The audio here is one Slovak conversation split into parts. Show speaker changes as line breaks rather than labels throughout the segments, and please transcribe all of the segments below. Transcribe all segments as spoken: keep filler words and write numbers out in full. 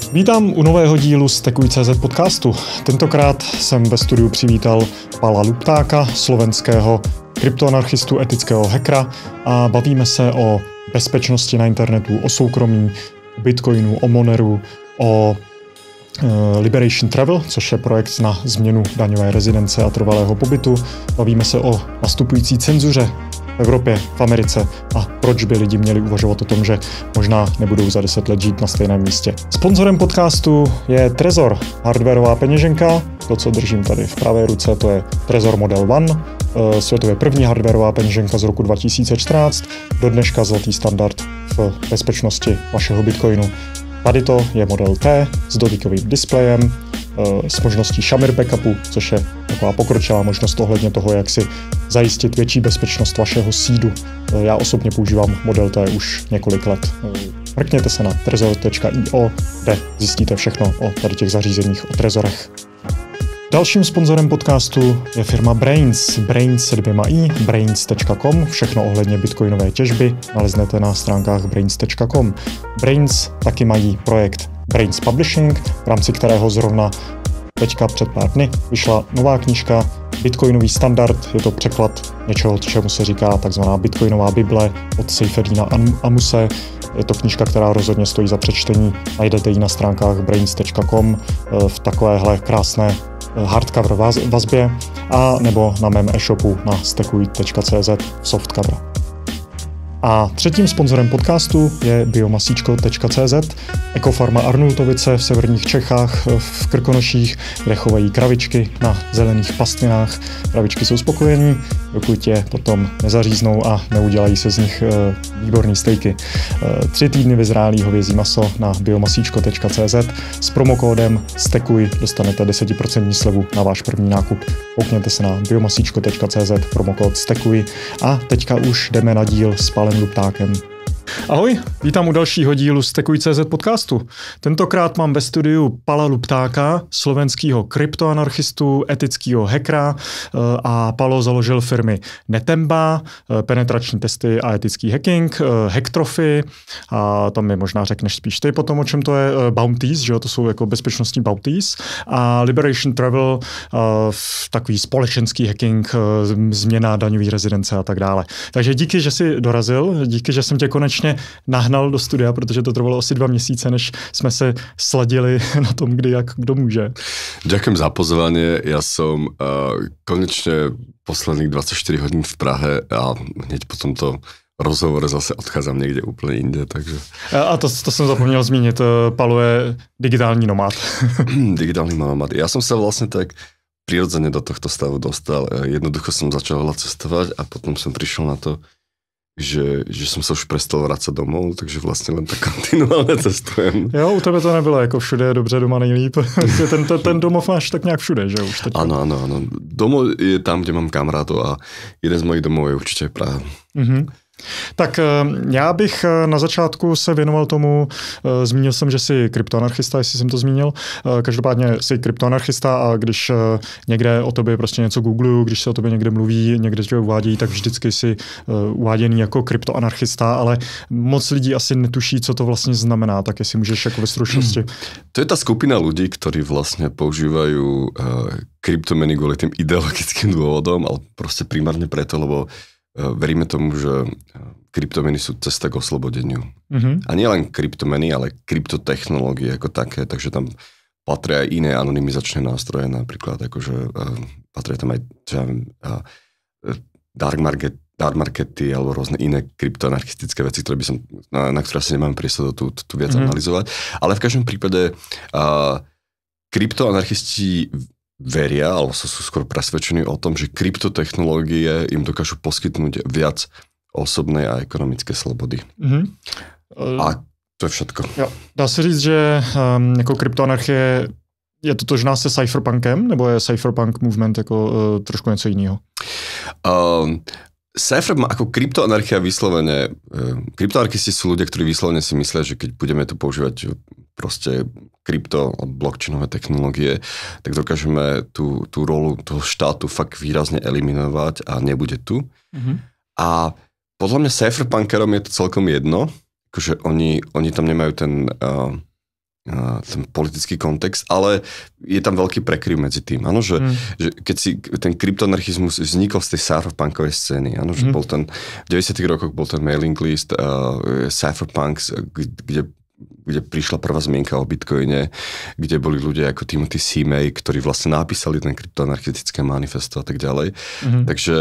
Vítám u nového dílu Stekuj tečka cé zet podcastu. Tentokrát jsem ve studiu přivítal Pala Luptáka, slovenského kryptoanarchistu, etického hackera, a bavíme se o bezpečnosti na internetu, o soukromí, o Bitcoinu, o Moneru, o uh, Liberation Travel, což je projekt na změnu daňové rezidence a trvalého pobytu. Bavíme se o nastupující cenzuře v Evropě, v Americe a proč by lidi měli uvažovat o tom, že možná nebudou za deset let žít na stejném místě. Sponzorem podcastu je Trezor, hardwarová peněženka. To, co držím tady v pravé ruce, to je Trezor Model One, světově první hardwarová peněženka z roku dva tisíce čtrnáct, do dneška zlatý standard v bezpečnosti vašeho Bitcoinu. Tady to je model T s dotykovým displejem, s možností Shamir backupu, což je taková pokročilá možnost ohledně toho, jak si zajistit větší bezpečnost vašeho seedu. Já osobně používám model T už několik let. Mrkněte se na trezor tečka i o, kde zjistíte všechno o tady těch zařízeních, o trezorech. Dalším sponzorem podcastu je firma Braiins. Braiins se dvěma i, brains tečka com. Všechno ohledně bitcoinové těžby naleznete na stránkách brains tečka com. Braiins taky mají projekt Braiins Publishing, v rámci kterého zrovna teďka před pár dny vyšla nová knížka Bitcoinový standard. Je to překlad něčeho, čemu se říká takzvaná Bitcoinová bible od Seyfedina Amuse. Je to knížka, která rozhodně stojí za přečtení. Najdete ji na stránkách brains tečka com v takovéhle krásné hardcover vazbě a nebo na mém e-shopu na stekuj tečka cé zet v softcover. A třetím sponzorem podcastu je biomasíčko tečka cé zet, ekofarma Arnultovice v severních Čechách v Krkonoších, kde chovají kravičky na zelených pastvinách. Kravičky jsou spokojení, dokud je potom nezaříznou a neudělají se z nich e, výborný stejky. E, tři týdny vyzrálý hovězí maso na biomasíčko tečka cé zet. S promokódem STEKUJ dostanete deset procent slevu na váš první nákup. Koukněte se na biomasíčko tečka cé zet, promokód STEKUJ. A teďka už jdeme na díl s Palem Luptákem. Ahoj, vítám u dalšího dílu Stekuj tečka cé zet podcastu. Tentokrát mám ve studiu Pala Luptáka, slovenského kryptoanarchistu, etického hackera, a Palo založil firmy Netemba, penetrační testy a etický hacking, Hacktrophy, a tam mi možná řekneš spíš ty potom, o čem to je, Bounties, že jo, to jsou jako bezpečnostní bounties, a Liberation Travel, takový společenský hacking, změna daňové rezidence a tak dále. Takže díky, že jsi dorazil, díky, že jsem tě konečně nahnal do studia, protože to trvalo asi dva měsíce, než jsme se sladili na tom, kdy jak kdo může.
Ďakujem za pozvanie. Ja som uh, konečne posledných dvadsaťštyri hodín v Prahe a hneď po tomto rozhovore zase odchádzam niekde úplne inde. Takže...
A to, to som zapomněl zmínit. Palo je digitální nomád.
Digitálny nomád. Ja som sa vlastne tak prirodzene do tohto stavu dostal. Jednoducho som začal veľa cestovať a potom som prišiel na to, Že, že jsem se už prestal vracet domů, takže vlastně len tak kontinuálně cestujem.
Jo, u tebe to nebylo jako všude je dobře, doma nejlíp. ten, ten, ten domov máš tak nějak všude, že už teď.
Ano, ano, ano. Domov je tam, kde mám kamarátov a jeden z mojich domů je určitě Praha.
Mm-hmm. Tak já bych na začátku se věnoval tomu, zmínil jsem, že jsi kryptoanarchista, jestli jsem to zmínil. Každopádně jsi kryptoanarchista a když někde o tobě prostě něco googluju, když se o tobě někde mluví, někde tě uvádějí, tak vždycky jsi uváděný jako kryptoanarchista, ale moc lidí asi netuší, co to vlastně znamená, tak jestli můžeš jako ve stručnosti.
To je ta skupina lidí, kteří vlastně používají kryptomeny kvůli tým ideologickým důvodom, ale prostě primárně preto, lebo veríme tomu, že kryptomeny sú cesta k oslobodeniu. Mm-hmm. A nie len kryptomeny, ale kryptotechnológie ako také, takže tam patria aj iné anonymizačné nástroje, napríklad akože uh, patria tam aj ja viem, uh, dark market, dark markety alebo rôzne iné kryptoanarchistické veci, ktoré by som, na, na ktoré asi nemám priestor tu, tu viac mm-hmm. analyzovať. Ale v každom prípade uh, kryptoanarchisti veria, alebo sú skôr presvedčení o tom, že kryptotechnológie im dokážu poskytnúť viac osobnej a ekonomické slobody. Mm-hmm. A to je všetko.
Jo. Dá se říct, že um, jako kryptoanarchie je totožná se cypherpunkem, nebo je cypherpunk movement jako uh, trošku něco jiného?
Um, Cypher ako kryptoanarchia vyslovene, kryptoanarchisti sú ľudia, ktorí vyslovene si myslia, že keď budeme tu používať proste krypto a blockchainové technológie, tak dokážeme tú, tú rolu toho štátu fakt výrazne eliminovať a nebude tu. Mm-hmm. A podľa mňa cypherpunkerom je to celkom jedno, akože oni, oni tam nemajú ten, uh, ten politický kontext, ale je tam veľký prekryv medzi tým. Áno, že, mm. že keď si ten kryptoanarchizmus vznikol z tej cypherpunkovej scény, áno, že mm. bol ten, v deväťdesiatych rokoch bol ten mailing list uh, cypherpunks, kde, kde prišla prvá zmienka o bitcoine, kde boli ľudia ako Timothy C. May, ktorí vlastne napísali ten kryptoanarchistické manifesto a tak ďalej. Mm. Takže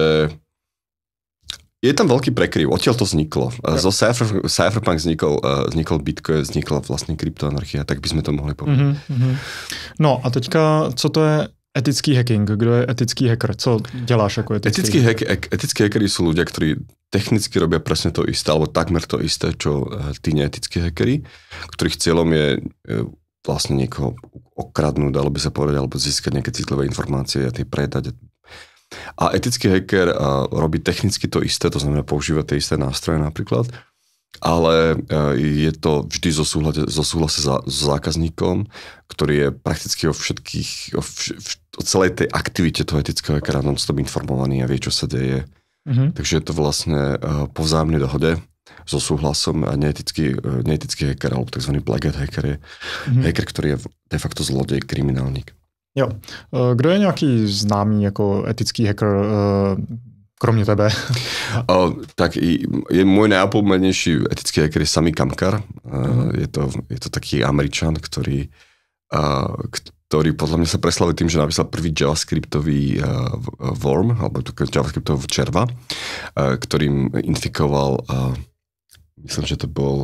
je tam veľký prekryv, odtiaľ to vzniklo. Ja. Zo cypher, cypherpunk vznikol, uh, vznikol Bitcoin, vznikla vlastne kryptoanarchia, tak by sme to mohli povedať. Mm-hmm.
No a teďka, co to je etický hacking? Kdo je etický hacker? Co děláš ako etický,
etický hacker? Hack, etický hackeri sú ľudia, ktorí technicky robia presne to isté, alebo takmer to isté, čo tí neetickí hackeri, ktorých cieľom je vlastne niekoho okradnúť, dalo by sa povedať, alebo získať nejaké citlivé informácie a tie predať. A etický hacker uh, robí technicky to isté, to znamená používa tie isté nástroje napríklad, ale uh, je to vždy zo súhlase, zo súhlase za, s zákazníkom, ktorý je prakticky o všetkých, o, vš, o celej tej aktivite toho etického hackera non-stop informovaný a vie, čo sa deje. Mm-hmm. Takže je to vlastne uh, po vzájomnej dohode so súhlasom a neetický, uh, neetický hacker, alebo tzv. Black hat hacker je mm-hmm. hacker, ktorý je de facto zlodej, kriminálnik.
Jo. Kdo je nějaký známý jako etický hacker, kromě tebe?
O, tak je môj najobľúbenejší etický hacker je Sami Kamkar. Uh-huh. Je to, je to taký Američan, ktorý, ktorý podľa mňa sa preslavil tým, že napísal prvý javascriptový worm, alebo javascriptový červa, ktorým infikoval, myslím, že to bol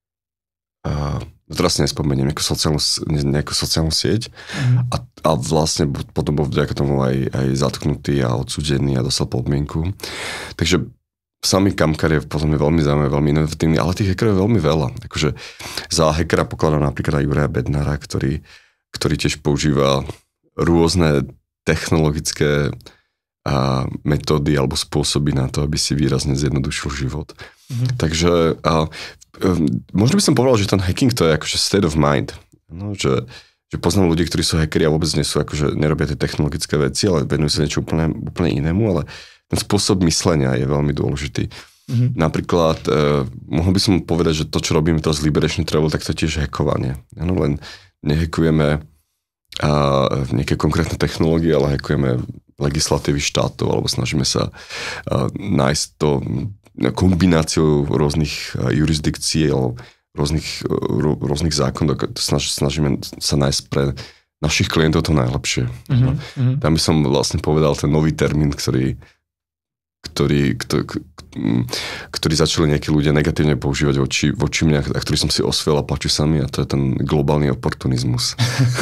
no teraz si nespomeniem, nejakú sociálnu, nejakú sociálnu sieť mm. a, a vlastne potom bol vďaka tomu aj, aj zatknutý a odsúdený a dostal podmienku. Takže Sami Kamkar je podľa mňa veľmi zaujímavý, veľmi inovatívny, ale tých hackerov je veľmi veľa. Akože za hackera pokladám napríklad aj Juraja Bednara, ktorý, ktorý tiež používa rôzne technologické a metódy alebo spôsoby na to, aby si výrazne zjednodušil život. Mm-hmm. Takže a, možno by som povedal, že ten hacking to je akože state of mind. No, že, že poznám ľudí, ktorí sú hackeri a vôbec nie sú akože nerobia tie technologické veci, ale venujú sa niečo úplne, úplne inému, ale ten spôsob myslenia je veľmi dôležitý. Mm-hmm. Napríklad, eh, mohol by som povedať, že to, čo robíme teraz z Liberation Travel, tak to je tiež hackovanie. No, len nehackujeme a, nejaké konkrétne technológie, ale hackujeme legislatívy štátov, alebo snažíme sa uh, nájsť to kombináciou rôznych uh, jurisdikcií alebo rôznych, uh, rôznych zákonov. Snaž, snažíme sa nájsť pre našich klientov to najlepšie. Mm-hmm. No. Tam by som vlastne povedal ten nový termín, ktorý, ktorý, ktorý, ktorý začali nejakí ľudia negatívne používať voči, voči mňa, a ktorý som si osvojil a páči sa mi, a to je ten globálny oportunizmus.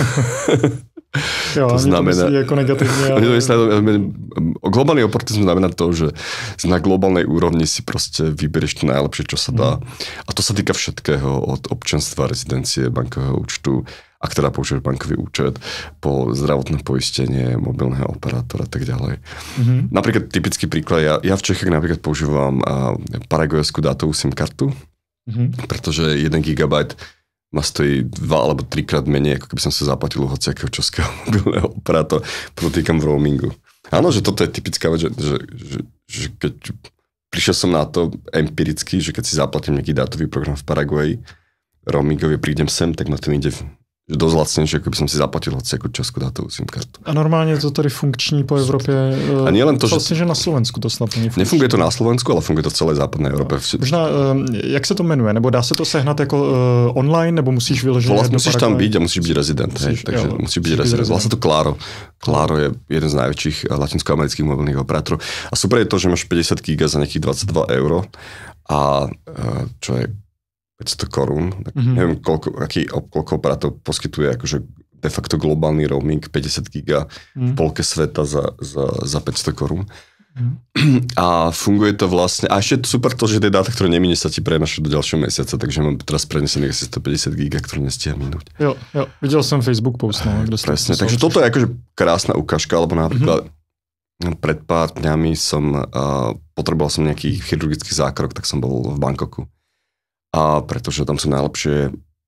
Jo, to znamená, to ako negatívne, ale...
Globálny oportunizmus znamená to, že na globálnej úrovni si proste vyberieš to najlepšie, čo sa dá. Mm. A to sa týka všetkého, od občanstva, rezidencie, bankového účtu, ak teda použiješ bankový účet, po zdravotné poistenie, mobilného operátora a tak ďalej. Mm-hmm. Napríklad typický príklad, ja, ja v Čechách napríklad používam paraguajskú dátovú SIM kartu, mm-hmm. pretože jeden gigabajt ma stojí dva alebo trikrát menej, ako keby som sa zaplatil u hociakého českého mobilného operátora, podotýkam v roamingu. Áno, že toto je typická vec, že, že, že, že keď prišiel som na to empiricky, že keď si zaplatím nejaký dátový program v Paraguaji, roamingový, prídem sem, tak ma to ide dosť lacnejšie, ako by som si zaplatil hociakú českú dátovú SIM kartu.
A normálne je to tady funkční po Evropě.
A nie len to,
vlastně, že... že na Slovensku to snad není funkční.
Nefunguje to na Slovensku, ale funguje to v celé západné Evropě.
No. Možná, jak se to jmenuje? Nebo dá se to sehnat jako uh, online, nebo musíš vyloženě...
Vlastne musíš tam byť a musíš byť rezident. Musíš, hej, takže jo, musíš byť rezident. Vlastne to Claro. Claro je jeden z najväčších latinskoamerických mobilných operátorov. A super je to, že máš päťdesiat giga za nejakých dvadsaťdva eur a čo je päťsto korún. Mm-hmm. Neviem, koľko, aký, koľko operátor poskytuje akože de facto globálny roaming päťdesiat giga mm. v polke sveta za, za, za päťsto korún. Mm. A funguje to vlastne, a ešte je super to, že tie dáta, ktoré neminie, sa ti prenašajú do ďalšieho mesiaca, takže mám teraz prenesených asi stopäťdesiat giga, ktoré nestíha minúť.
Jo, jo, videl som Facebook post. No,
presne, takže toto je akože krásna ukážka, alebo napríklad mm-hmm. pred pár dňami som, uh, potreboval som nejaký chirurgický zákrok, tak som bol v Bangkoku. A pretože tam sú najlepšie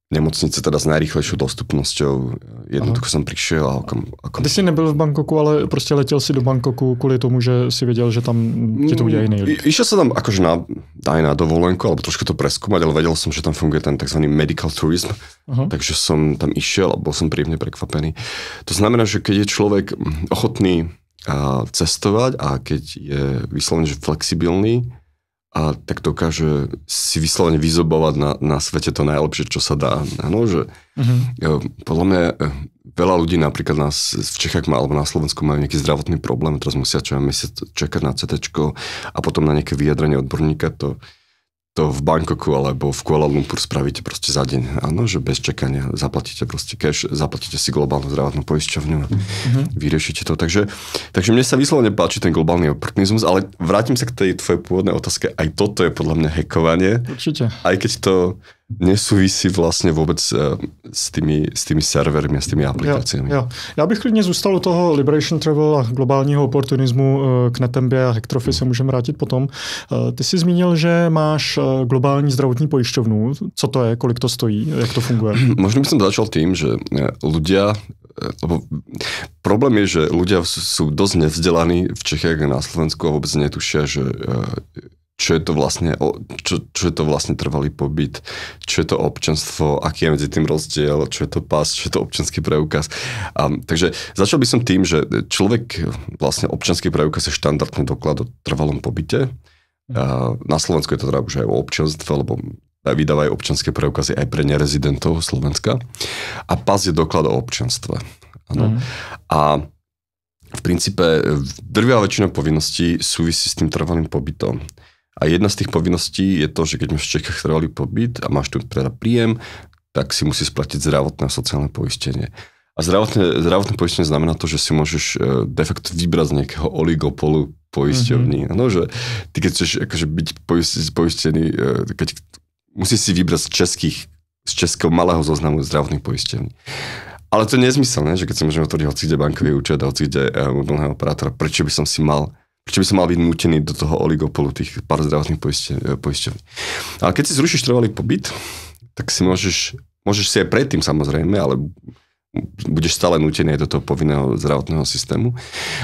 nemocnice teda s najrýchlejšou dostupnosťou. Jednoducho jsem přišel a... Okom, okom...
Ty jsi nebyl v Bangkoku, ale prostě letěl si do Bangkoku kvůli tomu, že si věděl, že tam ti to udělají nejlíp.
Išiel som tam akože na, aj na dovolenku, alebo trošku to preskúmať, ale vedel som, že tam funguje ten tzv. Medical tourism, uh-huh. takže som tam išiel a bol som príjemne prekvapený. To znamená, že keď je človek ochotný a, cestovať a keď je vyslovene, že flexibilný, a tak dokáže si vyslovene vyzobovať na, na svete to najlepšie, čo sa dá. Ano, že uh-huh. podľa mňa veľa ľudí napríklad nás v Čechách má, alebo na Slovensku majú nejaký zdravotný problém, teraz musia čo mesiac čakať na cé téčko a potom na nejaké vyjadrenie odborníka, to to v Bangkoku alebo v Kuala Lumpur spravíte proste za deň. Áno, že bez čakania zaplatíte proste cash, zaplatíte si globálnu zdravotnú poisťovňu a mm-hmm. vyriešite to. Takže, takže mne sa vyslovene páči ten globálny oportunizmus, ale vrátim sa k tej tvojej pôvodnej otázke. Aj toto je podľa mňa hackovanie.
Určite.
Aj keď to nesouvisí vlastně vůbec s tými, s tými servery a s tými aplikacemi.
Jo, jo. Já bych klidně zůstal u toho Liberation Travel a globálního oportunismu. K Netembě a Hectrophy se můžeme vrátit potom. Ty jsi zmínil, že máš globální zdravotní pojišťovnu. Co to je, kolik to stojí, jak to funguje?
Možno by som začal tým, že ľudia, lebo problém je, že ľudia sú dosť nevzdelaní v Čechách a na Slovensku a vôbec netušia, že čo je to vlastne, čo, čo je to vlastne trvalý pobyt, čo je to občanstvo, aký je medzi tým rozdiel, čo je to pas, čo je to občanský preukaz. A, takže začal by som tým, že človek vlastne občanský preukaz je štandardný doklad o trvalom pobyte. A na Slovensku je to teda už aj o občanstve, lebo vydávajú občanské preukazy aj pre nerezidentov Slovenska. A pas je doklad o občanstve. Ano. Mm. A v princípe drvivá väčšina povinností súvisí s tým trvalým pobytom. A jedna z tých povinností je to, že keď máš v Čechách trvalý pobyt a máš tu teda príjem, tak si musíš splatiť zdravotné a sociálne poistenie. A zdravotné, zdravotné poistenie znamená to, že si môžeš de facto vybrať z nejakého oligopolu poisťovní. Mm-hmm. Ano, že ty keď chceš akože byť poistený, keď musíš si vybrať z českých, z českého malého zoznamu zdravotných poisťovní. Ale to je nezmysel, ne? Že keď si môžeme otvoriť hocikde bankový účet a hocikde mobilného operátora, prečo by som si mal Prečo by som mal byť nútený do toho oligopolu tých pár zdravotných poisťovní. Ale keď si zrušíš trvalý pobyt, tak si môžeš, môžeš si aj predtým samozrejme, ale budeš stále nútený do toho povinného zdravotného systému.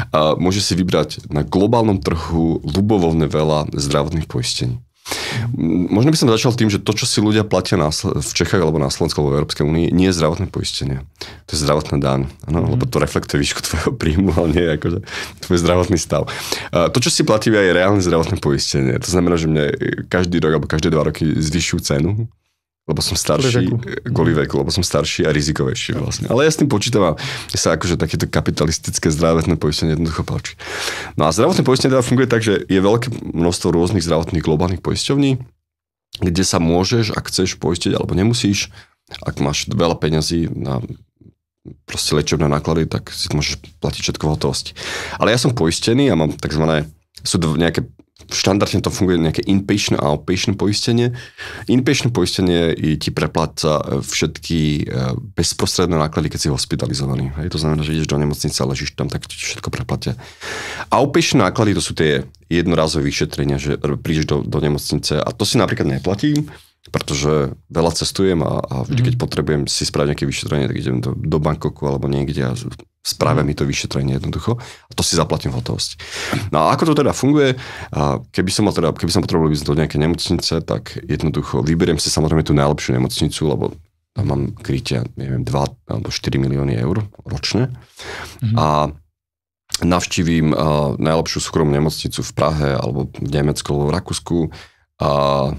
A môžeš si vybrať na globálnom trhu ľubovoľne veľa zdravotných poistení. Možno by som začal tým, že to, čo si ľudia platia na, v Čechách alebo na Slovensku alebo v Európskej únii, nie je zdravotné poistenie. To je zdravotná daň. Ano, mm. Lebo to reflektuje výšku tvojho príjmu, ale nie akože tvoj zdravotný stav. To, čo si platí, je reálne zdravotné poistenie. To znamená, že mne každý rok alebo každé dva roky zvyšujú cenu, lebo som starší, kvôli veku, lebo som starší a rizikovejší vlastne. Ale ja s tým počítam a sa akože takéto kapitalistické zdravotné poistenie jednoducho páči. No a zdravotné poistenie teda funguje tak, že je veľké množstvo rôznych zdravotných globálnych poisťovní, kde sa môžeš, ak chceš poistiť, alebo nemusíš, ak máš veľa peňazí na proste liečebné náklady, tak si to môžeš platiť všetko v hotovosti. Ale ja som poistený a mám takzvané, sú nejaké štandardne to funguje nejaké inpatient a outpatient poistenie. Inpatient poistenie ti prepláca všetky bezprostredné náklady, keď si hospitalizovaný. Hej? To znamená, že ideš do nemocnice a ležíš tam, tak ti všetko preplatia. Outpatient náklady to sú tie jednorazové vyšetrenia, že prídeš do, do nemocnice a to si napríklad neplatím, pretože veľa cestujem a, a vždy, keď potrebujem si spraviť nejaké vyšetrenie, tak idem do, do Bangkoku alebo niekde a spravia mi to vyšetrenie jednoducho a to si zaplatím v hotovosti. No a ako to teda funguje? Keby som, teda, keby som potreboval ísť do nejakej nemocnice, tak jednoducho vyberiem si samozrejme tú najlepšiu nemocnicu, lebo tam mám krytia, neviem, dva alebo štyri milióny eur ročne. Mhm. A navštívim najlepšiu súkromnú nemocnicu v Prahe alebo v Nemecku alebo v Rakúsku a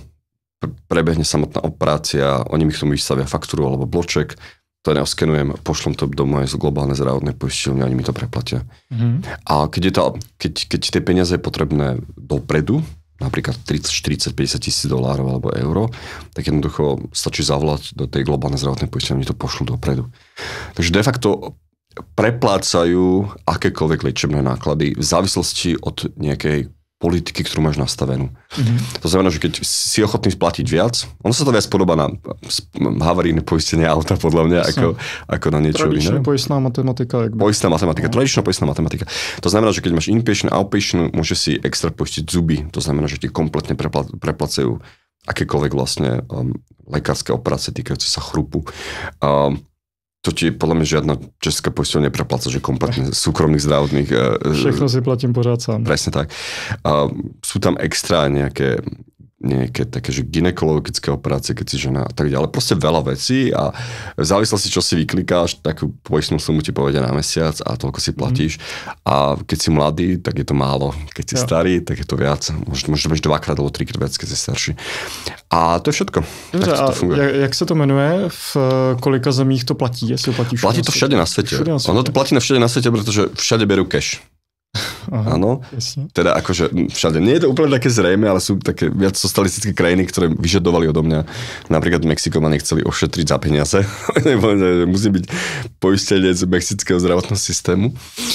prebehne samotná operácia, oni mi k tomu vystavia faktúru alebo bloček, to neoskenujem, pošlom to do mojej globálnej zdravotnej poisťovne, oni mi to preplatia. Mm-hmm. A keď, je to, keď, keď tie peniaze je potrebné dopredu, napríklad tridsať, štyridsať, päťdesiat tisíc dolárov alebo euro, tak jednoducho stačí zavolať do tej globálnej zdravotnej poisťovne, oni to pošlú dopredu. Takže de facto preplácajú akékoľvek liečebné náklady v závislosti od nejakej politiky, ktorú máš nastavenú. Mm-hmm. To znamená, že keď si ochotný splatiť viac, ono sa to viac podobá na havarijné poistenie auta, podľa mňa, ako, ako na niečo iné.
Tradičná poistná matematika.
Poistná matematika, no. Tradičná poistná matematika. To znamená, že keď máš inpatient, outpatient, môžeš si extra poistiť zuby. To znamená, že ti kompletne prepla- preplacajú akékoľvek vlastne um, lekárske operácie týkajúce sa chrupu. Um, to ti podľa mňa žiadna česká poisťovňa neprepláca, že kompletne súkromných zdravotných...
Všechno si platím pořád sám.
Presne tak. Um, sú tam extra nejaké nejaké také, že gynekologické operácie, keď si žena a tak ďalej. Proste veľa vecí a v závislosti, čo si vyklikáš, takú poistnú sumu ti povedia na mesiac a toľko si platíš. Mm. A keď si mladý, tak je to málo. Keď si ja. starý, tak je to viac. Môžeš, môžeš mať dvakrát alebo trikrát viac, keď si starší. A to je všetko.
Dobře, a jak, jak se to jmenuje? V kolika zemích to platí? Jestli platí všude
platí to všade na svete. Všude na svete. Ono to platí na všade na svete, pretože všade berú cash. Áno, teda akože všade. Nie je to úplne také zrejme, ale sú také viac socialistické krajiny, ktoré vyžadovali odo mňa. Napríklad Mexiko ma nechceli ošetriť za peniaze. Musí byť poistenec mexického zdravotného systému.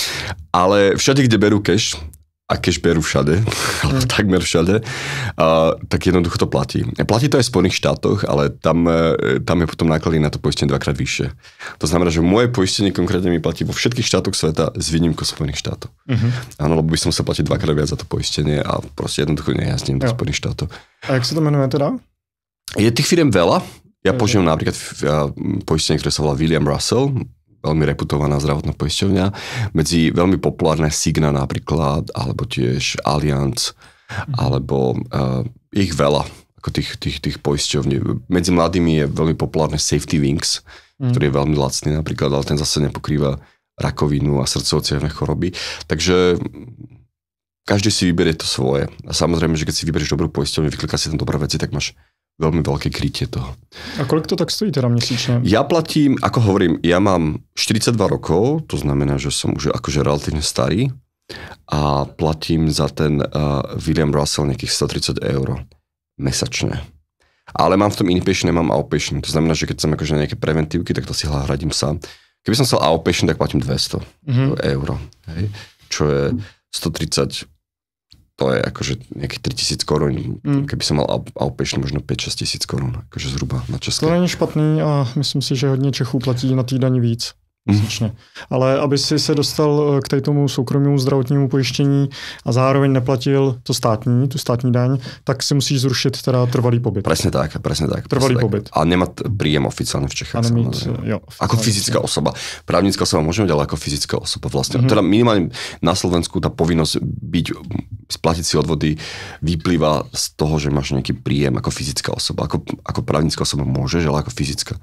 Ale všade, kde berú cash, a cash berú všade, alebo takmer všade, a, tak jednoducho to platí. Platí to aj v Spojených štátoch, ale tam, tam je potom náklady na to poistenie dvakrát vyššie. To znamená, že moje poistenie konkrétne mi platí vo všetkých štátoch sveta s výnimkou Spojených štátov. Uh-huh. Áno, lebo by som sa platiť dvakrát viac za to poistenie a proste jednoducho nejazdím do Spojených štátov.
A jak sa to menuje teda?
Je tých firiem veľa. Ja uh-huh. používam napríklad poistenie, ktoré sa volá William Russell, veľmi reputovaná zdravotná poisťovňa. Medzi veľmi populárne Cigna napríklad, alebo tiež Allianz, mm. alebo uh, ich veľa, ako tých, tých, tých poisťovní. Medzi mladými je veľmi populárne Safety Wings, mm. ktorý je veľmi lacný napríklad, ale ten zase nepokrýva rakovinu a srdcovo-cievne choroby. Takže každý si vyberie to svoje. A samozrejme, že keď si vyberieš dobrú poisťovňu, vyklikáš si tam dobré veci, tak máš veľmi veľké krytie toho.
A koľko to tak stojí teda měsíčne?
Ja platím, ako hovorím, ja mám štyridsaťdva rokov, to znamená, že som už akože relatívne starý a platím za ten uh, William Russell nejakých stotridsať eur mesačne. Ale mám v tom inpatient, nemám outpatient. To znamená, že keď som akože nejaké preventívky, tak to si hradím sám. Keby som chcel outpatient, tak platím dvesto mm-hmm. eur. Hej? Čo je stotridsať. To je akože nejakých tritisíc korún, mm. keby som mal outpatient možno päť šesť tisíc korún, akože zhruba na české.
To není špatný a myslím si, že hodně Čechů platí na té dani víc. Mm. Ale aby si se dostal k tomu soukromému zdravotnímu pojištění a zároveň neplatil to státní, tu státní daň, tak si musíš zrušit teda trvalý pobyt.
Presne tak, presne tak.
Trvalý
presne
pobyt.
Tak. A nemá príjem oficiálne v Čechách.
Nemít, jo,
ako fyzická osoba. Právnická osoba môžeme ďalej ako fyzická osoba vlastne. Mm-hmm. Teda minimálne na Slovensku tá povinnosť byť, splatiť si odvody vyplýva z toho, že máš nejaký príjem ako fyzická osoba. Ako, ako právnická osoba môžeš, ale ako fyzická.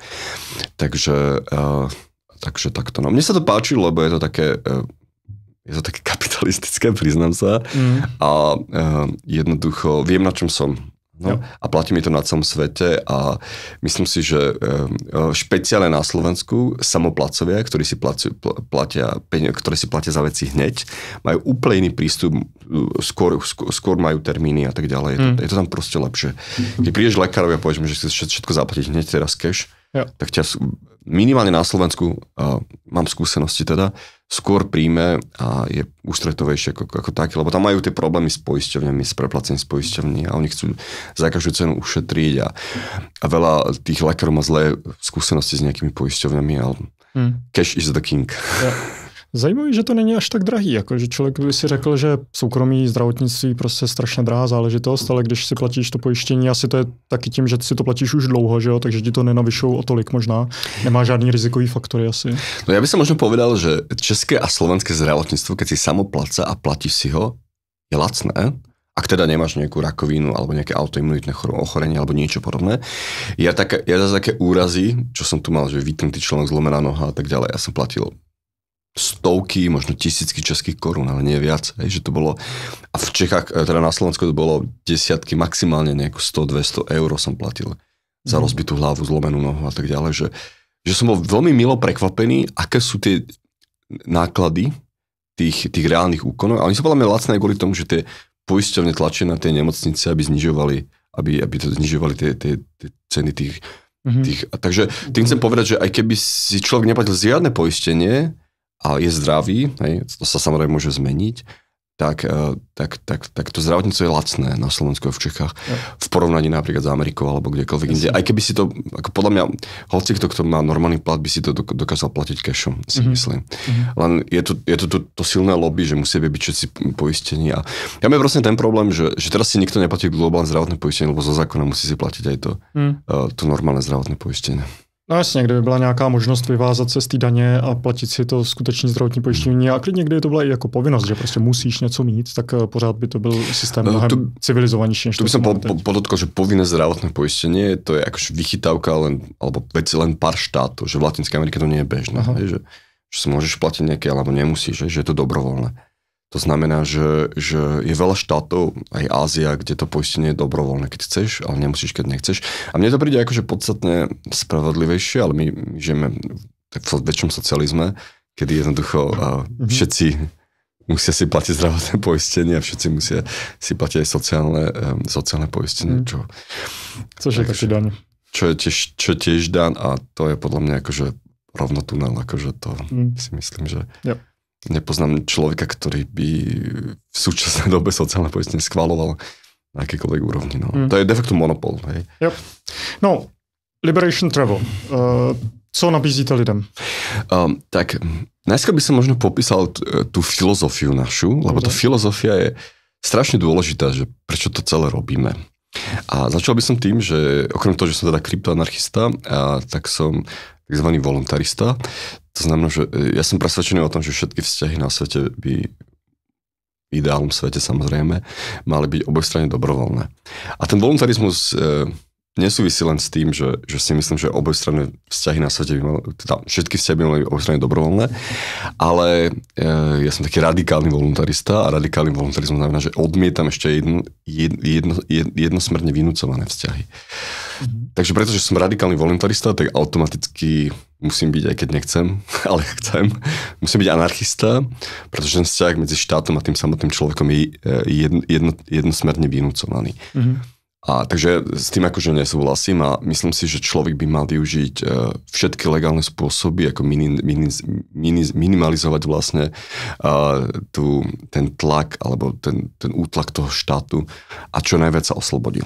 Takže uh, Takže takto. No. Mne sa to páči, lebo je to také, je to také kapitalistické, priznám sa. Mm. A uh, jednoducho viem, na čom som. No? A platí mi to na celom svete a myslím si, že uh, špeciálne na Slovensku samoplacovia, ktorí si platia, platia, ktoré si platia za veci hneď, majú úplne iný prístup, skôr, skôr, skôr majú termíny a tak ďalej. Je to, mm. je to tam proste lepšie. Keď prídeš lekárovi a povieš, že chceš všetko zaplatiť hneď teraz cash, jo. Tak ťa minimálne na Slovensku, uh, mám skúsenosti teda, skôr príjme a je ústretovejšie ako, ako také, lebo tam majú tie problémy s poisťovňami, s preplacením s poisťovní a oni chcú za každú cenu ušetriť a, a veľa tých lekárov má zlé skúsenosti s nejakými poisťovňami, ale hmm. cash is the king. Ja.
Zajímavé, že to není až tak drahý, jako, že člověk by si řekl, že soukromí zdravotnictví prostě strašně drahá záležitost, ale když si platíš to pojištění, asi to je taky tím, že si to platíš už dlouho, že jo, takže ti to nenavyšujú o tolik možná. Nemá žádný rizikový faktory asi.
No ja by som možno povedal, že české a slovenské zdravotníctvo, keď si samopláca a platíš si ho, je lacné. Ak teda nemáš nejakú rakovinu alebo nejaké autoimunitné ochorenie alebo niečo podobné. Ja, také, ja zase také úrazy, čo som tu mal, že vytnutý článok, zlomená noha a tak ďalej, ja som platil stovky, možno tisícky českých korún, ale nie viac. Hej, že to bolo, a v Čechách, teda na Slovensku to bolo desiatky, maximálne nejako sto dvesto eur som platil za rozbitú hlavu, zlomenú nohu a tak ďalej, že, že som bol veľmi milo prekvapený, aké sú tie náklady tých, tých reálnych úkonov. A oni sú podľa mňa lacné kvôli tomu, že tie poisťovne tlačia na tie nemocnice, aby znižovali, aby, aby to znižovali tie, tie, tie ceny tých, mm-hmm. tých. Takže tým chcem povedať, že aj keby si človek neplatil žiadne poistenie, a je zdravý, hej, to sa samozrejme môže zmeniť, tak, tak, tak, tak to zdravotníctvo je lacné na Slovensku a v Čechách. Ja. V porovnaní napríklad s Amerikou alebo kdekoľvek inde. Aj keby si to, ako podľa mňa, hoci kto, kto má normálny plat, by si to dokázal platiť cashom, si mm-hmm. myslím. Mm-hmm. Len je to, je to, to, to silné lobby, že musí byť všetci poistení. A ja mám vlastne ten problém, že, že teraz si nikto neplatí globálne zdravotné poistenie, lebo zo zákona musí si platiť aj to, mm. uh, to normálne zdravotné poistenie.
No jasně, kdyby byla nějaká možnost vyvázat se z té daně a platit si to skutečně zdravotní pojištění a klidně, kdyby to byla i jako povinnost, že prostě musíš něco mít, tak pořád by to byl systém mnohem no, civilizovanější.
Tu by som po, po, podotkol, že povinné zdravotné poistenie, to je akože vychytávka len, alebo veci len pár štátov, že v Latinskej Amerike to nie je bežné, že, že si môžeš platiť nejaké, alebo nemusíš, že je to dobrovoľné. To znamená, že, že je veľa štátov, aj Ázia, kde to poistenie je dobrovoľné, keď chceš, ale nemusíš, keď nechceš. A mne to príde akože podstatne spravodlivejšie, ale my, my žijeme v väčšom socializme, kedy jednoducho mm-hmm. všetci musia si platiť zdravotné poistenie a všetci musia si platiť aj sociálne, um, sociálne poistenie. Mm. Čo,
Což je taký daň.
Čo je tiež, čo tiež daň a to je podľa mňa akože rovno tunel, akože to mm. si myslím, že... Yep. Nepoznám človeka, ktorý by v súčasnej dobe sociálne poistenie schváľoval na akýkoľvek úrovni. No. Mm. To je de facto monopol. Hej.
Yep. No, Liberation Travel. Uh, co nabízíte lidem?
Um, tak, najskôr by som možno popísal t- tú filozofiu našu, lebo tá filozofia je strašne dôležitá, že prečo to celé robíme. A začal by som tým, že okrem toho, že som teda kryptoanarchista, a tak som takzvaný voluntarista. To znamená, že ja som presvedčený o tom, že všetky vzťahy na svete by v ideálnom svete samozrejme mali byť obojstranne dobrovoľné. A ten voluntarizmus e, nesúvisí len s tým, že, že si myslím, že obojstranné vzťahy na svete by mali, teda všetky vzťahy by mali byť obojstranne dobrovoľné, ale e, ja som taký radikálny voluntarista a radikálny voluntarizmus znamená, že odmietam ešte jedno, jedno, jedno, jednosmerne vynúcované vzťahy. Mm-hmm. Takže pretože som radikálny voluntarista, tak automaticky musím byť, aj keď nechcem, ale chcem. Musím byť anarchista, pretože ten vzťah medzi štátom a tým samotným človekom je jedno, jedno, jednosmerne vynúcovaný. Mm-hmm. A takže s tým akože nesúhlasím a myslím si, že človek by mal využiť všetky legálne spôsoby, ako mini, mini, mini, minimalizovať vlastne uh, tú, ten tlak alebo ten, ten útlak toho štátu a čo najviac sa oslobodil.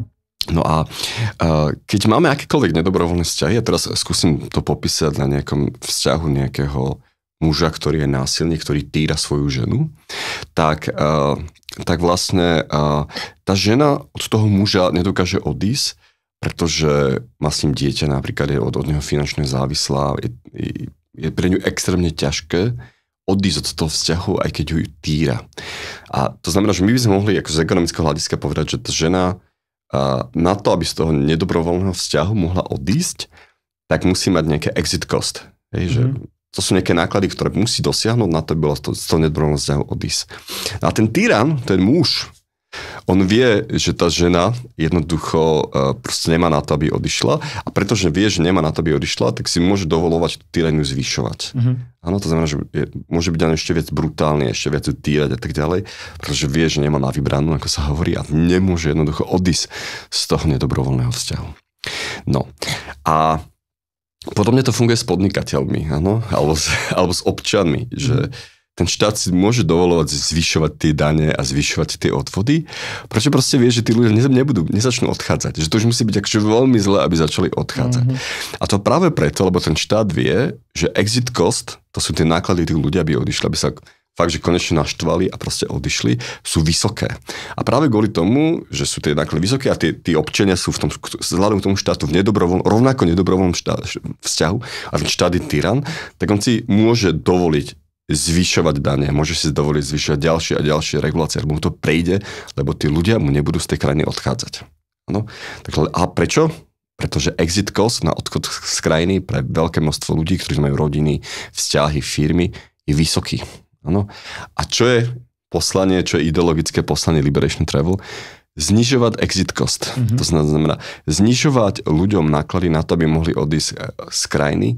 No a uh, keď máme akékoľvek nedobrovoľné vzťahy, ja teraz skúsim to popísať na nejakom vzťahu nejakého muža, ktorý je násilný, ktorý týra svoju ženu, tak, uh, tak vlastne uh, tá žena od toho muža nedokáže odísť, pretože má s ním dieťa, napríklad je od, od neho finančne závislá, je, je, je pre ňu extrémne ťažké odísť od toho vzťahu, aj keď ju týra. A to znamená, že my by sme mohli ako z ekonomického hľadiska povedať, že tá žena uh, na to, aby z toho nedobrovoľného vzťahu mohla odísť, tak musí mať nejaké exit cost. Hej, mm-hmm. že to sú nejaké náklady, ktoré musí dosiahnuť na to, aby bola z toho nedobrovoľného vzťahu odísť. A ten tyran, ten muž, on vie, že tá žena jednoducho uh, proste nemá na to, aby odišla a pretože vie, že nemá na to, aby odišla, tak si môže dovolovať tú tyraniu zvyšovať. Mm-hmm. Áno, to znamená, že je, môže byť ešte viac brutálny, ešte viac ju týrať a tak ďalej, pretože vie, že nemá na vybranú, ako sa hovorí, a nemôže jednoducho odísť z toho nedobrovoľného vzťahu. No a podobne to funguje s podnikateľmi, áno, alebo s, alebo s občanmi, mm. že ten štát si môže dovolovať zvyšovať tie dane a zvyšovať tie odvody, prečo proste vie, že tí ľudia nebudú, nezačnú odchádzať, že to už musí byť akože veľmi zlé, aby začali odchádzať. Mm-hmm. A to práve preto, lebo ten štát vie, že exit cost, to sú tie náklady tých ľudí, aby odišli, aby sa fakt, že konečne naštvali a proste odišli, sú vysoké. A práve kvôli tomu, že sú tie náklady vysoké a tí, tí občania sú v tom, vzhľadom k tomu štátu v nedobrovoľnom, rovnako nedobrovoľnom štá, vzťahu a ten štát je tyran, tak on si môže dovoliť zvyšovať dane, môže si dovoliť zvyšovať ďalšie a ďalšie regulácie, alebo mu to prejde, lebo tí ľudia mu nebudú z tej krajiny odchádzať. Ano? Tak, a prečo? Pretože exit cost na odchod z krajiny pre veľké množstvo ľudí, ktorí majú rodiny, vzťahy, firmy, je vysoký. Ano. A čo je poslanie, čo je ideologické poslanie Liberation Travel? Znižovať exit cost. Mm-hmm. To znamená znižovať ľuďom náklady na to, aby mohli odísť z krajiny,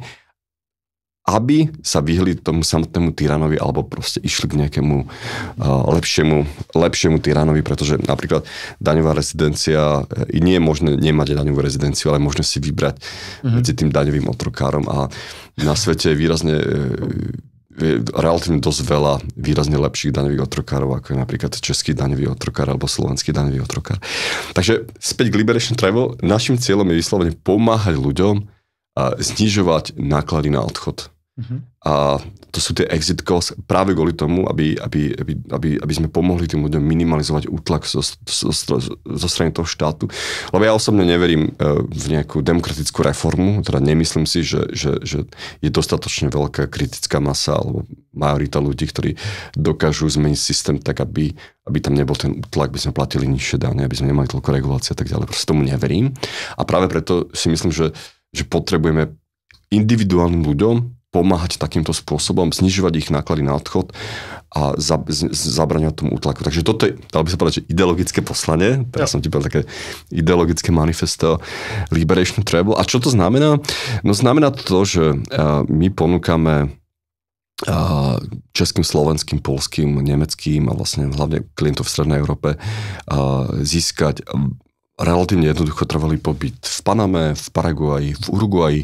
aby sa vyhli tomu samotnému tyranovi alebo proste išli k nejakému uh, lepšiemu, lepšiemu tyranovi, pretože napríklad daňová rezidencia, nie je možné nemať daňovú rezidenciu, ale možné si vybrať mm-hmm. medzi tým daňovým otrokárom a na svete je výrazne relatívne dosť veľa výrazne lepších daňových otrokárov, ako je napríklad český daňový otrokár alebo slovenský daňový otrokár. Takže späť k Liberation Travel. Našim cieľom je vyslovene pomáhať ľuďom a znižovať náklady na odchod. Uh-huh. A to sú tie exit costs práve kvôli tomu, aby, aby, aby, aby, aby sme pomohli tým ľuďom minimalizovať útlak zo, zo, zo strany toho štátu. Lebo ja osobne neverím v nejakú demokratickú reformu, teda nemyslím si, že, že, že je dostatočne veľká kritická masa alebo majorita ľudí, ktorí dokážu zmeniť systém tak, aby, aby tam nebol ten útlak, aby sme platili nižšie dane, aby sme nemali toľko regulácie a tak ďalej. Proste tomu neverím. A práve preto si myslím, že, že potrebujeme individuálnym ľuďom pomáhať takýmto spôsobom, znižovať ich náklady na odchod a zabraňovať tomu útlaku. Takže toto je, dalo by sa povedať, že ideologické poslanie. Teraz ja. som ti povedal také ideologické manifesto Liberation Travel. A čo to znamená? No znamená to, že my ponúkame českým, slovenským, poľským, nemeckým a vlastne hlavne klientov v Strednej Európe získať relatívne jednoducho trvalý pobyt v Paname, v Paraguaji, v Uruguaji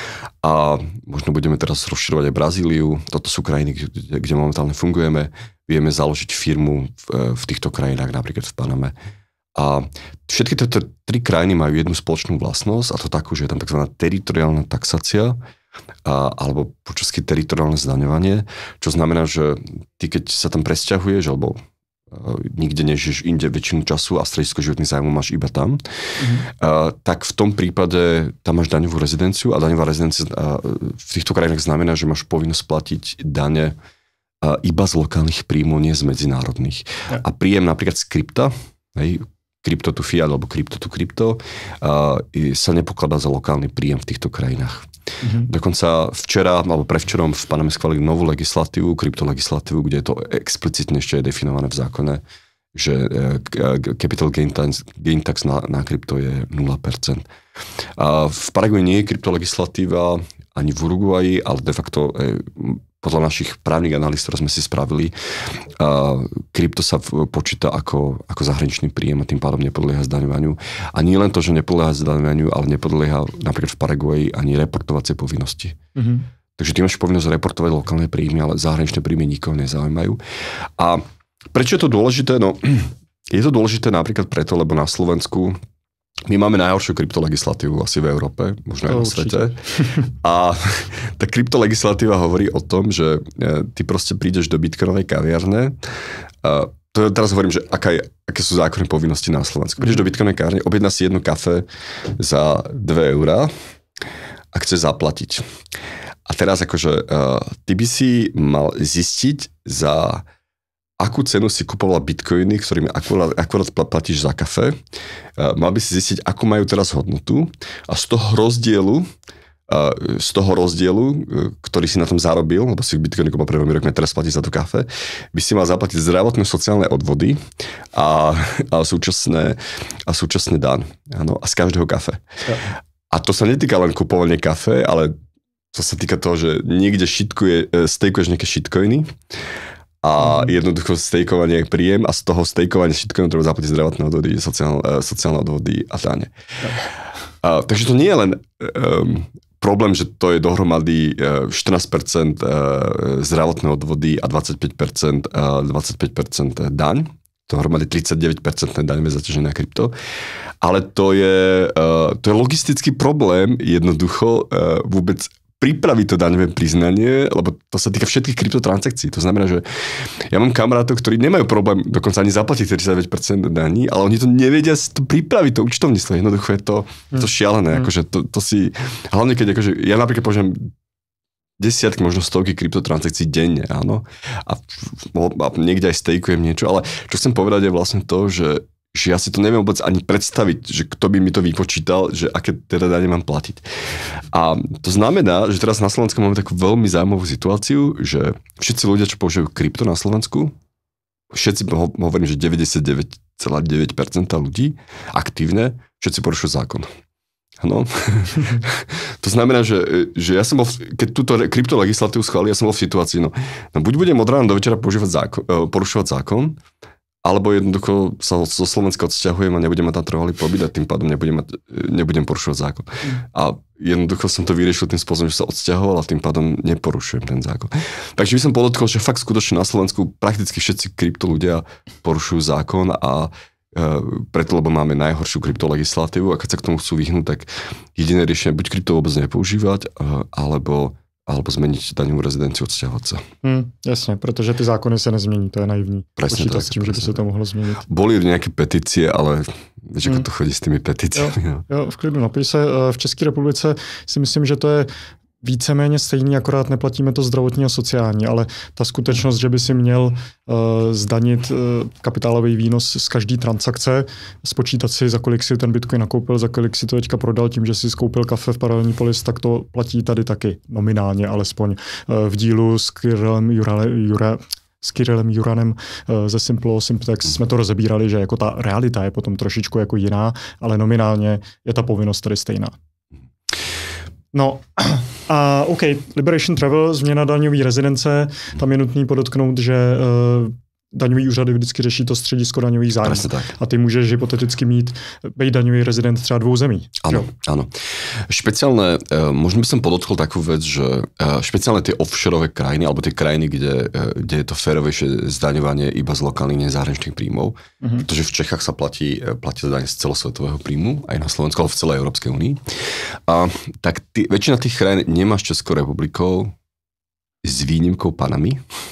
a možno budeme teraz rozširovať aj Brazíliu. Toto sú krajiny, kde, kde momentálne fungujeme. Vieme založiť firmu v, v týchto krajinách, napríklad v Paname. A všetky tieto tri krajiny majú jednu spoločnú vlastnosť, a to takú, že je tam tzv. Teritoriálna taxácia, a, alebo po česky teritoriálne zdaňovanie, čo znamená, že ty keď sa tam presťahuješ, alebo nikde nežiješ inde väčšinu času a stredisko životných zájmov máš iba tam, mm-hmm. uh, tak v tom prípade tam máš daňovú rezidenciu a daňová rezidencia uh, v týchto krajinách znamená, že máš povinnosť platiť dane uh, iba z lokálnych príjmov, nie z medzinárodných. Ja. A príjem napríklad z krypta, hej, krypto to fiat alebo krypto to krypto, uh, sa nepokladá za lokálny príjem v týchto krajinách. Mm-hmm. Dokonca včera, alebo prevčerom v Paname schválili novú legislatívu, kryptolegislatívu, kde je to explicitne ešte je definované v zákone, že capital gain tax, gain tax na, na krypto je nula percent. A v Paraguaji nie je kryptolegislatíva ani v Uruguayi, ale de facto podľa našich právnych analýz, ktoré sme si spravili, krypto sa počíta ako, ako zahraničný príjem a tým pádom nepodlieha zdaňovaniu. A nie len to, že nepodlieha zdaňovaniu, ale nepodlieha napríklad v Paraguaji ani reportovacie povinnosti. Mm-hmm. Takže ty máš povinnosť reportovať lokálne príjmy, ale zahraničné príjmy nikoho nezaujímajú. A prečo je to dôležité? No, je to dôležité napríklad preto, lebo na Slovensku my máme najhoršiu kryptolegislatívu asi v Európe, možno aj na svete. A tá kryptolegislatíva hovorí o tom, že ty proste prídeš do bitcoinovej kaviarne. A to teraz hovorím, že aká je, aké sú zákonné povinnosti na Slovensku. Prídeš do bitcoinovej kaviarne, objedná si jedno kafe za dve eurá a chceš zaplatiť. A teraz akože ty by si mal zistiť, za akú cenu si kupovala bitcoiny, ktorými akurát, akurát platíš za kafe. Mal by si zistiť, akú majú teraz hodnotu a z toho rozdielu, z toho rozdielu, ktorý si na tom zarobil, lebo si bitcoiny kúpil pred dvomi rokmi, teraz platíš za to kafe, by si mal zaplatiť zdravotné sociálne odvody a, a súčasné, a súčasné daň. Áno, a z každého kafe. Ja. A to sa netýka len kupovanie kafe, ale to sa týka toho, že niekde šitkuje, stejkuješ nejaké shitcoiny a jednoducho stejkovanie je príjem a z toho stejkovania shitcoinu treba zaplatiť zdravotné odvody, sociálne, sociálne odvody a dáne. Ja. Takže to nie je len um, problém, že to je dohromady štrnásť percent zdravotné odvody a dvadsaťpäť percent, dvadsaťpäť percent daň. Dohromady tridsaťdeväť percent daňové zaťaženie na krypto. Ale to je, to je logistický problém jednoducho vôbec pripraviť to daňové priznanie, lebo to sa týka všetkých kryptotransakcií. To znamená, že ja mám kamarátov, ktorí nemajú problém dokonca ani zaplatiť tridsaťdeväť percent daní, ale oni to nevedia si to pripraviť, to účtovníctvo. Jednoducho je to, to šialené. Mm. Akože to, to si, hlavne keď akože, ja napríklad použijem desiatky, možno stovky kryptotransakcií denne, áno. A, a niekde aj stejkujem niečo, ale čo chcem povedať je vlastne to, že že ja si to neviem vôbec ani predstaviť, že kto by mi to vypočítal, že aké teda dane mám platiť. A to znamená, že teraz na Slovensku máme takú veľmi zaujímavú situáciu, že všetci ľudia, čo používajú krypto na Slovensku, všetci, hovorím, že deväťdesiatdeväť celá deväť percent ľudí aktívne, všetci porušujú zákon. Áno. To znamená, že, že ja som bol, keď túto kryptolegislatívu schválili, ja som bol v situácii, no, no buď budem od rána do večera používať zákon, porušovať zákon, alebo jednoducho sa zo Slovenska odsťahujem a nebudem mať tam trvalý pobyt a tým pádom nebudem, mať, nebudem porušovať zákon. Mm. A jednoducho som to vyriešil tým spôsobom, že sa odsťahoval a tým pádom neporušujem ten zákon. Takže by som podotkol, že fakt skutočne na Slovensku prakticky všetci krypto ľudia porušujú zákon a preto, lebo máme najhoršiu kryptolegislatívu a keď sa k tomu chcú vyhnúť, tak jediné riešenie buď krypto vôbec nepoužívať, alebo, alebo zmeniť daňovú rezidenciu, odsťahovať sa.
Hmm, jasne, protože ty zákony sa nezmení, to je naivní.
Presne
počítať
tak,
s tím, že by sa to mohlo zmeniť.
Boli nejaké petície, ale vieš, ako hmm. to chodí s tými petíciami.
Jo, jo, v klidu napiš se. V České republice si myslím, že to je víceméně stejný, akorát neplatíme to zdravotní a sociální, ale ta skutečnost, že by si měl uh, zdanit uh, kapitálový výnos z každé transakce, spočítat si, za kolik si ten Bitcoin nakoupil, za kolik si to teďka prodal tím, že si skoupil kafe v paralelní polis, tak to platí tady taky, nominálně alespoň. Uh, v dílu s Kirillem Jura, Jura, s Kirillem Juranem ze Simplo Simplex jsme to rozebírali, že jako ta realita je potom trošičku jako jiná, ale nominálně je ta povinnost tady stejná. No a OK, Liberation Travel, změna daňové rezidence, tam je nutný podotknout, že uh, daňový úřady vždycky řeší to středisko daňových zájmů. A ty můžeš hypoteticky mít, být daňový rezident třeba dvou zemí.
Áno, áno. Špeciálne, možno by som podotkol takú vec, že špeciálne tie offshore krajiny, alebo tie krajiny, kde, kde je to férovejšie zdaňovanie iba z lokálnych nezahraničných príjmov, uh-huh. pretože v Čechách sa platí, platí daň z celosvetového príjmu, aj na Slovensku, ale v celej Európskej únii. A tak tí, väčšina tých krajín nemá s Českou republikou s výnimkou Panamy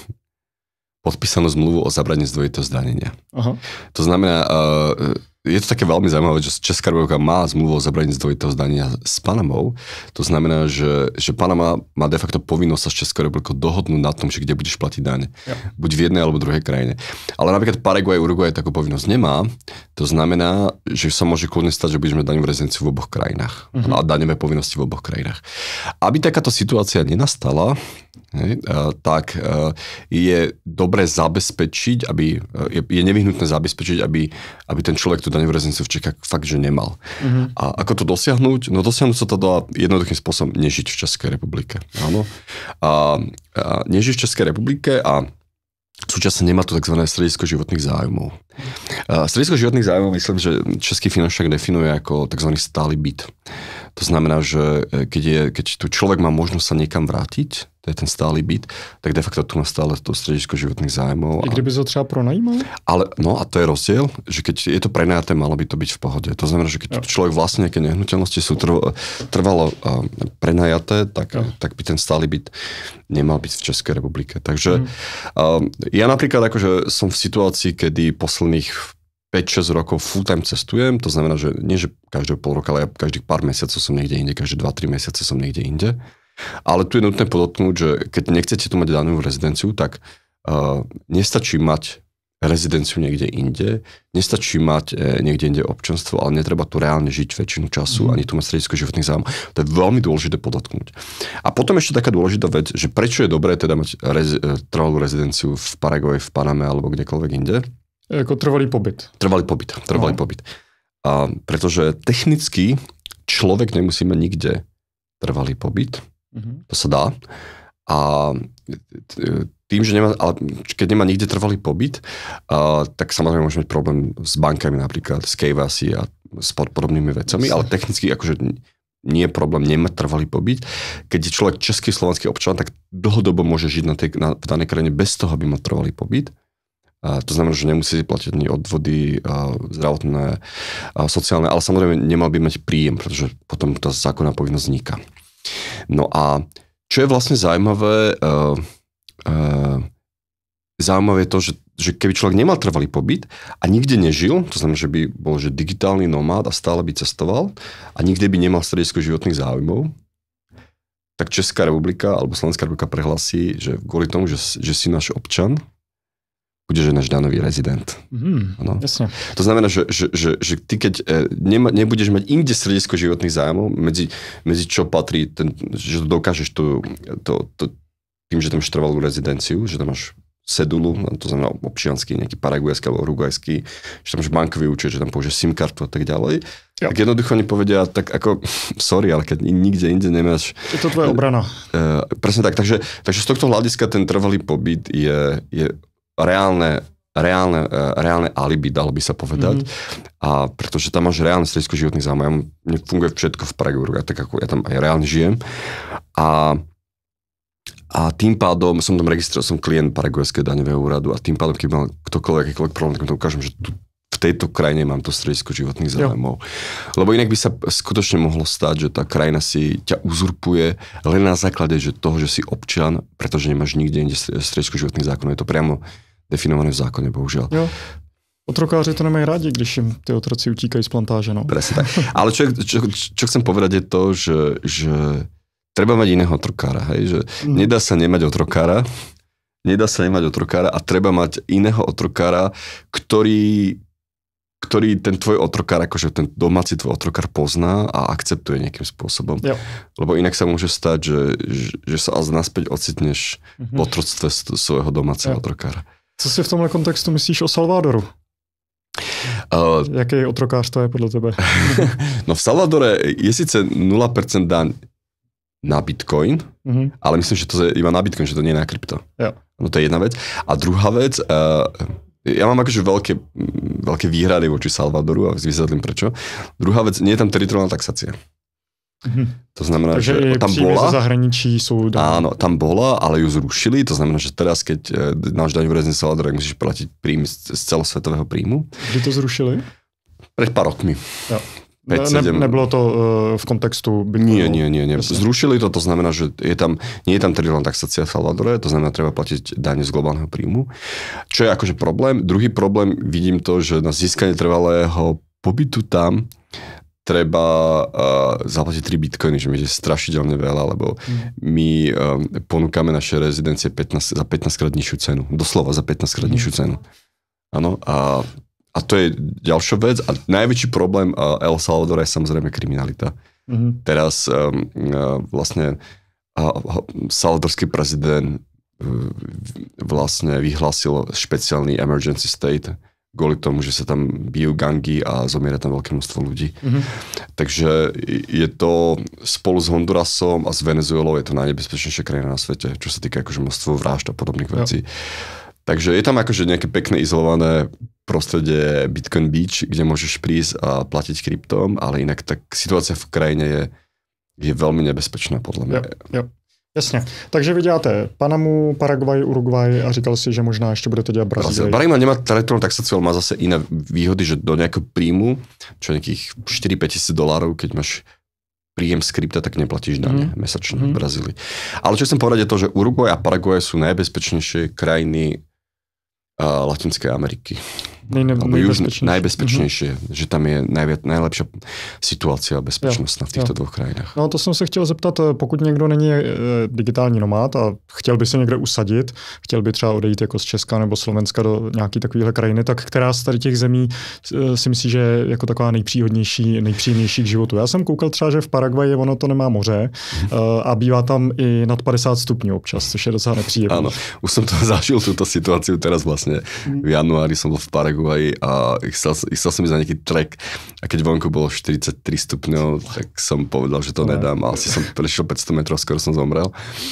podpísanú zmluvu o zabrane z dvojitého zdanenia. Aha. To znamená, uh, je to také veľmi zaujímavé, že Česká republika má zmluvu o zabrane z dvojitého zdanenia s Panamou. To znamená, že, že Panama má de facto povinnosť sa s Českou republikou dohodnúť na tom, že kde budeš platiť dane. Ja. Buď v jednej alebo druhej krajine. Ale napríklad Paraguay, Uruguay takú povinnosť nemá. To znamená, že sa môže kľudne stať, že budeš mať daňovú rezidenciu v oboch krajinách. Uh-huh. A daňové povinnosti v oboch krajinách. Aby takáto situácia nenastala, hej, tak je dobre zabezpečiť, aby, je, je nevyhnutné zabezpečiť, aby, aby ten človek tú daňovú rezidenciu v Čechách fakt, že nemal. Uh-huh. A ako to dosiahnuť? No dosiahnuť sa to dá jednoduchým spôsobom nežiť v Českej republike. Áno. A, a nežiť v Českej republike a súčasne nemá to tzv. Stredisko životných záujmov. Stredisko životných záujmov, myslím, že český finančák definuje ako tzv. Stály byt. To znamená, že keď, je, keď tu človek má možnosť sa niekam vrátiť, to je ten stály byt, tak de facto tu má stále to stredisko životných zájmov.
I kdyby sa třeba pronajímal?
Ale, no a to je rozdiel, že keď je to prenajaté, malo by to byť v pohode. To znamená, že keď ja. človek vlastne nejaké nehnuteľnosti sú trv, trvalo uh, prenajaté, tak, ja. tak by ten stály byt nemal byť v Českej republike. Takže mm. uh, ja napríklad akože som v situácii, kedy posledných päť šesť rokov full-time cestujem, to znamená, že nie, že každého pol roka, ale ja každých pár mesiacov som niekde inde, každé dva tri mesiace som niekde inde. Ale tu je nutné podotknúť, že keď nechcete tu mať daňovú rezidenciu, tak uh, nestačí mať rezidenciu niekde inde, nestačí mať eh, niekde inde občanstvo, ale netreba tu reálne žiť väčšinu času, mm. ani tu mať stredisko životných zájmov. To je veľmi dôležité podotknúť. A potom ešte taká dôležitá vec, že prečo je dobré teda mať rez, trvalú rezidenciu v Paraguaji, v Paname alebo kdekoľvek inde.
Jako trvalý pobyt.
Trvalý pobyt, trvalý no. pobyt. A pretože technicky človek nemusí mať nikde trvalý pobyt, mm-hmm. to sa dá. A tým, že nemá, ale keď nemá nikde trvalý pobyt, a, tak samozrejme môže mať problém s bankami napríklad, s K V C a s podobnými vecami, ale technicky akože nie je problém nemať trvalý pobyt. Keď je človek český, slovenský občan, tak dlhodobo môže žiť na tej, na, v danej krajine bez toho, aby mal trvalý pobyt. A to znamená, že nemusí platiť ani odvody a zdravotné a sociálne, ale samozrejme nemal by mať príjem, pretože potom tá zákonná povinnosť vzniká. No a čo je vlastne zaujímavé, uh, uh, zaujímavé je to, že, že keby človek nemal trvalý pobyt a nikde nežil, to znamená, že by bol že digitálny nomád a stále by cestoval a nikde by nemal stredisko životných záujmov, tak Česká republika alebo Slovenská republika prehlasí, že kvôli tomu, že, že si náš občan, budeš náš daňový rezident.
Mm, jasne.
To znamená, že, že, že, že ty keď nema, nebudeš mať inde stredisko životných zájmov, medzi, medzi čo patrí, ten, že to dokážeš to, to, to, tým, že tam máš trvalú rezidenciu, že tam máš sedulu, to znamená občiansky, nejaký paraguajský alebo urugajský, že tam máš bankový účet, že tam použiješ SIM kartu a tak ďalej. Jo. Tak jednoducho oni povedia, tak ako, sorry, ale keď nikde inde nemáš...
Je to tvoja obrana.
Uh, presne tak, takže, takže z tohto hľadiska ten trvalý pobyt je, je reálne, reálne, reálne alibi, dalo by sa povedať. Mm-hmm. A pretože tam máš reálne stredisko životných záujmov. Mne funguje všetko v Prague, tak ako ja tam aj reálne žijem. A, a tým pádom som tam registroval, som klient Paraguajského daňového úradu a tým pádom, keď mal ktokoľvek, akýkoľvek problém, tak to ukážem, že tu v tejto krajine mám to stredisko životných záujmov. Lebo inak by sa skutočne mohlo stať, že tá krajina si ťa uzurpuje len na základe že toho, že si občan, pretože nemáš nikde inde stredisko životných zákonov. Je to priamo definované v zákone, bohužiaľ. Jo.
Otrokáři to nemají rádi, když jim ty otroci utíkají z plantáže. No.
Presne tak. Ale čo, čo, čo chcem povedať je to, že, že treba mať iného otrokára. Hej? Že mm. Nedá sa nemať otrokára, nedá sa nemať otrokára a treba mať iného otrokára, ktorý ktorý ten tvoj otrokár, akože ten domáci tvoj otrokár pozná a akceptuje nejakým spôsobom. Jo. Lebo inak sa môže stať, že, že, že sa až naspäť ocitneš mm-hmm. v otroctve svojho domáceho jo. otrokára.
Co si v tomhle kontextu myslíš o Salvadoru? Uh, Jaký otrokář to je podľa tebe?
No v Salvadore je síce nula percent daň na Bitcoin, mm-hmm. ale myslím, že to je iba na Bitcoin, že to nie je na krypto. Jo. No to je jedna vec. A druhá vec, uh, ja mám akože veľké, veľké výhrady voči Salvadoru a vysvetlím prečo. Druhá vec, nie je tam teritoriálna taxácia. Mm-hmm. To znamená,
Takže
že tam bola.
Takže zahraničí sú...
Áno, tam bola, ale ju zrušili. To znamená, že teraz, keď náš daňový rezident Salvador, musíš platiť príjmy z celosvetového príjmu.
Kdy to zrušili?
Pred pár rokmi.
Jo. Ne, nebylo to uh, v kontextu Bitcoinu?
Nie, nie, nie. nie. Zrušili to, to znamená, že je tam, nie je tam teritoriálna taxácia v Salvadore, to znamená, treba platiť dane z globálneho príjmu. Čo je akože problém. Druhý problém, vidím to, že na získanie trvalého pobytu tam treba uh, zaplatiť tri bitcoiny, že mi je strašidelne veľa, lebo mm. my um, ponúkame naše rezidencie pätnásť, za pätnásť krát nižšiu cenu. Doslova za pätnásť krát mm. nižšiu cenu. Áno, a A to je ďalšia vec. A najväčší problém El Salvadora je samozrejme kriminalita. Mm-hmm. Teraz um, vlastne uh, salvadorský prezident uh, vlastne vyhlásil špeciálny emergency state kvôli tomu, že sa tam bijú gangy a zomiera tam veľké množstvo ľudí. Mm-hmm. Takže je to spolu s Hondurasom a s Venezuelou je to najnebezpečnejšia krajina na svete, čo sa týka akože množstvo vražd a podobných vecí. Jo. Takže je tam akože nejaké pekné izolované prostredie Bitcoin Beach, kde môžeš prísť a platiť kryptom, ale inak tak situácia v krajine je, je veľmi nebezpečná podľa mňa.
Jo, jo. Jasně. Takže vy děláte Panamu, Paraguay, Uruguay a říkal si, že možná ještě budete dělat Brazílii.
Paraguay nemá teritoriálnu taxáciu, ale má zase iné výhody, že do nejakého príjmu, čo nejakých štyri päť tisíc dolárov, keď máš príjem z krypta, tak neplatíš dane mm. mesačne mm. v Brazílii. Ale čo chcem povedať je to, že Uruguay a Paraguay sú najbezpečnejšie krajiny uh, Latinskej Ameriky.
Nejne,
najbezpečnejšie. najbezpečnejšie, mm-hmm. že tam je najviac, najlepšia situácia bezpečnostná v týchto jo. dvou krajinách.
No to jsem se chtěl zeptat, pokud někdo není e, digitální nomád a chtěl by se někde usadit, chtěl by třeba odejít jako z Česka nebo Slovenska do nějaký takovéhle krajiny, tak která z tady těch zemí e, si myslí, že je jako taková nejpříhodnější, nejpříjemnější k životu. Já jsem koukal třeba, že v Paraguaji ono to nemá moře mm-hmm. e, a bývá tam i nad padesát stupňů občas, což je docela nepříjemné.
Áno, už som to zažil túto situáciu teraz vlastne. V januári som bol v Paraguaji a chcel, chcel som ísť na nejaký trek a keď vonku bolo štyridsaťtri stupňov, tak som povedal, že to nedám a asi som prešiel päťsto metrov, skoro som zomrel.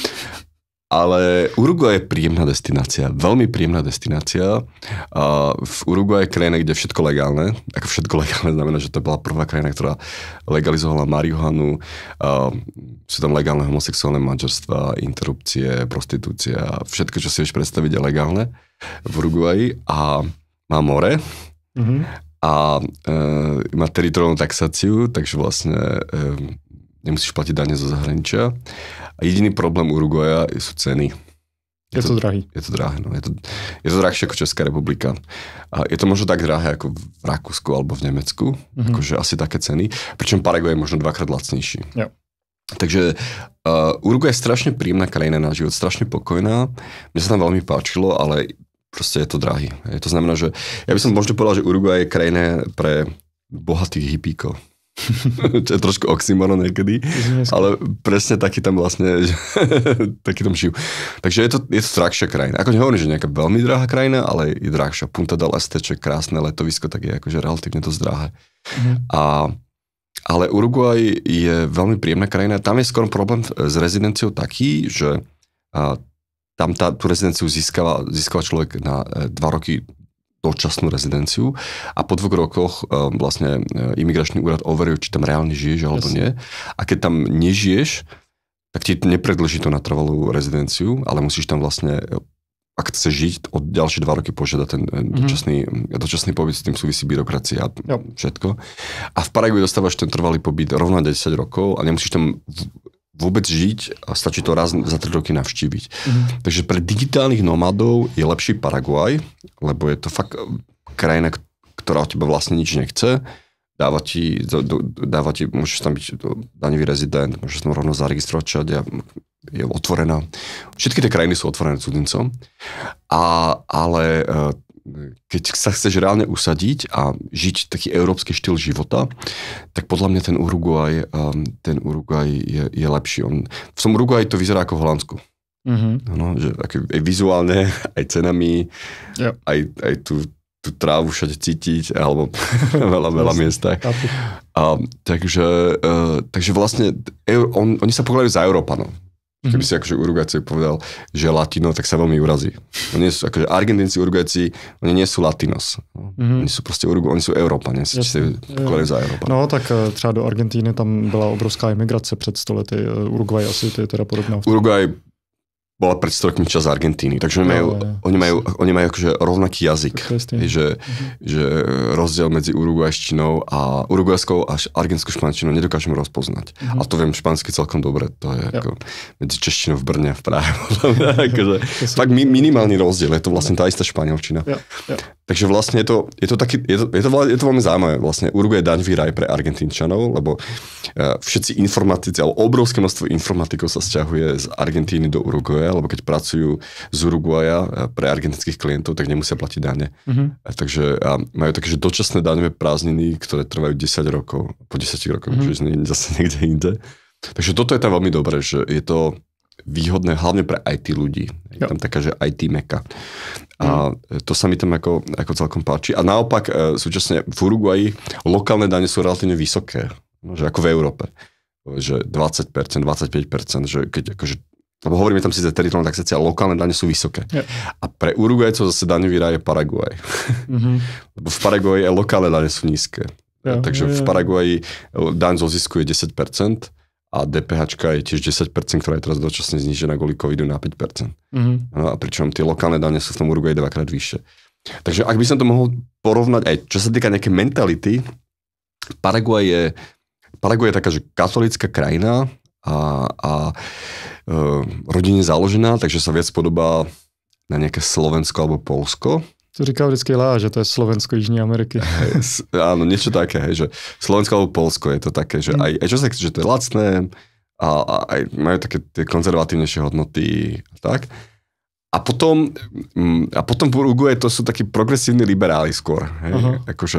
Ale Uruguay je príjemná destinácia, veľmi príjemná destinácia. A v Uruguay je krajina, kde je všetko legálne. Ako všetko legálne znamená, že to bola prvá krajina, ktorá legalizovala marihuanu. A sú tam legálne homosexuálne manželstvá, interrupcie, prostitúcia, všetko, čo si vieš predstaviť, je legálne v Uruguayi. A má more mm-hmm. a e, má teritoriálnu taxáciu, takže vlastne e, nemusíš platiť dane zo zahraničia. A jediný problém Uruguaya sú ceny.
Je, je to, to drahý.
Je to drahé, no. Je to, je to drahšie ako Česká republika. A je to možno tak drahé ako v Rakúsku alebo v Nemecku. Mm-hmm. Akože asi také ceny. Pričom Paraguay je možno dvakrát lacnejší. Jo. Takže uh, Uruguay je strašne príjemná krajina na život, strašne pokojná. Mne sa tam veľmi páčilo, ale proste je to drahý. To znamená, že ja by som možno povedal, že Uruguay je krajina pre bohatých hippíkov. Čo je trošku oxymoron niekedy, ale presne taký tam vlastne, taký tam žijú. Takže je to, je to drahšia krajina. Ako nehovorím, že nejaká veľmi drahá krajina, ale je drahšia. Punta del Este, čo je krásne letovisko, tak je akože relatívne dosť drahé. Mm-hmm. A, ale Uruguay je veľmi príjemná krajina. Tam je skoro problém s rezidenciou taký, že a, tam tá, tú rezidenciu získava, získava človek na e, dva roky dočasnú rezidenciu a po dvoch rokoch vlastne imigračný úrad overuje, či tam reálne žiješ alebo
Jasne.
nie. A keď tam nežiješ, tak ti nepredĺží to na trvalú rezidenciu, ale musíš tam vlastne, ak chceš žiť, od ďalšie dva roky požiadať ten dočasný, mm-hmm. dočasný pobyt, s tým súvisí byrokracia a jo. všetko. A v Paraguaji dostávaš ten trvalý pobyt rovno desať rokov a nemusíš tam vôbec žiť a stačí to raz za tri roky navštíviť. Mm-hmm. Takže pre digitálnych nomádov je lepší Paraguaj, lebo je to fakt krajina, ktorá od teba vlastne nič nechce. Dáva ti, dáva ti môžeš tam byť daňový rezident, môžeš tam rovno zaregistrovať, je, je otvorená. Všetky tie krajiny sú otvorené cudzincom, a, ale keď sa chceš reálne usadiť a žiť taký európsky štýl života, tak podľa mňa ten Uruguay, ten Uruguay je, je lepší. On, v tom Uruguay to vyzerá ako v Holandsku. Mm-hmm. No, že aj vizuálne, aj cenami, yep. aj, aj tú, tú trávu všade cítiť, alebo veľa, veľa miestach. A, takže, uh, takže vlastne on, oni sa pokladajú za Európanov. Keby si akože Urugajci povedal, že je latino, tak sa veľmi urazí. Oni sú, akože Argentínci, Urugajci, oni nie sú latinos. Mm-hmm. Oni sú proste Urugu, oni sú Európani, si sa pokladajú za Európa.
No tak třeba do Argentíny tam byla obrovská imigrace před sto lety. Uruguay asi to je teda podobná.
Uruguay bola pred sto rokmi časť Argentíny, takže oni majú, no, oni majú, oni majú akože rovnaký jazyk. Že, uh-huh. že rozdiel medzi urugvajštinou a urugvajskou a argentskou španštinou nedokážem rozpoznať. Uh-huh. A to viem špansky celkom dobre. To je ja. ako medzi češtinou v Brne a v Prahe. akože, fakt minimálny rozdiel. Je to vlastne tá istá španielčina. Ja. Ja. Takže vlastne je to, je to taký, je to, je to, je to veľmi zaujímavé. Vlastne Uruguay je daňový raj pre Argentínčanov, lebo uh, všetci informatici, alebo obrovské množstvo informatikov sa sťahuje z Argentíny do Uruguaya, lebo keď pracujú z Uruguaya pre argentínskych klientov, tak nemusia platiť dane. Mm-hmm. A takže a majú také, že dočasné daňové prázdniny, ktoré trvajú desať rokov. Po desať rokoch, mm-hmm. že zase niekde inde. Takže toto je tam veľmi dobré, že je to výhodné hlavne pre í té ľudí. Je jo. tam taká, že í té meka. A to sa mi tam ako, ako celkom páči. A naopak súčasne v Uruguayi lokálne dane sú relatívne vysoké. Že ako v Európe. Že dvadsať percent, dvadsaťpäť percent, že keď akože, lebo hovoríme tam síce teritoriálna taxácia, ale lokálne dane sú vysoké. Ja. A pre Uruguaycov zase daňový raj je Paraguaj. Mm-hmm. Lebo v Paraguaji aj lokálne dane sú nízke. Ja, Takže ja, ja. v Paraguaji daň zo zisku je desať percent a DPHčka je tiež desať percent, ktorá je teraz dočasne znížená kvôli covidu na päť percent. Mm-hmm. No, a pričom tie lokálne dane sú v tom Uruguayi dvakrát vyššie. Takže ak by som to mohol porovnať, aj čo sa týka nejaké mentality, Paraguaj je, Paraguaj je taká, že katolická krajina a, a e, rodine založená, takže sa viac podobá na nejaké Slovensko alebo Poľsko.
To říká vždycky Lá, že to je Slovensko Jižní Ameriky.
Hej, áno, niečo také, hej, že Slovensko alebo Poľsko je to také, že mm. aj, aj čo sa že to je lacné a, a aj majú také tie konzervatívnejšie hodnoty a tak. A potom, a potom v Uruguay to sú takí progresívni liberáli skôr. Hej, uh-huh. akože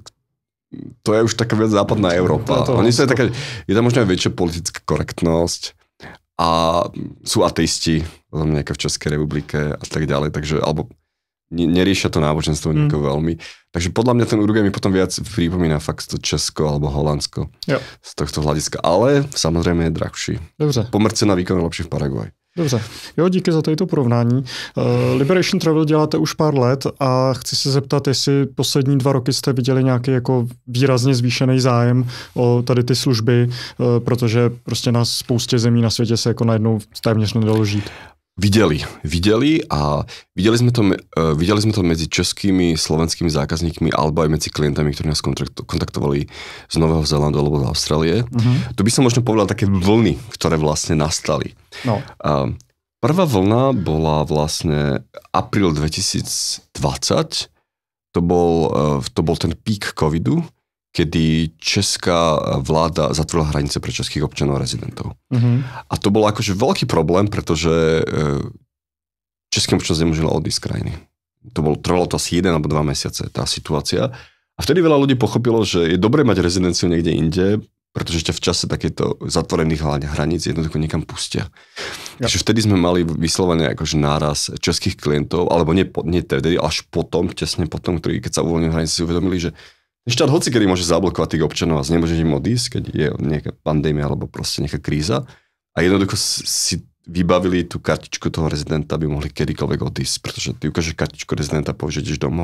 to je už taká viac západná Európa. To to Oni sú také, je tam možno aj väčšia politická korektnosť a sú ateisti, nejaké v Českej republike a tak ďalej, takže, alebo neriešia to náboženstvo mm. veľmi. Takže podľa mňa ten Uruguay mi potom viac pripomína fakt to Česko alebo Holandsko jo. z tohto hľadiska. Ale samozrejme je drahší.
Dobře.
Pomer cena výkon je lepší v Paraguaji.
Dobře. Jo, díky za to porovnání. Uh, Liberation Travel děláte už pár let a chci se zeptat, jestli poslední dva roky jste viděli nějaký jako výrazně zvýšený zájem o tady ty služby, uh, protože prostě na spoustě zemí na světě se jako najednou téměř nedalo žít.
Videli, videli a videli sme, to, uh, videli sme to medzi českými, slovenskými zákazníkmi alebo aj medzi klientami, ktorí nás kontaktovali z Nového Zélandu alebo z Austrálie. Uh-huh. Tu by som možno povedal také vlny, ktoré vlastne nastali. No. Uh, prvá vlna bola vlastne apríl dvetisícdvadsať, to bol, uh, to bol ten pík covidu, kedy česká vláda zatvorila hranice pre českých občanov a rezidentov. Mm-hmm. A to bol akože veľký problém, pretože českým občanom nemôžela odísť z krajiny. To bolo, trvalo to asi jeden alebo dva mesiace, tá situácia. A vtedy veľa ľudí pochopilo, že je dobré mať rezidenciu niekde inde, pretože ešte v čase takéto zatvorených hraníc jednoducho niekam pustia. Ja. Takže vtedy sme mali vyslovene akože náraz českých klientov, alebo nie, nie tedy, až potom, tesne potom, ktorí keď sa uvoľnili hranice, si uvedomili, že štát hocikedy môže zablokovať tých občanov a nemôže im odísť, keď je nejaká pandémia alebo proste nejaká kríza. A jednoducho si vybavili tú kartičku toho rezidenta, aby mohli kedykoľvek odísť, pretože ty ukážeš kartičku rezidenta, povieš, že ideš domov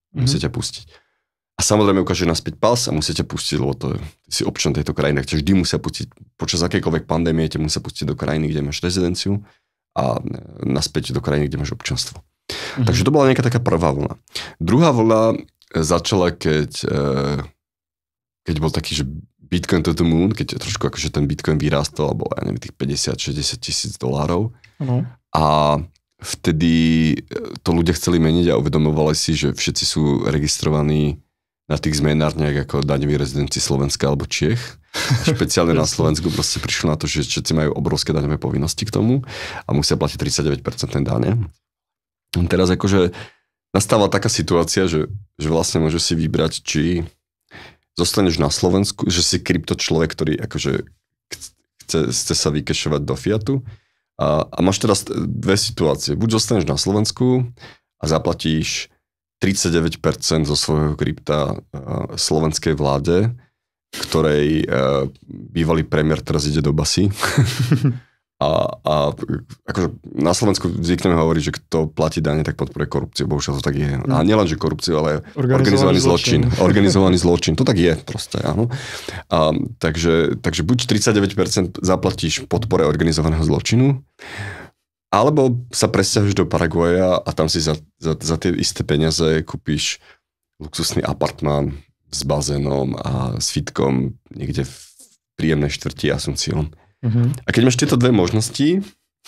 Mm-hmm. Musíte pustiť. A samozrejme ukáže naspäť pas a musíte pustiť, lebo to je, si občan tejto krajiny, takže vždy musia pustiť, počas akejkoľvek pandémie te musia pustiť do krajiny, kde máš rezidenciu a naspäť do krajiny, kde máš občanstvo. Mm-hmm. Takže to bola nejaká taká prvá vlna. Druhá vlna začala, keď, keď bol taký, že Bitcoin to the moon, keď trošku akože ten Bitcoin vyrástol, alebo ja neviem, tých päťdesiat šesťdesiat tisíc dolárov. Mm-hmm. A vtedy to ľudia chceli meniť a uvedomovali si, že všetci sú registrovaní na tých zmenárniach ako daňoví rezidenti Slovenska alebo Čiech. A špeciálne na Slovensku proste prišlo na to, že všetci majú obrovské daňové povinnosti k tomu a musia platiť tridsaťdeväť percent dane. Teraz akože nastáva taká situácia, že, že vlastne môžeš si vybrať, či zostaneš na Slovensku, že si krypto človek, ktorý akože chce, chce sa vykešovať do fiatu a, a máš teraz dve situácie. Buď zostaneš na Slovensku a zaplatíš tridsaťdeväť percent zo svojho krypta uh, slovenskej vláde, ktorej uh, bývalý premiér teraz ide do basy. a, a akože na Slovensku zvykneme hovoriť, že kto platí dane, tak podporuje korupciu. Bohužiaľ to tak je. A nielen, že korupciu, ale organizovaný, organizovaný zločin. zločin. Organizovaný zločin. To tak je proste, áno. A, takže, takže buď tridsaťdeväť percent zaplatíš podpore organizovaného zločinu, alebo sa presťahuješ do Paraguaja a tam si za, za, za tie isté peniaze kúpiš luxusný apartmán s bazénom a s fitkom niekde v príjemnej štvrti Asuncion. Mm-hmm. A keď máš tieto dve možnosti,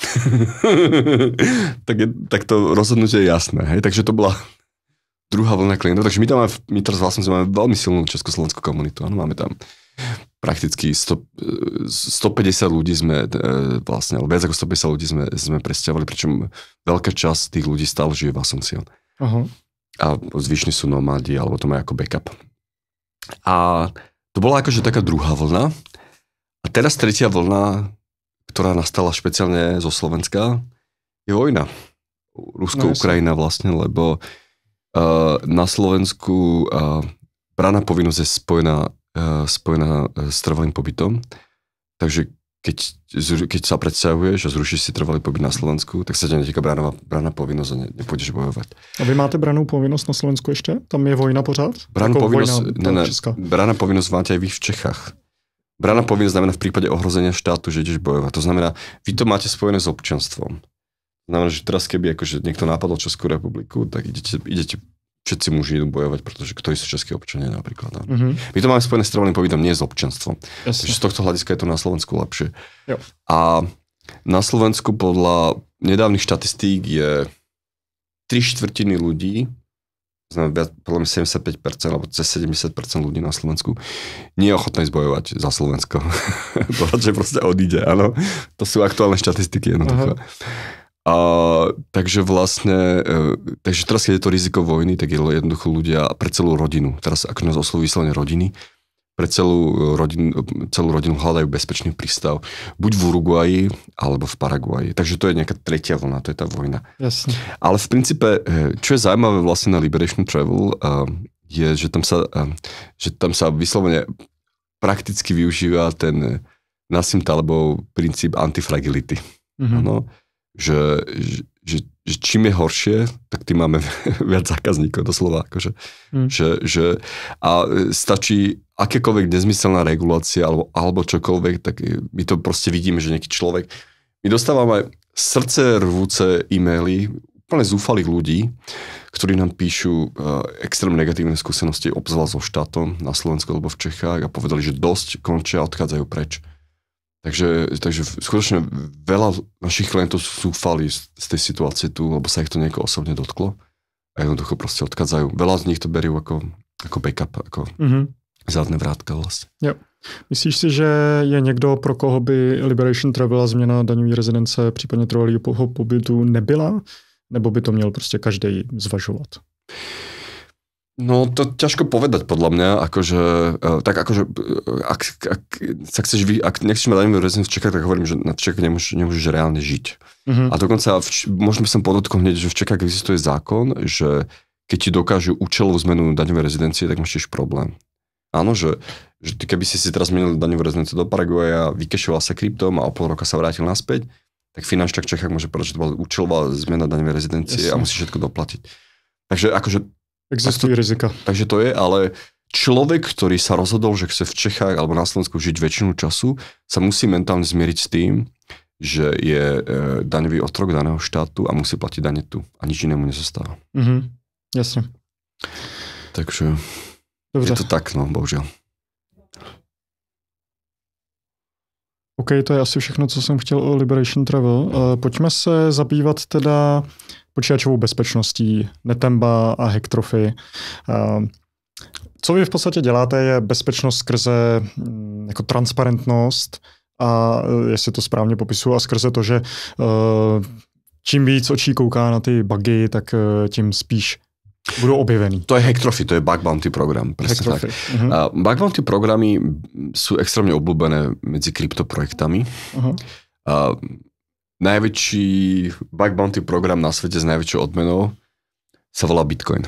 tak, je, tak to rozhodnutie je jasné. Hej? Takže to bola druhá vlna klientov. Takže my tam máme, my teraz vlastne máme veľmi silnú československú komunitu. Ano, máme tam prakticky sto, stopäťdesiat ľudí sme vlastne, ale viac ako stopäťdesiat ľudí sme, sme presťahovali, pričom veľká časť tých ľudí stále žije v Asuncion. Uh-huh. A zvyšní sú nomádi, alebo to majú ako backup. A to bola akože taká druhá vlna. A teraz tretia vlna, ktorá nastala špeciálne zo Slovenska, je vojna. Rusko-Ukrajina vlastne, lebo uh, na Slovensku uh, branná povinnosť je spojená spojená s trvalým pobytom. Takže keď, keď sa predsťahuješ a zrušíš si trvalý pobyt na Slovensku, tak sa ťa netýka branná povinnosť a ne, nepôjdeš bojovať.
A vy máte brannou povinnosť na Slovensku ešte? Tam je vojna pořád?
Branná povinnosť, ne, ne, branná povinnosť máte aj vy v Čechách. Branná povinnosť znamená v prípade ohrozenia štátu, že ideš bojovať. To znamená, vy to máte spojené s občianstvom. To znamená, že teraz keby akože niekto napadol Českú republiku, tak idete, idete všetci muži idú bojovať, pretože ktorí sú českí občania napríklad. Mm-hmm. My to máme spojené s trvalým pobytom, nie s občianstvom. Jasne. Takže z tohto hľadiska je to na Slovensku lepšie. Jo. A na Slovensku podľa nedávnych štatistík je tri štvrtiny ľudí, znamená viac, podľa mňa sedemdesiatpäť percent alebo cez sedemdesiat percent ľudí na Slovensku nie je ochotné ísť bojovať za Slovensko. To radšej proste odíde, áno. To sú aktuálne štatistiky jednoducho. A, takže vlastne, takže teraz, keď je to riziko vojny, tak je jednoducho ľudia pre celú rodinu, teraz ako nás oslovujú vyslovene rodiny, pre celú rodinu, celú rodinu hľadajú bezpečný prístav, buď v Uruguayi, alebo v Paraguaji. Takže to je nejaká tretia vlna, to je tá vojna. Jasne. Ale v princípe, čo je zaujímavé vlastne na Liberation Travel, je, že tam sa, že tam sa vyslovene prakticky využíva ten Nassim Talebov princíp antifragility. Mm-hmm. Ano? Že, že, že čím je horšie, tak tým máme viac zákazníkov, doslova. Akože, mm. že, že, a stačí akékoľvek nezmyselná regulácia alebo, alebo čokoľvek, tak my to proste vidíme, že nejaký človek... My dostávame srdce rvúce e-maily úplne zúfalých ľudí, ktorí nám píšu uh, extrémne negatívne skúsenosti, obzvlášť so štátom na Slovensku alebo v Čechách a povedali, že dosť končia a odchádzajú preč. Takže, takže skutočne veľa našich klientov zúfali z, z tej situácie tu, lebo sa ich to nejako osobne dotklo a jednoducho proste odchádzajú. Veľa z nich to berú ako, ako backup, ako mm-hmm. zadné vrátka vlastne. Jo. Myslíš si, že je někdo, pro koho by Liberation Travel a změna daňové rezidence, případně trvalého pobytu nebyla? Nebo by to měl prostě každý zvažovat? No to ťažko povedať podľa mňa, akože, tak akože, ak, ak sa chceš, vy, ak nechceš mať daňovú rezidenciu v Čechách, tak hovorím, že na Čechách nemôžeš, nemôžeš reálne žiť. Mm-hmm. A dokonca, v, možno by som podotkol hneď, že v Čechách existuje zákon, že keď ti dokážu účelovú zmenu daňovej rezidencie, tak máš tiež problém. Áno, že, že ty keby si si teraz zmenil daňovú rezidenciu do Paraguaja, vykešoval sa kryptom a o pol roka sa vrátil naspäť, tak finančník v Čechách môže povedať, že to bola účelová zmena daňovej rezidencie. Jasne. A musíš všetko doplatiť. Takže akože
Existujú rizika.
Takže to je, ale človek, ktorý sa rozhodol, že chce v Čechách alebo na Slovensku žiť väčšinu času, sa musí mentálne zmieriť s tým, že je e, daňový otrok daného štátu a musí platiť dane tu. A nič inému nezostáva.
Mhm, jasne.
Takže Dobře. Je to tak, no, bohužel.
OK, to je asi všechno, co jsem chtěl o Liberation Travel. Uh, pojďme se zabývat teda počítačovou bezpečností, Netemba a Hacktrophy. Uh, co vy v podstatě děláte, je bezpečnost skrze um, jako transparentnost a uh, jestli to správně popisuju, a skrze to, že uh, čím víc očí kouká na ty bugy, tak uh, tím spíš budou objevený.
To je Hacktrophy, to je Bug Bounty program. Presne tak. Uh-huh. A Bug Bounty programy sú extrémne obľúbené medzi kryptoprojektami. Uh-huh. A najväčší Bug Bounty program na svete s najväčšou odmenou sa volá Bitcoin.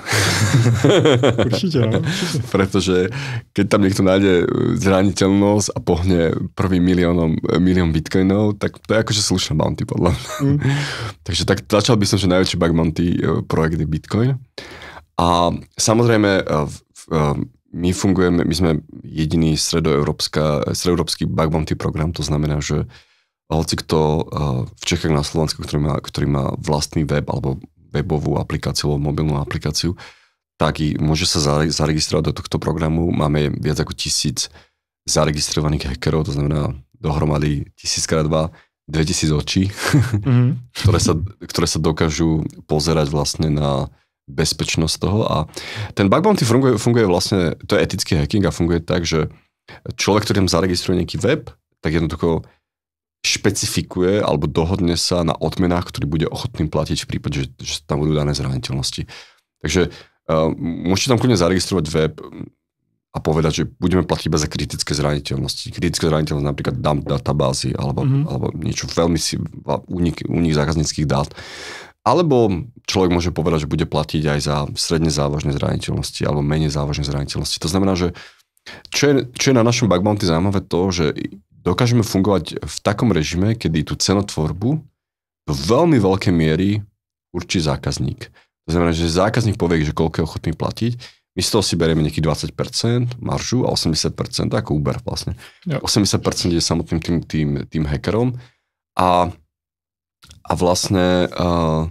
Určite, no. Určite.
Pretože keď tam niekto nájde zraniteľnosť a pohne prvým miliónom, milión bitcoinov, tak to je akože slušná bounty podľa mňa. Mm. Takže tak začal by som, že najväčší Bug Bounty projekt je Bitcoin. A samozrejme my fungujeme, my sme jediný stredoeurópsky Bug Bounty program, to znamená, že hoci kto v Čechách na Slovensku, ktorý má, ktorý má vlastný web alebo webovú aplikáciu alebo mobilnú aplikáciu, tak i môže sa zaregistrovať do tohto programu. Máme viac ako tisíc zaregistrovaných hackerov, to znamená dohromady tisíckrát dva, dvetisíc očí, mm-hmm. ktoré, sa, ktoré sa dokážu pozerať vlastne na bezpečnosť toho. A ten Bug Bounty funguje, funguje vlastne, to je etický hacking a funguje tak, že človek, ktorý tam zaregistruje nejaký web, tak jednoducho špecifikuje alebo dohodne sa na odmenách, ktorý bude ochotný platiť v prípade, že, že tam budú dané zraniteľnosti. Takže uh, môžete tam kľudne zaregistrovať web a povedať, že budeme platiť iba za kritické zraniteľnosti. Kritické zraniteľnosti napríklad dump databázy alebo, mm-hmm. alebo niečo veľmi si únik, únik zákazníckych dát. Alebo človek môže povedať, že bude platiť aj za stredne závažné zraniteľnosti alebo menej závažné zraniteľnosti. To znamená, že čo je, čo je na našom Bug Bounty zaujímavé to, že dokážeme fungovať v takom režime, kedy tú cenotvorbu do veľmi veľkej miery určí zákazník. To znamená, že zákazník povie, že koľko je ochotný platiť. My z toho si berieme nejakých dvadsať percent maržu a osemdesiat percent ako Uber vlastne. Ja. osemdesiat percent je samotným tým, tým, tým hackerom a, a vlastne uh,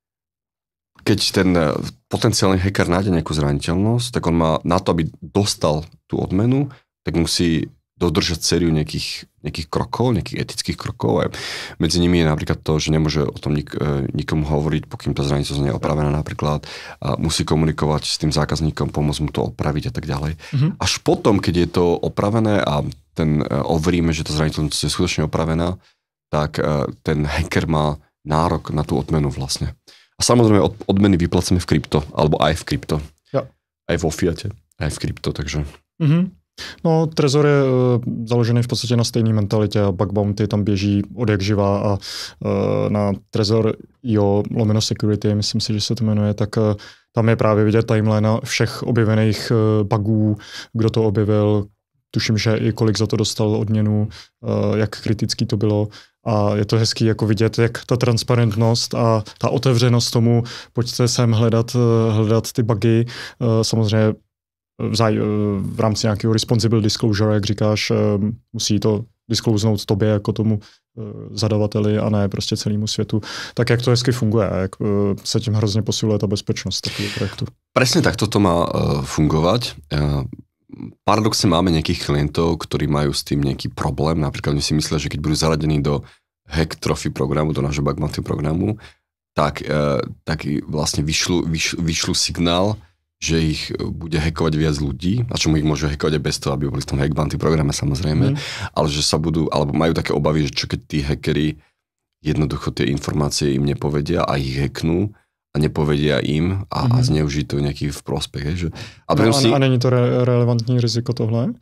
keď ten potenciálny hacker nájde nejakú zraniteľnosť, tak on má na to, aby dostal tú odmenu, tak musí dodržať sériu nejakých, nejakých krokov, nejakých etických krokov. A medzi nimi je napríklad to, že nemôže o tom nik, nikomu hovoriť, pokým tá zraniteľnosť nie je opravená napríklad. A musí komunikovať s tým zákazníkom, pomôcť mu to opraviť a tak ďalej. Mm-hmm. Až potom, keď je to opravené a ten overíme, že tá zraniteľnosť je skutočne opravená, tak ten hacker má nárok na tú odmenu vlastne. A samozrejme odmeny vyplácame v krypto, alebo aj v krypto. Ja. Aj vo fiate, aj v krypto, takže... Mm-hmm.
No, Trezor je uh, založený v podstatě na stejné mentalitě a Bug Bounty tam běží od jak živá a uh, na Trezor jo, lomeno security, myslím si, že se to jmenuje, tak uh, tam je právě vidět timeline všech objevených uh, bugů, kdo to objevil, tuším, že i kolik za to dostal odměnu, uh, jak kritický to bylo. A je to hezký jako vidět, jak ta transparentnost a ta otevřenost tomu, pojďte sem hledat, hledat ty bugy, uh, samozřejmě V, zaj, v rámci nějakého responsible disclosure, jak říkáš, musí to disclosenout tobě jako tomu zadavateli a ne prostě celému světu. Tak jak to hezky funguje, jak se tím hrozně posiluje ta bezpečnost takového projektu.
Presne takto to má fungovať. Paradoxne máme nejakých klientov, ktorí majú s tým nejaký problém. Napríklad oni si myslia, že keď budú zaradení do Hacktrophy programu, do nášho Bug Bounty programu, tak, tak vlastne vyšlu, vyšlu, vyšlu signál, že ich bude hackovať viac ľudí, a čomu ich môžu hackovať aj bez toho, aby boli v tom Hack Bounty programe samozrejme, mm. ale že sa budú, alebo majú také obavy, že čo keď tí hackeri jednoducho tie informácie im nepovedia a ich hacknú a nepovedia im a, mm. a zneužijú to nejaký v prospech. Že? A,
no, si... a není to re- relevantní riziko tohle?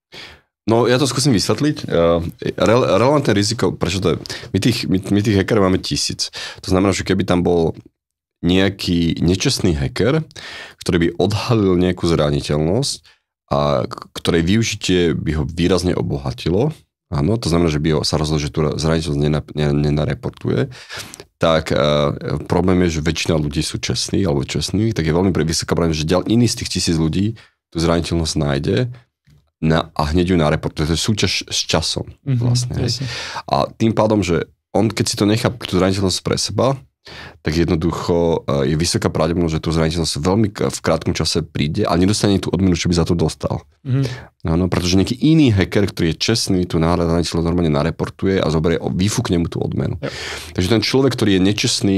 No ja to skúsim vysvetliť. Re- relevantné riziko, prečo to je? My tých, my, my tých hackerov máme tisíc. To znamená, že keby tam bol nejaký nečestný hacker, ktorý by odhalil nejakú zraniteľnosť a ktorej využitie by ho výrazne obohatilo, áno, to znamená, že by ho sa rozhodol, že tú zraniteľnosť nenareportuje, tak uh, problém je, že väčšina ľudí sú čestní alebo čestní, tak je veľmi vysoká pravdepodobnosť, že ďal iný z tých tisíc ľudí tú zraniteľnosť nájde na, a hneď ju nareportuje. To je súťaž s časom mm-hmm, vlastne. Jasne. A tým pádom, že on keď si to nechá tú zraniteľnosť pre seba, tak jednoducho je vysoká pravdepodobnosť, že tú zraniteľnosť veľmi v krátkom čase príde a nedostane tú odmenu, čo by za to dostal. Mm-hmm. No, pretože nejaký iný hacker, ktorý je čestný, tú zraniteľnosť normálne nareportuje a zoberie, vyfúkne mu tú odmenu. Yep. Takže ten človek, ktorý je nečestný,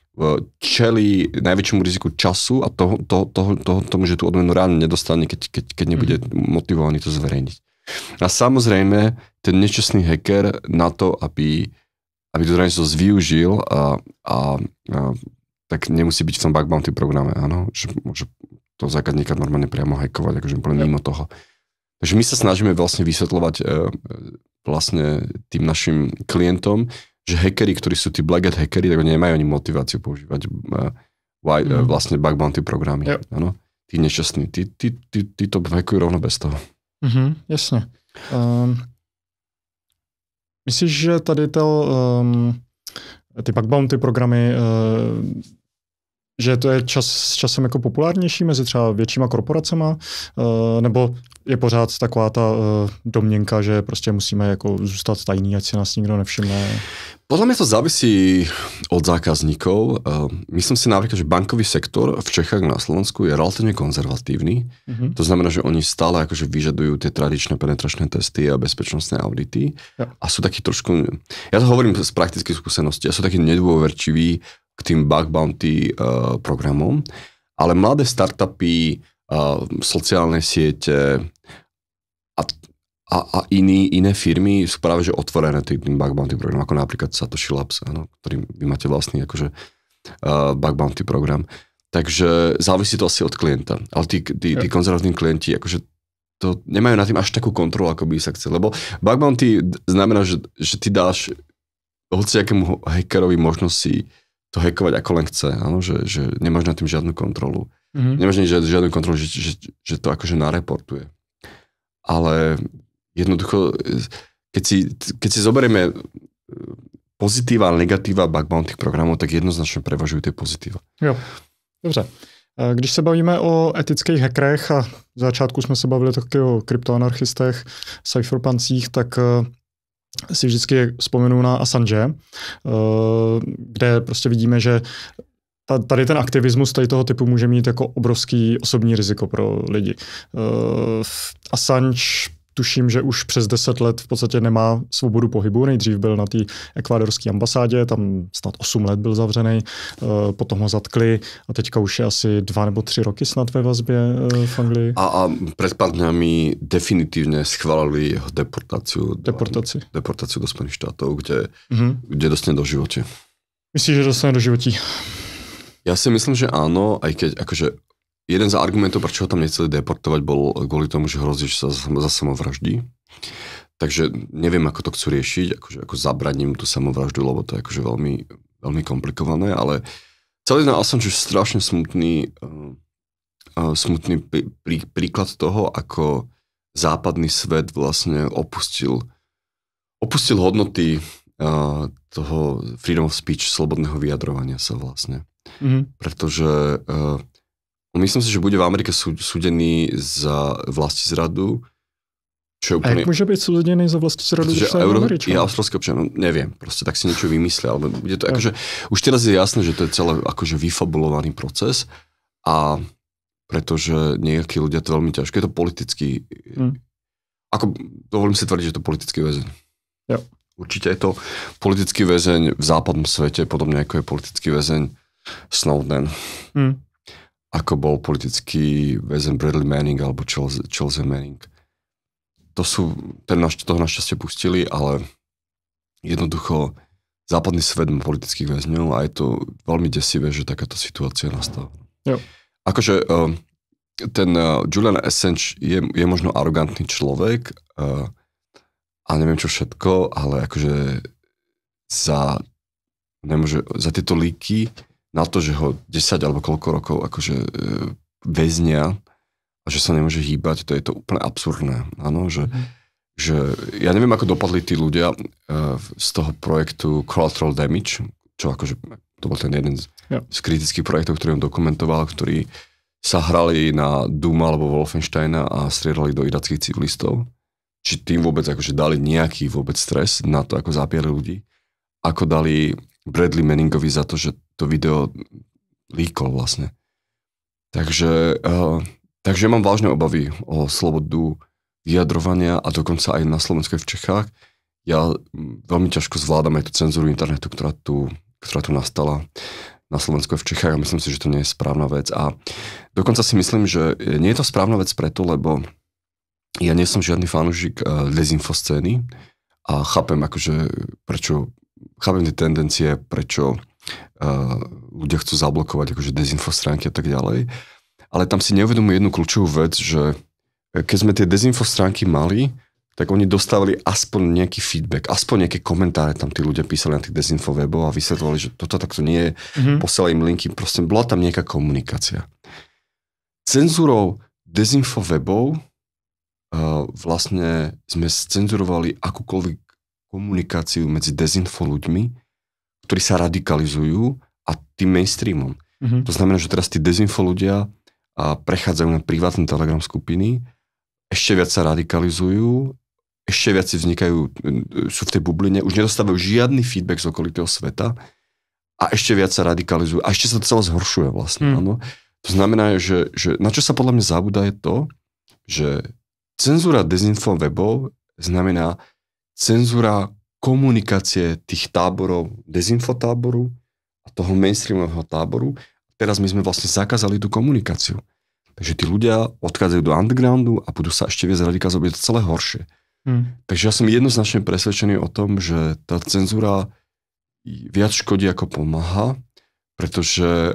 čelí najväčšiemu riziku času a toho, toho, toho, toho, tomu, že tú odmenu reálne nedostane, keď, keď, keď nebude mm-hmm. motivovaný to zverejniť. A samozrejme, ten nečestný hacker na to, aby aby tú zraniteľnosť využil a, a, a tak nemusí byť v tom bug bounty programe, áno, že môže to zákazníka normálne priamo hackovať, akože úplne mimo toho. Takže my sa snažíme vlastne vysvetľovať e, vlastne tým našim klientom, že hackeri, ktorí sú tí black hat hackeri, tak nemajú ani motiváciu používať e, white, mm. e, vlastne bug bounty programy, yep. áno. Tí nešťastní, tí, tí, tí, tí to hackujú rovno bez toho.
Mhm, jasne. Um... Myslíš, že tady to, um, ty bug bounty programy, uh, že to je čas, s časem jako populárnější mezi třeba většíma korporacema, uh, nebo je pořád taková ta uh, domněnka, že prostě musíme jako zůstat tajný, ať si nás nikdo nevšimne?
Podľa mňa to závisí od zákazníkov. Uh, myslím si napríklad, že bankový sektor v Čechách na Slovensku je relatívne konzervatívny. Mm-hmm. To znamená, že oni stále akože vyžadujú tie tradičné penetračné testy a bezpečnostné audity. Ja. A sú takí trošku, ja to hovorím z praktických skúseností, a sú takí nedôverčiví k tým bug bounty uh, programom, ale mladé startupy, uh, sociálne siete a A, a iní, iné firmy sú práve že otvorené tým bug bounty programom, ako napríklad Satoshi Labs, áno, ktorým vy máte vlastný akože uh, bug bounty program. Takže závisí to asi od klienta. Ale tí, tí, tí konzervatívni klienti akože to nemajú na tým až takú kontrolu, ako by sa chcel. Lebo bug bounty znamená, že, že ty dáš hociakému hackerovi možnosť si to hackovať ako len chce. Áno, že, že nemáš na tým žiadnu kontrolu. Mm-hmm. Nemáš žiadnu kontrolu, že, že, že to akože nareportuje. Ale jednoducho, keď si, keď si zoberieme pozitíva a negatíva bug bounty programů, tak jednoznačně prevažují ty pozitiva.
Jo, dobře. Když se bavíme o etických hackerech a v začátku jsme se bavili taky o kryptoanarchistech, cypherpuncích, tak si vždycky vzpomenu na Assange, kde prostě vidíme, že tady ten aktivismus tady toho typu může mít jako obrovský osobní riziko pro lidi. Assange tuším, že už přes deset let v podstatě nemá svobodu pohybu. Nejdřív byl na té ekvádorské ambasádě, tam snad osm let byl zavřený, potom ho zatkli a teďka už je asi dva nebo tři roky snad ve vazbě v Anglii.
A, a před pár dňami definitivně schválili jeho deportáciu,
Deportaci.
do, deportáciu do Spojených štátov, kde, mm-hmm. kde dostane do životí.
Myslíš, že dostane do životí?
Ja si myslím, že áno, aj keď akože jeden z argumentov, prečo ho tam nechceli deportovať, bol kvôli tomu, že hrozí, že sa za samovraždí. Takže neviem, ako to chcú riešiť, akože ako zabraním tú samovraždu, lebo to je akože veľmi, veľmi komplikované, ale celý ten Assange je strašne smutný, uh, smutný prí, prí, príklad toho, ako západný svet vlastne opustil, opustil hodnoty uh, toho freedom of speech, slobodného vyjadrovania sa vlastne. Mm-hmm. Pretože uh, myslím si, že bude v Amerike súdený za vlastizradu. Čo je úplne...
A jak môže byť súdený za vlastizradu?
Pretože Euro... je australský občan, no, neviem, proste tak si niečo vymyslia. Ale bude to, akože, už teraz je jasné, že to je celé akože vyfabulovaný proces a pretože nejakí ľudia to veľmi ťažké, je to politický, mm. ako dovolím si tvrdiť, že je to politický väzeň.
Jo.
Určite je to politický väzeň v západnom svete, podobne ako je politický väzeň Snowden. Hmm. Ako bol politický väzen Bradley Manning alebo Chelsea Manning. To sú, ten naš, toho našťastie pustili, ale jednoducho západný svet má politických väzňov a je to veľmi desivé, že takáto situácia nastala. Jo. Akože ten Julian Assange je, je možno arogantný človek a neviem čo všetko, ale akože za, nemôže, za tieto líky na to, že ho desať alebo koľko rokov akože e, väznia a že sa nemôže hýbať, to je to úplne absurdné. Áno, že, mm. že ja neviem, ako dopadli tí ľudia e, z toho projektu Collateral Damage, čo akože to bol ten jeden z,
ja.
z kritických projektov, ktorý on dokumentoval, ktorí sa hrali na Duma alebo Wolfensteina a strieľali do irackých civilistov. Či tým vôbec akože dali nejaký vôbec stres na to, ako zabieli ľudí. Ako dali Bradley Manningovi za to, že to video líkol vlastne. Takže, uh, takže mám vážne obavy o slobodu vyjadrovania a dokonca aj na Slovensku v Čechách. Ja veľmi ťažko zvládam aj tú cenzúru internetu, ktorá tu, ktorá tu nastala na Slovensku v Čechách a myslím si, že to nie je správna vec. A dokonca si myslím, že nie je to správna vec preto, lebo ja nie som žiadny fanúšik uh, dezinfoscény a chápem akože prečo, chápem tie tendencie, prečo uh, ľudia chcú zablokovať akože dezinfostránky a tak ďalej. Ale tam si neuvedomujú jednu kľúčovú vec, že keď sme tie dezinfostránky mali, tak oni dostávali aspoň nejaký feedback, aspoň nejaké komentáre tam tí ľudia písali na tých dezinfowebov a vysvetľovali, že toto takto nie je, mm-hmm. posielali im linky, proste bola tam nejaká komunikácia. Cenzúrou dezinfowebov Uh, vlastne sme cenzurovali akúkoľvek komunikáciu medzi dezinfo ľuďmi, ktorí sa radikalizujú a tým mainstreamom. Mm-hmm. To znamená, že teraz tí dezinfo ľudia uh, prechádzajú na privátne Telegram skupiny, ešte viac sa radikalizujú, ešte viac si vznikajú, sú v tej bubline, už nedostávajú žiadny feedback z okolitého sveta a ešte viac sa radikalizujú a ešte sa to celé zhoršuje vlastne. Mm. Áno. To znamená, že, že na čo sa podľa mňa zabúda je to, že cenzúra dezinfo webov znamená cenzúra komunikácie tých táborov, dezinfo táboru a toho mainstreamového táboru. Teraz my sme vlastne zakázali tú komunikáciu. Takže tí ľudia odchádzajú do undergroundu a budú sa ešte viac radikalizovať, je to celé horšie. Hmm. Takže ja som jednoznačne presvedčený o tom, že tá cenzúra viac škodí ako pomáha, pretože,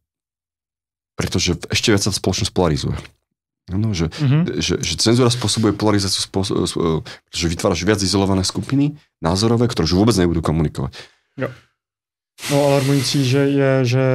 pretože ešte viac sa spoločnosť polarizuje. No, že, mm-hmm. že, že cenzúra spôsobuje polarizáciu, spôsob, že vytváraš viac izolované skupiny názorové, ktoré už vôbec nebudú komunikovať.
Jo. No alarmující, že je, že,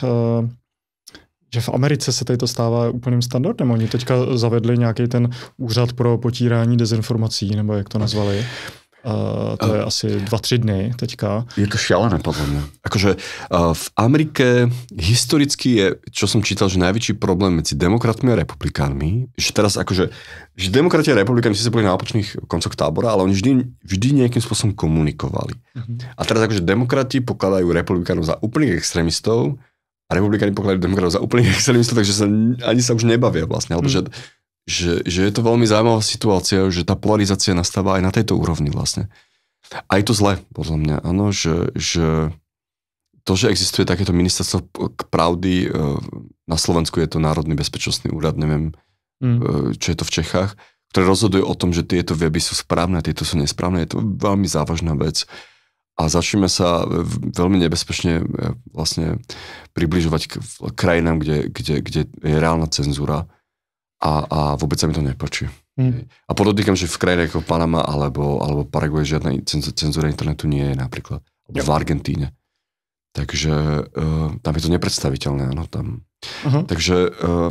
že v Americe se tady to stává úplným standardem. Oni teďka zavedli nějaký ten úřad pro potírání dezinformací, nebo jak to nazvali. Uh, to je uh, asi dva, tři dny teďka.
Je to šialené podľa mňa. Akože uh, v Amerike historicky je, čo som čítal, že najväčší problém medzi demokratmi a republikánmi, že teraz akože, že demokrati a republikáni si sa boli na opačných koncoch tábora, ale oni vždy, vždy nejakým spôsobom komunikovali. Uh-huh. A teraz akože demokrati pokladajú republikánov za úplných extrémistov a republikáni pokladajú demokratov za úplných extrémistov, takže sa, ani sa už nebavia vlastne. Alebo uh-huh. že Že, že je to veľmi zaujímavá situácia, že tá polarizácia nastáva aj na tejto úrovni vlastne. A je to zle, podľa mňa, áno, že, že to, že existuje takéto ministerstvo k pravdy, na Slovensku je to Národný bezpečnostný úrad, neviem, mm. čo je to v Čechách, ktoré rozhoduje o tom, že tieto weby sú správne a tieto sú nesprávne, je to veľmi závažná vec. A začneme sa veľmi nebezpečne vlastne približovať k krajinám, kde, kde, kde je reálna cenzúra. A, a vôbec sa mi to nepáči. Hmm. A podotýkam, že v krajinách ako Panama alebo, alebo Paraguay žiadna cenzúra internetu nie je napríklad. Alebo v Argentíne. Takže uh, tam je to nepredstaviteľné. Áno, tam. Uh-huh. Takže, uh,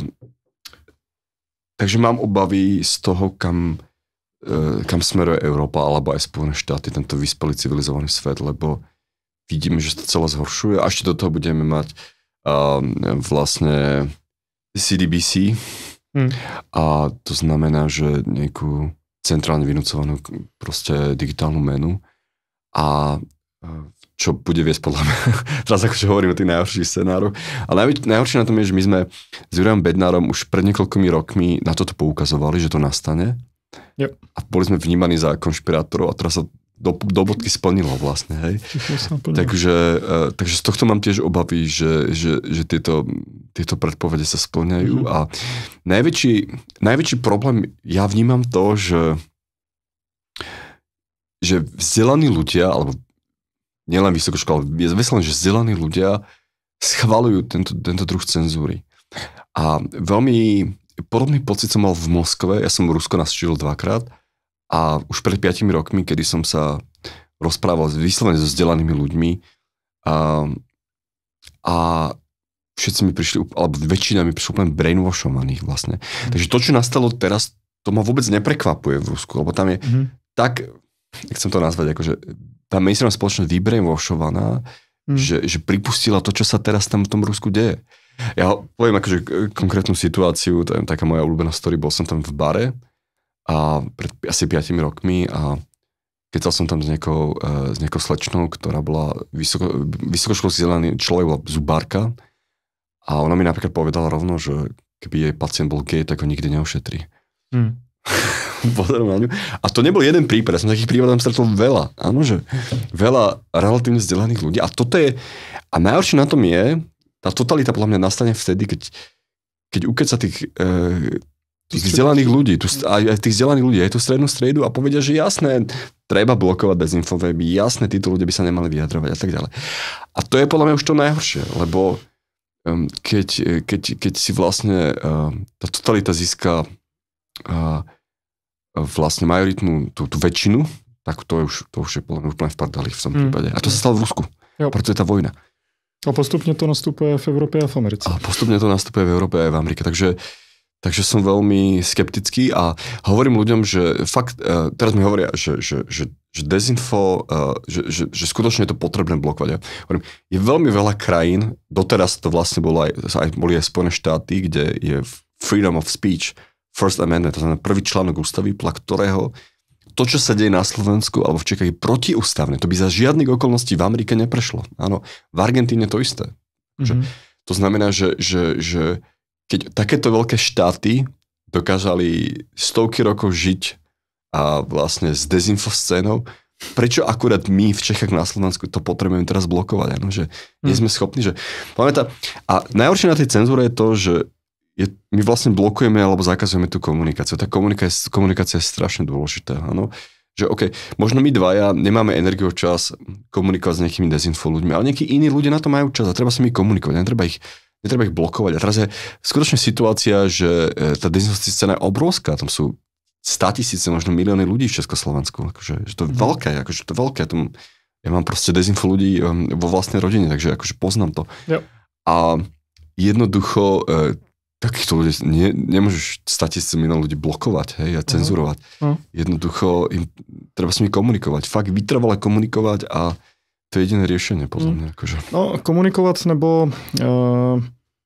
takže mám obavy z toho, kam, uh, kam smeruje Európa alebo aj Spojené štáty, tento vyspelý civilizovaný svet, lebo vidíme, že sa to celé zhoršuje a ešte do toho budeme mať uh, vlastne C D B C, Hmm. A to znamená, že nejakú centrálne vynúcovanú proste digitálnu menu a čo bude viesť podľa mňa, teraz akože hovorím o tých najhorších scenároch, ale najhoršie, najhoršie na tom je, že my sme s Jurajom Bednárom už pred niekoľkými rokmi na toto poukazovali, že to nastane yep. a boli sme vnímaní za konšpirátorov a teraz sa do, do bodky splnilo vlastne, hej. Takže, uh, takže z tohto mám tiež obavy, že, že, že tieto, tieto predpovede sa splňajú. Mm-hmm. A najväčší, najväčší problém, ja vnímam to, že, že vzdelaní ľudia, alebo nielen vysokoškola, je vyslené, že vzdelaní ľudia schvaľujú tento, tento druh cenzúry. A veľmi podobný pocit som mal v Moskve, ja som Rusko navštívil dvakrát, a už pred piatimi rokmi, kedy som sa rozprával vyslovene so vzdelanými ľuďmi a, a všetci mi prišli, alebo väčšina mi prišli úplne brainwashovaných vlastne. Mm. Takže to, čo nastalo teraz, to ma vôbec neprekvapuje v Rusku, lebo tam je mm. tak, jak chcem to nazvať, akože tá mainstreamová spoločnosť vybrainwashovaná, Hmm. Že, že pripustila to, čo sa teraz tam v tom Rusku deje. Ja poviem akože konkrétnu situáciu, to je taká moja obľúbená story, bol som tam v bare a pred asi piatimi rokmi a kecal som tam s nejakou, s nejakou slečnou, ktorá bola vysoko, vysokoškolský vzdelaný človek, bola zubárka a ona mi napríklad povedala rovno, že keby jej pacient bol gay, tak ho nikdy neošetrí. Hmm. A to nebol jeden prípad, ja som takých prípadov stretol veľa, áno, že veľa relatívne vzdelaných ľudí a toto je, a najhoršie na tom je, tá totalita podľa mňa nastane vtedy, keď, keď ukeca tých, e, tých vzdelaných ľudí, tu, aj tých vzdelaných ľudí, aj tú strednú striedu a povedia, že jasné, treba blokovať dezinfoweby, jasné, títo ľudia by sa nemali vyjadrovať a tak ďalej. A to je podľa mňa už to najhoršie, lebo um, keď, keď, keď si vlastne uh, tá totalita získa uh, vlastne majoritnú tú, tú väčšinu, tak to je už, to už je podľa mňa úplne v pardali v tom hmm. prípade. A to sa stalo v Rusku, jo. Preto je tá vojna.
A postupne to nastupuje v Európe a v Americe. A
postupne to nastupuje v Európe a v Amerike. Takže, takže som veľmi skeptický a hovorím ľuďom, že fakt, uh, teraz mi hovoria, že, že, že, že dezinfo, uh, že, že, že skutočne je to potrebné blokovať. Ja hovorím, je veľmi veľa krajín, doteraz to vlastne bolo aj, aj, boli aj Spojené štáty, kde je freedom of speech, First Amendment, to znamená prvý článok ústavy, podľa ktorého to, čo sa deje na Slovensku alebo v Čechách je protiústavné. To by za žiadnych okolností v Amerike neprešlo. Áno, v Argentíne to isté. Mm-hmm. To znamená, že, že, že keď takéto veľké štáty dokázali stovky rokov žiť a vlastne s dezinfoscénou, prečo akurát my v Čechách na Slovensku to potrebujeme teraz blokovať? Áno, že nie sme schopní. Že... A najhoršie na tej cenzúre je to, že Je, my vlastne blokujeme alebo zakazujeme tú komunikáciu. Tá komunikácia, komunikácia je strašne dôležitá. Áno? Že OK, možno my dvaja nemáme energiu čas komunikovať s nejakými dezinfo ľuďmi, ale nejakí iní ľudia na to majú čas a treba s nimi komunikovať. Netreba ich, netreba ich blokovať. A teraz je skutočne situácia, že tá dezinfoscéna scéna je obrovská. Tam sú státisíce, možno milióny ľudí v Československu. Akože, že to je veľké. Akože to je veľké. Ja mám proste dezinfo ľudí vo vlastnej rodine, takže akože poznám to. Jo. A jednoducho takýchto ľudí nie, nemôžeš statisíce milión ľudí blokovať, hej, a cenzurovať. Uh-huh. Jednoducho im, treba s nimi komunikovať. Fakt vytrvale komunikovať a to je jediné riešenie, podľa mňa. Akože.
No, komunikovat nebo uh,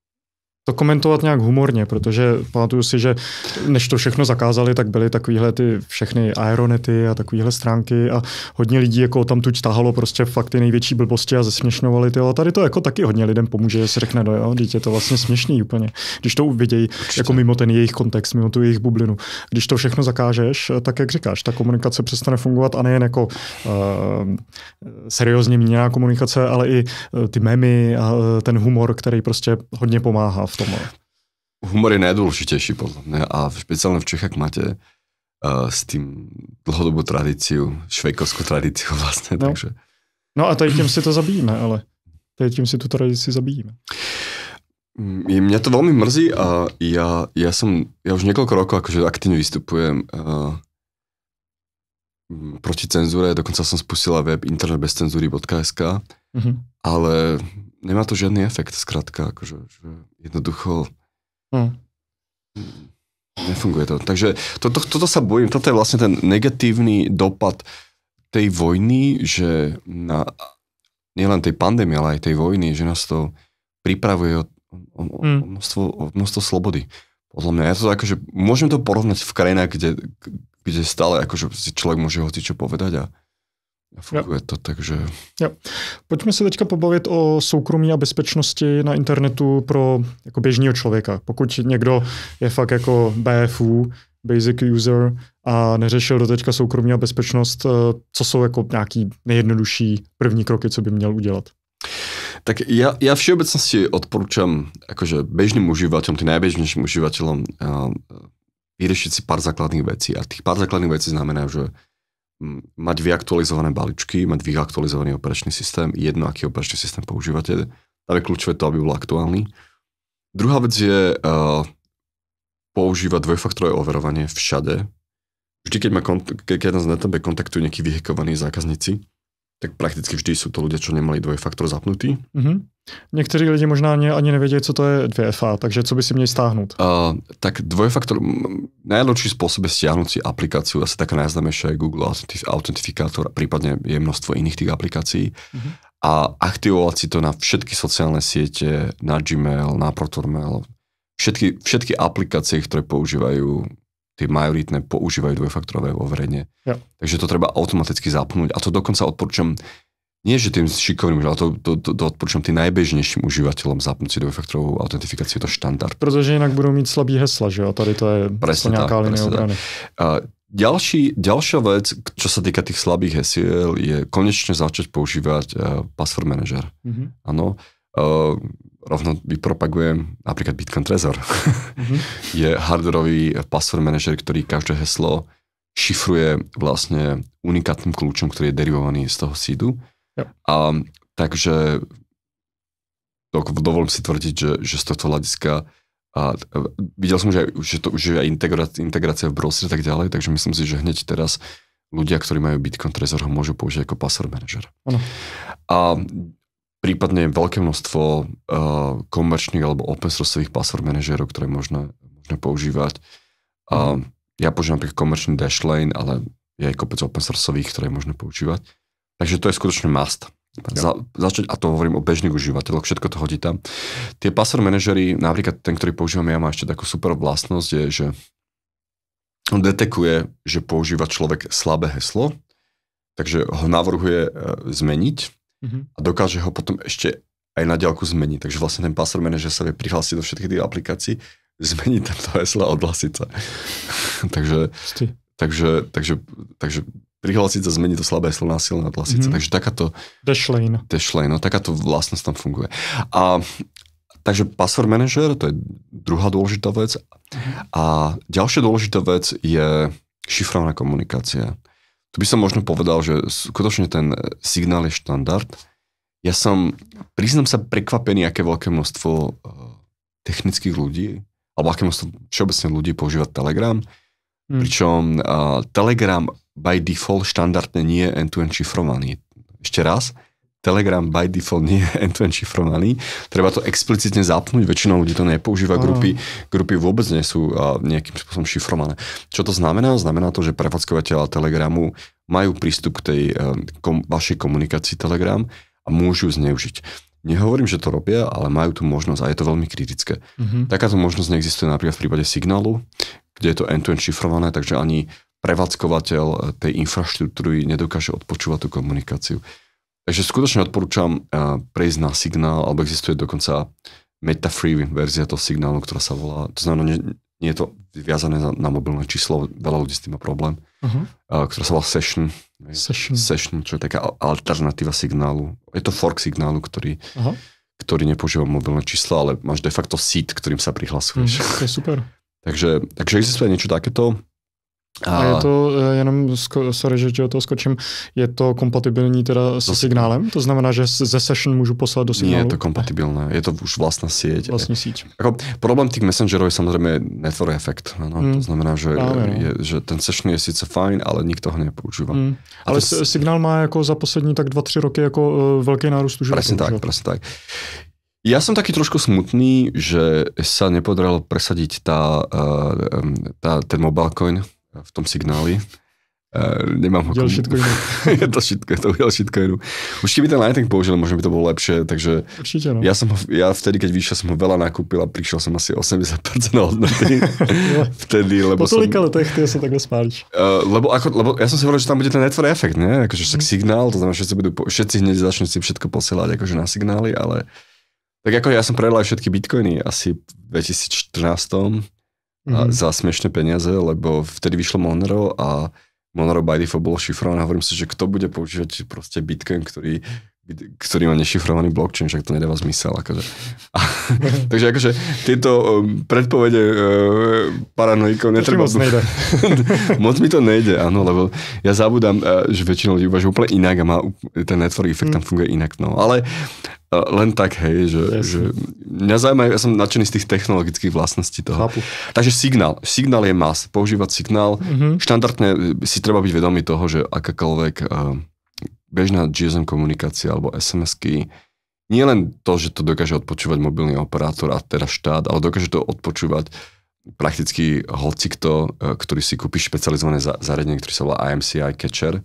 to komentovat nějak humorně, protože pamatuju si, že než to všechno zakázali, tak byly takovýhle ty všechny aeronety a takovýhle stránky a hodně lidí jako tam tuď tahalo prostě fakt ty největší blbosti a zesměšňovali ty. A tady to jako taky hodně lidem pomůže, že si řekne, no jo, dítě je to vlastně směšný úplně. Když to uvidějí jako mimo ten jejich kontext, mimo tu jejich bublinu. Když to všechno zakážeš, tak jak říkáš, ta komunikace přestane fungovat a nejen jako uh, seriózně míněná komunikace, ale i uh, ty memy a uh, ten humor, který prostě hodně pomáhá v tom.
Humor je najdôležitejší podľa mňa a špeciálne v Čechách máte uh, s tým dlhodobú tradíciu, švejkovskú tradíciu vlastne.
No.
Takže...
no a tady tím si to zabijíme, ale tady tím si tu tradici zabijíme.
Mňa to veľmi mrzí a ja, ja som, ja už niekoľko rokov akože aktívne vystupujem uh, proti cenzúre, dokonca som spustila web internet bez cenzúry bodka es ká, mm-hmm. ale nemá to žiadny efekt, skrátka, akože, že jednoducho hmm. nefunguje to. Takže toto, toto sa bojím, toto je vlastne ten negatívny dopad tej vojny, že na, nielen tej pandémie, ale aj tej vojny, že nás to pripravuje o, o, o, hmm. množstvo, o množstvo slobody. Podľa mňa, ja to akože, môžem to porovnať v krajinách, kde, kde stále akože si človek môže hocičo povedať a A funguje jo. to, takže...
Jo. Pojďme se teďka pobavit o soukromí a bezpečnosti na internetu pro jako běžného člověka. Pokud někdo je fakt jako bé ef ú, basic user, a neřešil do teďka soukromí a bezpečnost, co jsou jako nějaký nejjednodušší první kroky, co by měl udělat?
Tak ja, ja všeobecnosti odporúčam akože bežným užívateľom, tým najbežnejším užívateľom uh, vyriešiť si pár základných vecí. A tých pár základných vecí znamená, že mať vyaktualizované balíčky, mať vyaktualizovaný operačný systém, jedno, aký operačný systém používate. Tam je kľúčové to, aby bol aktuálny. Druhá vec je uh, používať dvojfaktorové overovanie všade. Vždy, keď, ma kont- keď nás na tebe kontaktujú nejakí vyhekovaní zákazníci, tak prakticky vždy sú to ľudia, čo nemali dvojfaktor zapnutý. Mm-hmm.
Někteří lidi možná ani nevědí, co to je dvě ef á, takže co by si měli stáhnout?
Uh, tak dvojfaktor, najjednoduchší spôsob je stiahnuť si aplikáciu, asi taká najznámejšia je Google Authentifikátor, prípadne je množstvo iných tých aplikácií. Mm-hmm. a aktivovať si to na všetky sociálne siete, na Gmail, na ProtonMail, všetky, všetky aplikácie, ktoré používajú, tie majoritné používajú dvojfaktorové overenie.
Ja.
Takže to treba automaticky zapnúť a to dokonca odporúčam, nie že tým šikovným, ale to, to, to, to odporúčam tým najbežnejším užívateľom zapnúť si dvojfaktorovú autentifikáciu, je to štandard.
Protože jinak budou mít slabý hesla, že jo? Tady to je
presne
nejaká linie obrany.
Ďalší, ďalšia vec, čo sa týka tých slabých hesiel, je konečne začať používať uh, password manager. Áno. Mm-hmm. Uh, rovno vypropagujem napríklad Bitcoin Trezor. Mm-hmm. Je hardwareový password manager, ktorý každé heslo šifruje vlastne unikátnym kľúčom, ktorý je derivovaný z toho seedu. Yep. A takže dovolím si tvrdiť, že, že z tohto hľadiska a videl som, že, že to už je aj integrácia, integrácia v browseri a tak ďalej, takže myslím si, že hneď teraz ľudia, ktorí majú Bitcoin Trezor, ho môžu použiť ako password manager. Ano. A prípadne veľké množstvo uh, komerčných alebo open sourceových password manažerov, ktoré možno, možno používať. Uh, ja používam napríklad komerčný Dashlane, ale je aj kopec open sourceových, ktoré možno používať. Takže to je skutočne must. Za, začať, a to hovorím o bežných užívateľoch, všetko to hodí tam. Tie password manažery, napríklad ten, ktorý používam ja, má ešte takú super vlastnosť, je, že on detekuje, že používa človek slabé heslo, takže ho navrhuje e, zmeniť mm-hmm. a dokáže ho potom ešte aj na diaľku zmeniť. Takže vlastne ten password manažer sa vie prihlásiť do všetkých tých aplikácií, zmeniť tento heslo a odhlasiť sa. takže, takže, takže, takže prihlásiť sa, zmeniť to slabé heslo, násilné odhlasiť sa. Mm-hmm. Takže takáto...
Dashlane.
Dashlane, no takáto vlastnosť tam funguje. A takže password manager, to je druhá dôležitá vec. Mm-hmm. A ďalšia dôležitá vec je šifrovaná komunikácia. Tu by som možno povedal, že skutočne ten signál je štandard. Ja som, priznám sa, prekvapený, aké veľké množstvo technických ľudí, alebo aké množstvo všeobecne ľudí používa Telegram. Mm. Pričom uh, Telegram by default štandardne nie je end-to-end šifrovaný. Ešte raz, Telegram by default nie je end-to-end šifrovaný. Treba to explicitne zapnúť, väčšinou ľudí to nepoužíva, grupy, grupy vôbec nie sú uh, nejakým spôsobom šifrované. Čo to znamená? Znamená to, že prevádzkovateľa Telegramu majú prístup k tej uh, kom, vašej komunikácii Telegram a môžu ju zneužiť. Nehovorím, že to robia, ale majú tú možnosť a je to veľmi kritické. Mm-hmm. Takáto možnosť neexistuje napríklad v prípade Signalu, kde je to end-to-end šifrované, takže ani prevádzkovateľ tej infraštruktúry nedokáže odpočúvať tú komunikáciu. Takže skutočne odporúčam prejsť na Signál, alebo existuje dokonca meta-free verzia toho Signálu, ktorá sa volá, to znamená, nie, nie je to viazané na, na mobilné číslo, veľa ľudí s tým má problém, uh-huh. ktorá sa volá Session,
Session.
Session, čo je taká alternatíva Signálu. Je to fork Signálu, ktorý, uh-huh. ktorý nepoužíva mobilné číslo, ale máš de facto seed, ktorým sa prihlasuješ.
Uh-huh. To je super.
takže, takže existuje niečo takéto.
A, a je to, jenom, sorry, že do toho skočím, je to kompatibilní teda se signálem? To znamená, že ze session můžu poslat do signálu?
Nie je to kompatibilné, je to už vlastná sieť.
Vlastní síť.
Ako, problém tých messengerov je samozrejme network effect. No, hmm. To znamená, že,
Práve, no.
je, že ten session je síce fajn, ale nikto ho nepoužíva. Hmm.
Ale to, signál má jako za poslední tak dva tři roky jako uh, velký nárůst užívateľov.
Presne tak, presne tak. Ja som taký trošku smutný, že sa nepodarilo presadiť tá, tá, ten mobile coin v tom signáli. Uh, nemám ho...
Udiel shitcoinu.
je to shitcoin, to udiel shitcoinu. Už keby ten Lightning použil, možno by to bolo lepšie, takže...
Určite, no.
Ja som ho, ja vtedy, keď vyšiel, som ho veľa nakúpil a prišiel som asi osemdesiat percent hodnoty. vtedy, lebo
po tolika letech ty sa takhle spáliš.
Uh, lebo, ako, lebo ja som si hovoril, že tam bude ten network efekt, ne? Akože však mm. signál, to znamená, že všetci, budú, všetci hneď začnú si všetko posielať akože na signály, ale... Tak ako ja som predal aj všetky bitcoiny asi v dvetisícštrnásť Mm-hmm. za smiešné peniaze, lebo vtedy vyšlo Monero a Monero by default bolo šifrované. Hovorím si, že kto bude používať proste Bitcoin, ktorý, ktorý má nešifrovaný blockchain, však to nedáva zmysel. Akože. A, takže akože tieto um, predpovede uh, paranoikov netreba...
moc nejde.
moc mi to nejde, áno, lebo ja zabudám, uh, že väčšinou ľudí uvažujú úplne inak a má ten network effect mm. tam funguje inak. No. Ale uh, len tak, hej, že, že mňa zaujímajú, ja som nadšený z tých technologických vlastností toho. Chápu. Takže signál. Signál je must. Používať signál. Mm-hmm. Štandardne si treba byť vedomý toho, že akákoľvek uh, bežná G S M komunikácia alebo es em esky, nie len to, že to dokáže odpočúvať mobilný operátor a teda štát, ale dokáže to odpočúvať prakticky hocikto, ktorý si kúpi špecializované zariadenie, ktorý sa volá I M C I Catcher,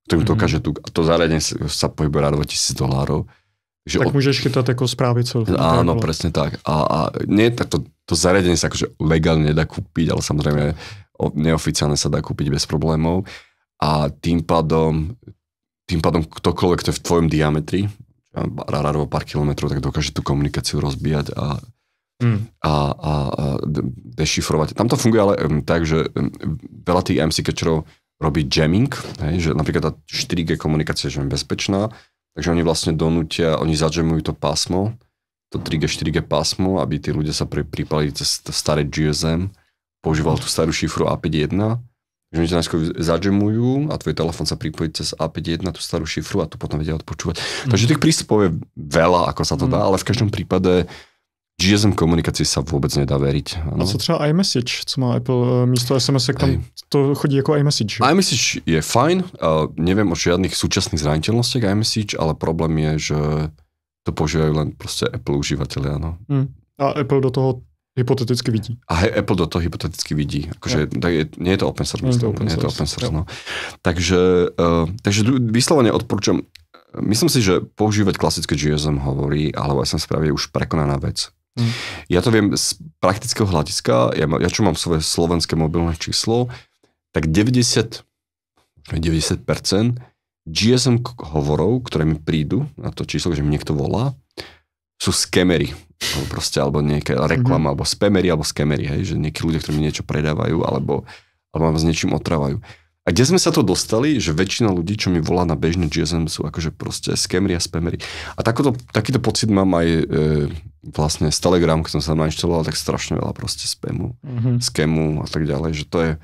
ktorým mm-hmm. dokáže tu, to zariadenie sa pohybuje na dvetisíc dolárov.
Že tak od... môžeš chytať ako správy, co...
Áno, presne tak. A, a nie, tak to, to zariadenie sa akože legálne nedá kúpiť, ale samozrejme neoficiálne sa dá kúpiť bez problémov. A tým pádom, tým pádom ktokoľvek, kto je v tvojom diametri, rádovo pár kilometrov, tak dokáže tú komunikáciu rozbíjať a, mm. a, a, a dešifrovať. Tam to funguje ale um, tak, že um, veľa tých em cé catcherov robí jamming, hej, že napríklad tá štyri gé komunikácia je bezpečná, takže oni vlastne donútia, oni zadžemujú to pásmo, to tri gé, štyri gé pásmo, aby tí ľudia sa pripali cez staré gé es em, používal tú starú šifru á päť jedna, že oni ťa najskôr zadžemujú a tvoj telefón sa pripojí cez á päť jedna, tú starú šifru a tu potom vedia odpočúvať. Mm. Takže tých prístupov je veľa, ako sa to dá, mm. ale v každom prípade gé es em komunikaci sa vôbec nedá veriť. Ano.
A co třeba iMessage, co má Apple místo es em es, tam to chodí ako iMessage?
iMessage je fajn, uh, neviem o žiadnych súčasných zraniteľnostiach iMessage, ale problém je, že to používajú len proste Apple užívateľia. No.
Hmm. A Apple do toho hypoteticky vidí.
A he, Apple do toho hypoteticky vidí. Akože, ja. je, nie je to open source. Nie je to open source. To open source ja. no. Takže, uh, takže vyslovene odporúčam. Myslím si, že používať klasické gé es em hovorí, alebo es em správy je už prekonaná vec. Hmm. Ja to viem z praktického hľadiska, ja, ja čo mám svoje slovenské mobilné číslo, tak deväťdesiat, deväťdesiat percent gé es em hovorov, ktoré mi prídu na to číslo, že mi niekto volá, sú skemery, alebo proste, alebo nejaká reklama, mm-hmm. alebo spamery, alebo skemery, hej, že nejakí ľudia, ktorí mi niečo predávajú, alebo, alebo ma s niečím otrávajú. A kde sme sa to dostali, že väčšina ľudí, čo mi volá na bežný gé es em, sú akože proste skemery a spamery. A takoto, takýto pocit mám aj e, vlastne z Telegram, keď som sa nainštaloval, tak strašne veľa proste spamu, mm-hmm. skemu a tak ďalej, že to je...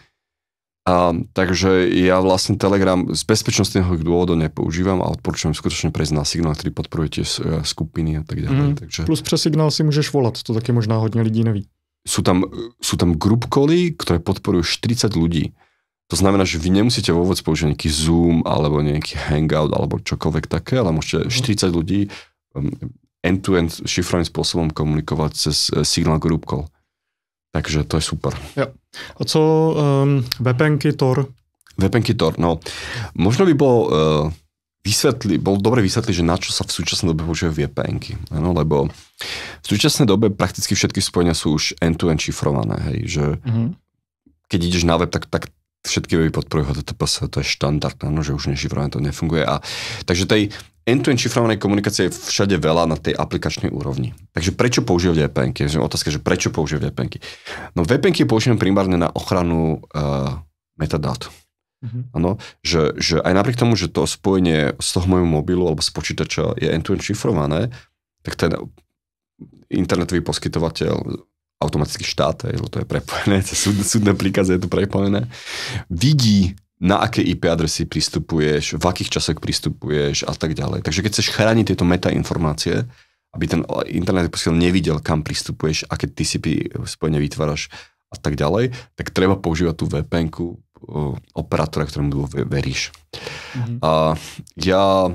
A, takže ja vlastne Telegram z bezpečnostného dôvodu nepoužívam a odporúčam skutočne prejsť na Signál, ktorý podporuje tie skupiny a tak ďalej. Mm, takže...
Plus přes Signál si môžeš volať, to taky možná hodně lidí neví.
Sú tam, sú tam group cally, ktoré podporujú štyridsať ľudí. To znamená, že vy nemusíte vôbec použiť nejaký Zoom alebo nejaký Hangout alebo čokoľvek také, ale môžete štyridsať ľudí end-to-end šifrovým spôsobom komunikovať cez Signál Group Call. Takže to je super.
Ja. A co um, vé pé enky, Tor?
vé pé enky, Tor, no. Možno by bol, uh, vysvetli, bol dobre vysvetliť, že na čo sa v súčasnej dobe používajú vé pé enky. Ano, lebo v súčasnej dobe prakticky všetky spojenia sú už end-to-end šifrované. Hej, že mm-hmm. keď ideš na web, tak, tak všetky weby podporujú há té té pé es, to je štandard, ano, že už nešifrované to nefunguje. A, takže tej end-to-end šifrovanej komunikácie je všade veľa na tej aplikačnej úrovni. Takže prečo používať vé pé enky? Otázka, že prečo používať vé pé enky? No vé pé enky používam primárne na ochranu uh, metadát. Mm-hmm. Ano, že, že aj napriek tomu, že to spojenie z toho môjho mobilu alebo z počítača je end-to-end šifrované, tak ten internetový poskytovateľ automaticky štát, lebo to je prepojené, súd, súdne príkazy je to prepojené, vidí, na aké í pé adresy pristupuješ, v akých časoch pristupuješ a tak ďalej. Takže keď chceš chrániť tieto metainformácie, aby ten internet poskytovateľ nevidel, kam pristupuješ, aké té cé pé spojenie vytváraš a tak ďalej, tak treba používať tú vé pé enku operátora, ktorému veríš. Mm-hmm. A ja,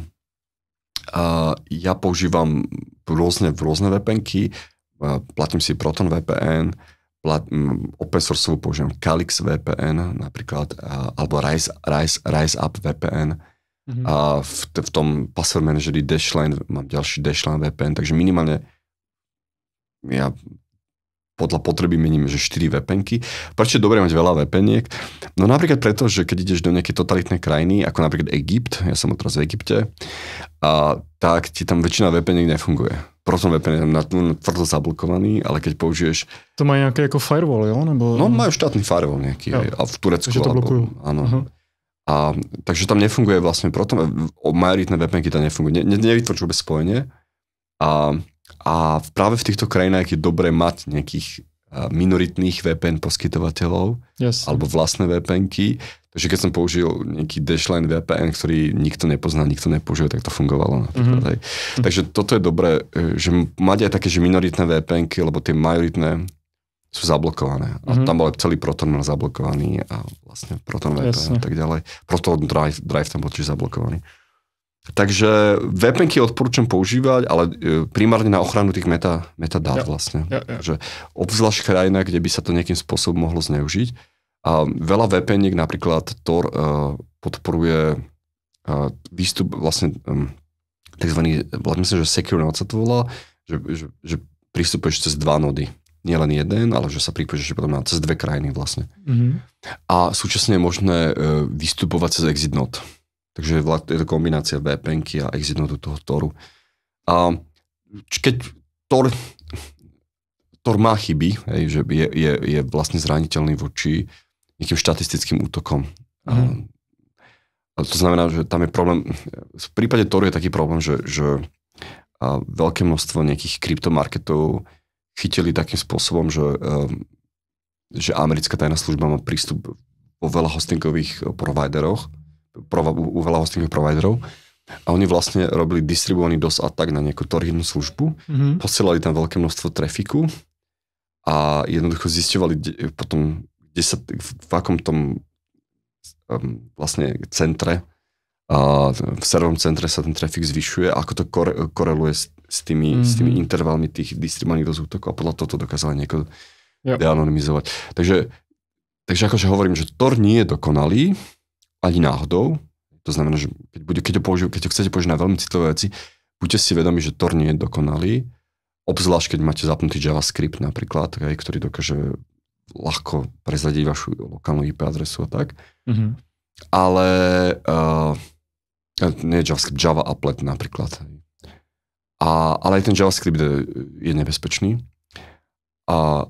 a ja používam rôzne, rôzne vé pé enky, platím si Proton vé pé en, plat, open source používam Calyx vé pé en napríklad, alebo Rise, Rise, Rise Up vé pé en. Mm-hmm. A v, v tom password manageri Dashlane mám ďalší Dashlane vé pé en, takže minimálne ja podľa potreby mením, že štyri vé pé enky. Prečo je dobré mať veľa vé pé eniek? No napríklad preto, že keď ideš do nejakej totalitnej krajiny, ako napríklad Egypt, ja som teraz v Egypte, a tak ti tam väčšina vé pé eniek nefunguje. Proton vé pé en je tam tvrdo zablokovaný, ale keď použiješ...
To má nejaké ako firewall, jo? Nebo...
No majú štátny firewall nejaký, ja. A v Turecku.
Takže to blokujú.
Áno. Uh-huh. A, takže tam nefunguje vlastne Proton, majoritné vé pé enky tam nefungujú. Ne, ne, nevytvoríš vôbec spojenie. A A práve v týchto krajinách je dobré mať nejakých minoritných vé pé en poskytovateľov, yes. alebo vlastné vé pé enky. Takže keď som použil nejaký Dashlane vé pé en, ktorý nikto nepozná, nikto nepoužil, tak to fungovalo. Mm-hmm. Takže toto je dobré, že mať aj také, že minoritné vé pé enky, lebo tie majoritné sú zablokované. A mm-hmm. tam bol celý Proton mal zablokovaný a vlastne Proton vé pé en a tak ďalej. Proton Drive, Drive tam bol tiež zablokovaný. Takže vé pé enky odporúčam používať, ale primárne na ochranu tých meta, metadát ja. vlastne. Ja, ja. Že obzvlášť krajina, kde by sa to nejakým spôsobom mohlo zneužiť. A veľa vé pé eniek, napríklad Tor, uh, podporuje uh, výstup vlastne um, takzvaný, myslím, že Secure Node sa to volá, že, že, že pristupuješ cez dva nody. Nie len jeden, ale že sa pripoješ potom na cez dve krajiny vlastne. Mm-hmm. A súčasne je možné uh, vystupovať cez exit node. Takže je to kombinácia vé pé enky a exit nodu toho Toru. A keď Tor, Tor má chyby, hej, že je, je, je vlastne zraniteľný voči nejakým štatistickým útokom. Mm. A to znamená, že tam je problém, v prípade Toru je taký problém, že, že a veľké množstvo nejakých kryptomarketov chytili takým spôsobom, že, že americká tajná služba má prístup vo veľa hostingových provideroch, u veľa hostingových providerov. A oni vlastne robili distribuovaný dos attack na nejakú torhidnú službu, mm-hmm. posielali tam veľké množstvo trafiku a jednoducho zisťovali potom, kde sa, v akom tom um, vlastne centre, a v serverom centre sa ten trafik zvyšuje a ako to kore, koreluje s, s, tými, mm-hmm. s tými intervalmi tých distribuovaných dos útokov a podľa toho to dokázali nejako yep. deanonymizovať. Takže, takže akože hovorím, že Tor nie je dokonalý ani náhodou. To znamená, že keď, bude, keď, ho použi- keď ho chcete použiť na veľmi citlivé veci, buďte si vedomi, že Tor nie je dokonalý, obzvlášť keď máte zapnutý JavaScript napríklad, aj, ktorý dokáže ľahko prezradiť vašu lokálnu í pé adresu a tak. Mm-hmm. Ale uh, nie JavaScript, Java Applet napríklad. A, ale aj ten JavaScript je, je nebezpečný. A,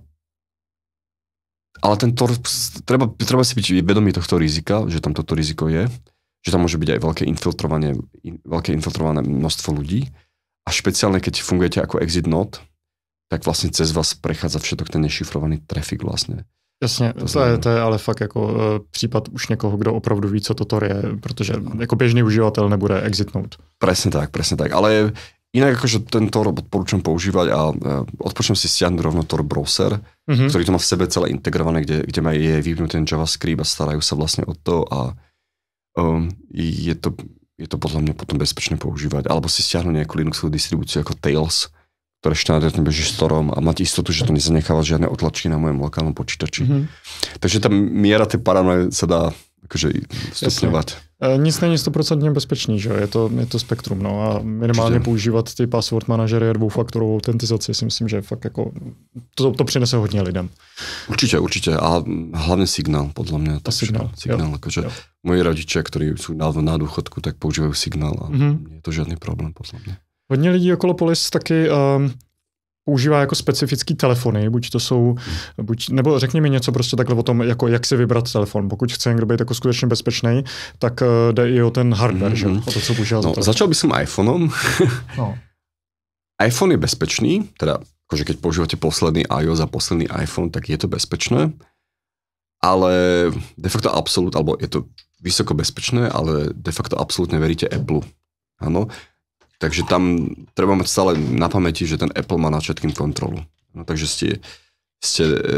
ale ten Tor, treba, treba si byť vedomý tohto rizika, že tam toto riziko je, že tam môže byť aj veľké infiltrovanie, veľké infiltrované množstvo ľudí a špeciálne keď fungujete ako exit node, tak vlastne cez vás prechádza všetok ten nešifrovaný trafik vlastne.
Jasně, to, to, je, to je ale fakt jako uh, případ už někoho, kdo opravdu ví, co to Tor je, protože jako běžný uživatel nebude exit node.
Presne tak, presne tak, ale inak akože ten Tor odporúčam používať a uh, odporúčam si stiahnuť rovno Tor browser, mm-hmm. ktorý to má v sebe celé integrované, kde, kde má je vypnutý ten JavaScript a starajú sa vlastne o to a um, je, to, je to podľa mňa potom bezpečné používať. Alebo si stiahnuť nejakú Linuxovú distribúciu ako Tails, ktoré štandardne beží s Torom a máte istotu, že to nezanecháva žiadne otlačky na mojom lokálnom počítači. Mm-hmm. Takže tá miera tej paranoje sa dá akože stupňovať.
E, nic není stoprocentně bezpečný, že je to, je to spektrum, no a minimálně Určitě. Používat ty password manažery a dvoufaktorovou autentizaci si myslím, že fakt jako to, to přinese hodně lidem.
Určite, určite a hlavne signál, podľa mňa.
A signál,
signál akože moji rodičia, ktorí sú na, na dôchodku, tak používajú signál a mm-hmm. nie je to žiadny problém, podľa mňa.
Hodně lidí okolo Polis taky um, používá jako specifický telefony, buď to jsou, buď, nebo řekni mi něco prostě takhle o tom, jako jak si vybrat telefon. Pokud chce někdo být jako skutečně bezpečný, tak uh, jde i o ten hardware, mm-hmm. že? O to, co používá.
No, začal by som iPhoneom. no. iPhone je bezpečný, teda akože keď používate posledný iOS a posledný iPhone, tak je to bezpečné, ale de facto absolút, alebo je to vysoko bezpečné, ale de facto absolútne veríte Apple. Áno. Takže tam treba mať stále na pamäti, že ten Apple má nad všetkým kontrolu. No, takže ste, ste e,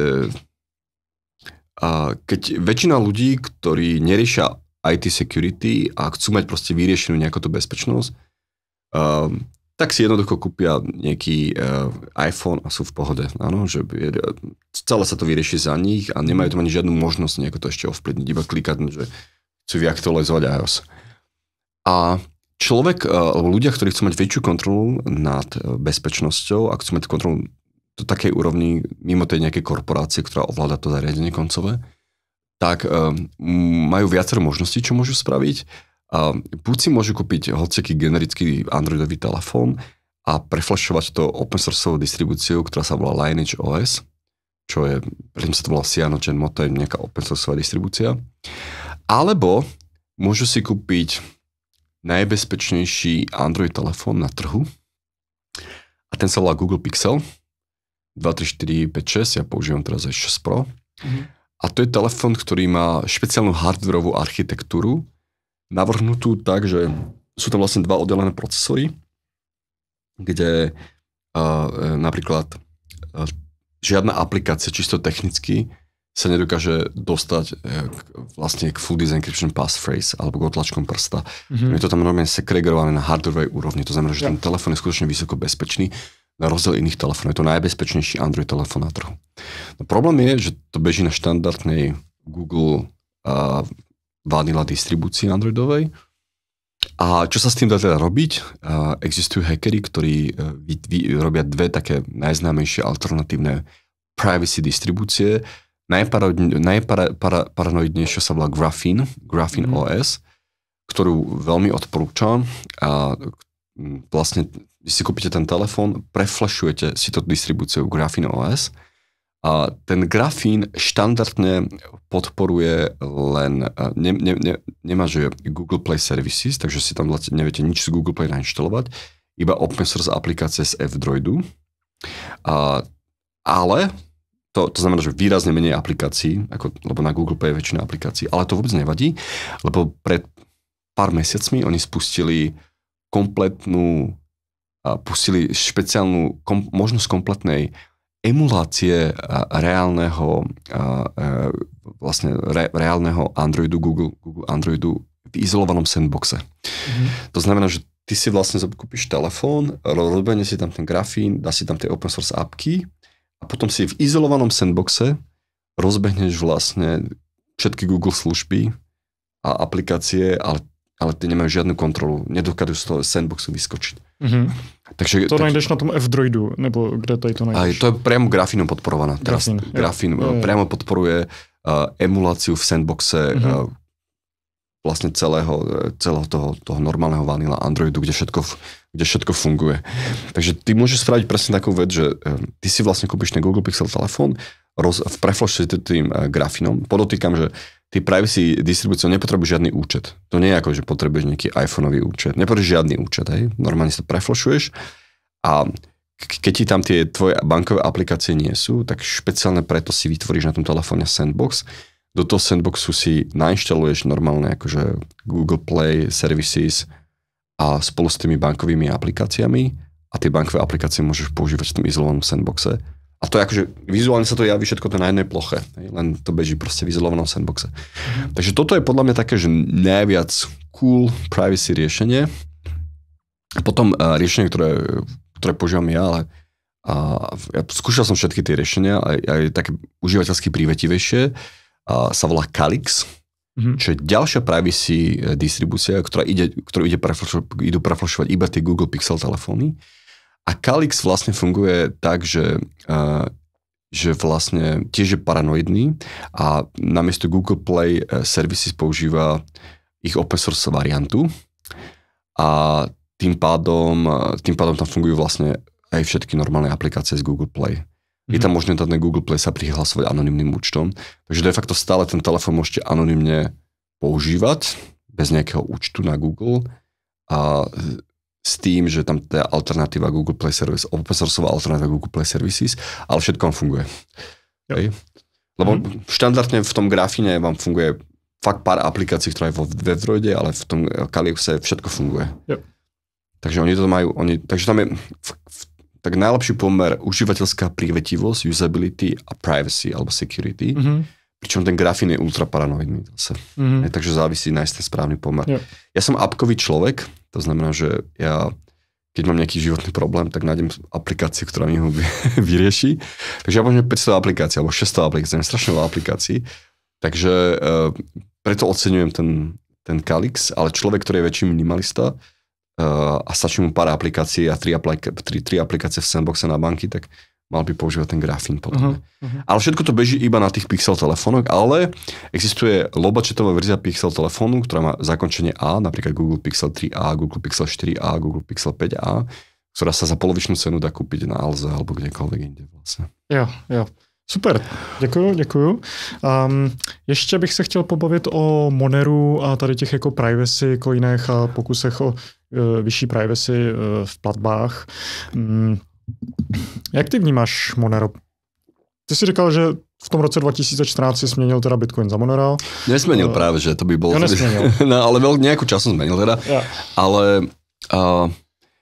a keď väčšina ľudí, ktorí neriešia í té security a chcú mať proste vyriešenú nejakú tú bezpečnosť, a, tak si jednoducho kúpia nejaký uh, iPhone a sú v pohode. Áno, že celé sa to vyrieši za nich a nemajú tam ani žiadnu možnosť nejako to ešte ovplyvniť, iba klikať, že chcú vyaktualizovať iOS. A človek, alebo ľudia, ktorí chcú mať väčšiu kontrolu nad bezpečnosťou a chcú mať kontrolu do takej úrovni mimo tej nejakej korporácie, ktorá ovláda to zariadenie koncové, tak um, majú viacero možností, čo môžu spraviť. Um, buď si môžu kúpiť hociaký generický Androidový telefón a preflashovať to open sourceovou distribúciou, ktorá sa volá Lineage ó es, čo je, predtým sa to volá CyanogenMod, to je nejaká open sourceová distribúcia. Alebo môžu si kúpiť najbezpečnejší Android telefón na trhu a ten sa volá Google Pixel dva, tri, štyri, päť, šesť, ja používam teraz aj šesť Pro. Mm-hmm. A to je telefón, ktorý má špeciálnu hardwareovú architektúru, navrhnutú tak, že sú tam vlastne dva oddelené procesory, kde uh, napríklad uh, žiadna aplikácia čisto technicky sa nedokáže dostať k, vlastne k full design encryption passphrase alebo k otlačkom prsta. Mm-hmm. Je to tam normálne segregované na hardwareovej úrovni. To znamená, že ja. ten telefón je skutočne vysoko bezpečný na rozdiel iných telefónov. Je to najbezpečnejší Android telefón na trhu. No, problém je, že to beží na štandardnej Google uh, vanilla distribúcii Androidovej A čo sa s tým dá teda robiť? Uh, existujú hackeri, ktorí uh, vy, vy, robia dve také najznámejšie alternatívne privacy distribúcie. Najparanoidnejšia sa volá Graphene, Graphene mm. ó es, ktorú veľmi odporúčam. A vlastne, když si kúpite ten telefón, preflashujete si to distribúciou Graphene ó es. A ten Graphene štandardne podporuje len, ne, ne, ne, nemá že Google Play Services, takže si tam neviete nič z Google Play nainštalovať, iba open source aplikácie z F-Droidu. A, ale to, to znamená, že výrazne menej aplikácií, ako, lebo na Google Play je väčšina aplikácií, ale to vôbec nevadí, lebo pred pár mesiacmi oni spustili kompletnú, pustili špeciálnu kom, možnosť kompletnej emulácie reálneho, vlastne re, reálneho Androidu, Google, Google Androidu v izolovanom sandboxe. Mm-hmm. To znamená, že ty si vlastne kúpiš telefón, rozbehne si tam ten grafín, dá si tam tie open source appky a potom si v izolovanom sandboxe rozbehneš vlastne všetky Google služby a aplikácie, ale, ale ty nemajú žiadnu kontrolu, nedokážu z toho sandboxu vyskočiť. Mm-hmm. Takže,
to
tak,
najdeš na tom F-Droidu, nebo kde tady to najdeš?
Aj to je priamo Graphenom podporovaná. Teraz Graphene ja, priamo podporuje uh, emuláciu v sandboxe mm-hmm. uh, vlastne celého, celého toho, toho normálneho vanilla Androidu, kde všetko, kde všetko funguje. Takže ty môžeš spraviť presne takú vec, že uh, ty si vlastne kúpiš ten Google Pixel telefón, roz, v preflashu tým uh, Graphenom. Podotýkam, že ty privacy distribúciou nepotrebuješ žiadny účet. To nie je ako, že potrebuješ nejaký iPhoneový účet. Nepotrebuješ žiadny účet, hej. Normálne si to preflashuješ a keď ti tam tie tvoje bankové aplikácie nie sú, tak špeciálne preto si vytvoríš na tom telefóne sandbox. Do toho sandboxu si nainštaluješ normálne akože Google Play Services a spolu s tými bankovými aplikáciami a tie bankové aplikácie môžeš používať v tom izolovanom sandboxe. A to je akože, vizuálne sa to javí všetko to na jednej ploche, len to beží proste v izolovanom sandboxe. Mm. Takže toto je podľa mňa také, že najviac cool privacy riešenie. A potom uh, riešenie, ktoré, ktoré používam ja, ale uh, ja skúšal som všetky tie riešenia, aj, aj také užívateľsky prívetivejšie, uh, sa volá Calyx, mm. čo je ďalšia privacy distribúcia, ktorá ide, ktorú ide preflašovať, idú preflašovať iba tie Google Pixel telefóny. A Calyx vlastne funguje tak, že, uh, že vlastne tiež je paranoidný a namiesto Google Play Services používa ich open source variantu a tým pádom, tým pádom tam fungujú vlastne aj všetky normálne aplikácie z Google Play. Mm-hmm. Je tam možné na ten Google Play sa prihlasovať anonymným účtom, takže de facto stále ten telefón môžete anonymne používať bez nejakého účtu na Google a s tým, že tam tá alternatíva Google Play Service, open sourceová alternatíva Google Play Services, ale všetko vám funguje. Okay? Lebo mm-hmm. štandardne v tom Graphene vám funguje fakt pár aplikácií, ktoré je vo F-Droide, ale v tom Calyxe všetko funguje. Yep. Takže oni to majú, oni, takže tam je v, v, tak najlepší pomer užívateľská prívetivosť, usability a privacy alebo security. Mm-hmm. Pričom ten Graphene je ultra paranoidný zase. Mm-hmm. Je, takže závisí nájsť ten správny pomer. Yep. Ja som appkový človek, to znamená, že ja, keď mám nejaký životný problém, tak nájdem aplikáciu, ktorá mi ho vyrieši. Takže ja môžem päťsto aplikácií, alebo šesťsto aplikácií, strašne veľa aplikácií. Takže uh, preto oceňujem ten, ten Calyx, ale človek, ktorý je väčší minimalista uh, a stačí mu pár aplikácií a tri, aplika- tri, tri aplikácie v sandboxe na banky, tak mal by používať ten Graphene potom. Uh-huh, uh-huh. Ale všetko to beží iba na tých Pixel telefónoch, ale existuje low-budgetová verzia Pixel telefónu, ktorá má zakončenie A, napríklad Google Pixel tri a, Google Pixel štyri a, Google Pixel päť a, ktorá sa za polovičnú cenu dá kúpiť na Alze alebo kdekoľvek inde vlastne.
Jo, jo. Super, děkuju, děkuju. Um, ještě bych se chtěl pobavit o Moneru a tady těch jako privacy coinech a pokusech o uh, vyšší privacy uh, v platbách. Um, Jak ty vnímáš Monero? Ty si říkal, že v tom roce dva tisíce čtrnáct si směnil teda Bitcoin za Monero.
Nesmenil uh, práve, že to by bolo...
Ja nesmenil.
No, ale veľ, nejakú času zmenil teda. Ja. Ale uh,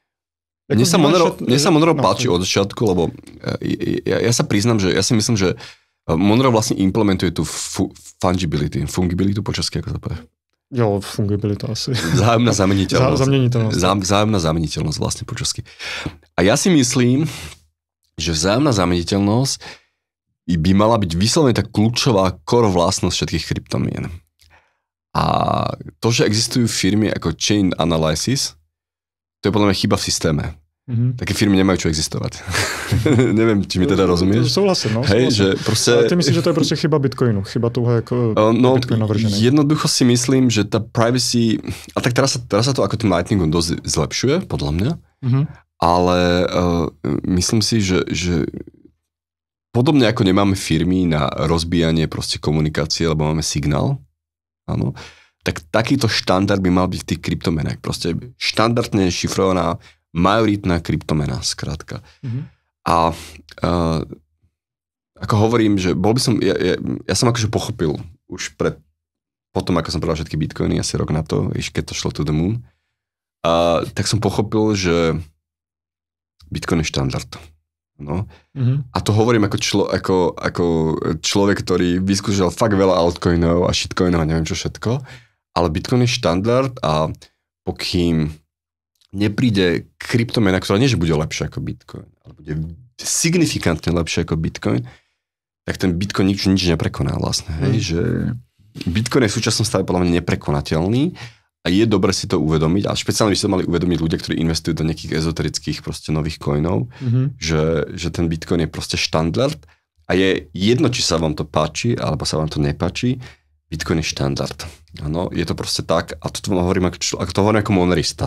mne sa Monero, šat... mne sa Monero no, páči od začiatku, lebo ja, ja sa priznám, že ja si myslím, že Monero vlastne implementuje tú fu- fungibility. Fungibilitu po česky, ako to povie?
Jo, fungibilita asi.
Vzájomná zameniteľnosť.
Zameniteľnosť.
Zá, vzájomná zameniteľnosť vlastne po česky. A ja si myslím, že vzájomná zameniteľnosť by mala byť vyslovene tá kľúčová core vlastnosť všetkých kryptomien. A to, že existujú firmy ako Chain Analysis, to je podľa mňa chyba v systéme. Mm-hmm. Také firmy nemajú čo existovať. Neviem, či mi teda rozumieš.
Souhlasím, no.
Hej, že proste...
Ale ty myslíš, že to je proste chyba Bitcoinu? Chyba toho, ako
no,
Bitcoin navržený?
Jednoducho si myslím, že tá privacy... A tak teraz sa, teraz sa to ako tým Lightningom dosť zlepšuje, podľa mňa. Mm-hmm. Ale uh, myslím si, že, že podobne ako nemáme firmy na rozbíjanie proste komunikácie, lebo máme signál, áno, tak takýto štandard by mal byť v tých kryptomenách. Proste štandardne šifrovaná majoritná kryptomena, skrátka. Mm-hmm. A uh, ako hovorím, že bol by som, ja, ja, ja som akože pochopil už pred, potom ako som predal všetky bitcoiny, asi rok na to, víš, keď to šlo to the moon, a, tak som pochopil, že Bitcoin je štandard. No. Mm-hmm. A to hovorím ako, člo, ako, ako človek, ktorý vyskúšal fakt veľa altcoinov a shitcoinov a neviem čo všetko, ale Bitcoin je štandard a pokým nepríde kryptomena, ktorá nie, že bude lepšia ako Bitcoin, ale bude signifikantne lepšia ako Bitcoin, tak ten Bitcoin nič, nič neprekoná vlastne. Hej? Mm. Že Bitcoin je v súčasnom stave podľa mňa neprekonateľný a je dobre si to uvedomiť, a špeciálne by si to mali uvedomiť ľudia, ktorí investujú do nejakých ezoterických proste nových coinov, mm-hmm. že, že ten Bitcoin je proste štandard a je jedno, či sa vám to páči, alebo sa vám to nepáči, Bitcoin je štandard. Áno, je to proste tak, a to hovorím ako, člo, ako, to hovorím ako monerista.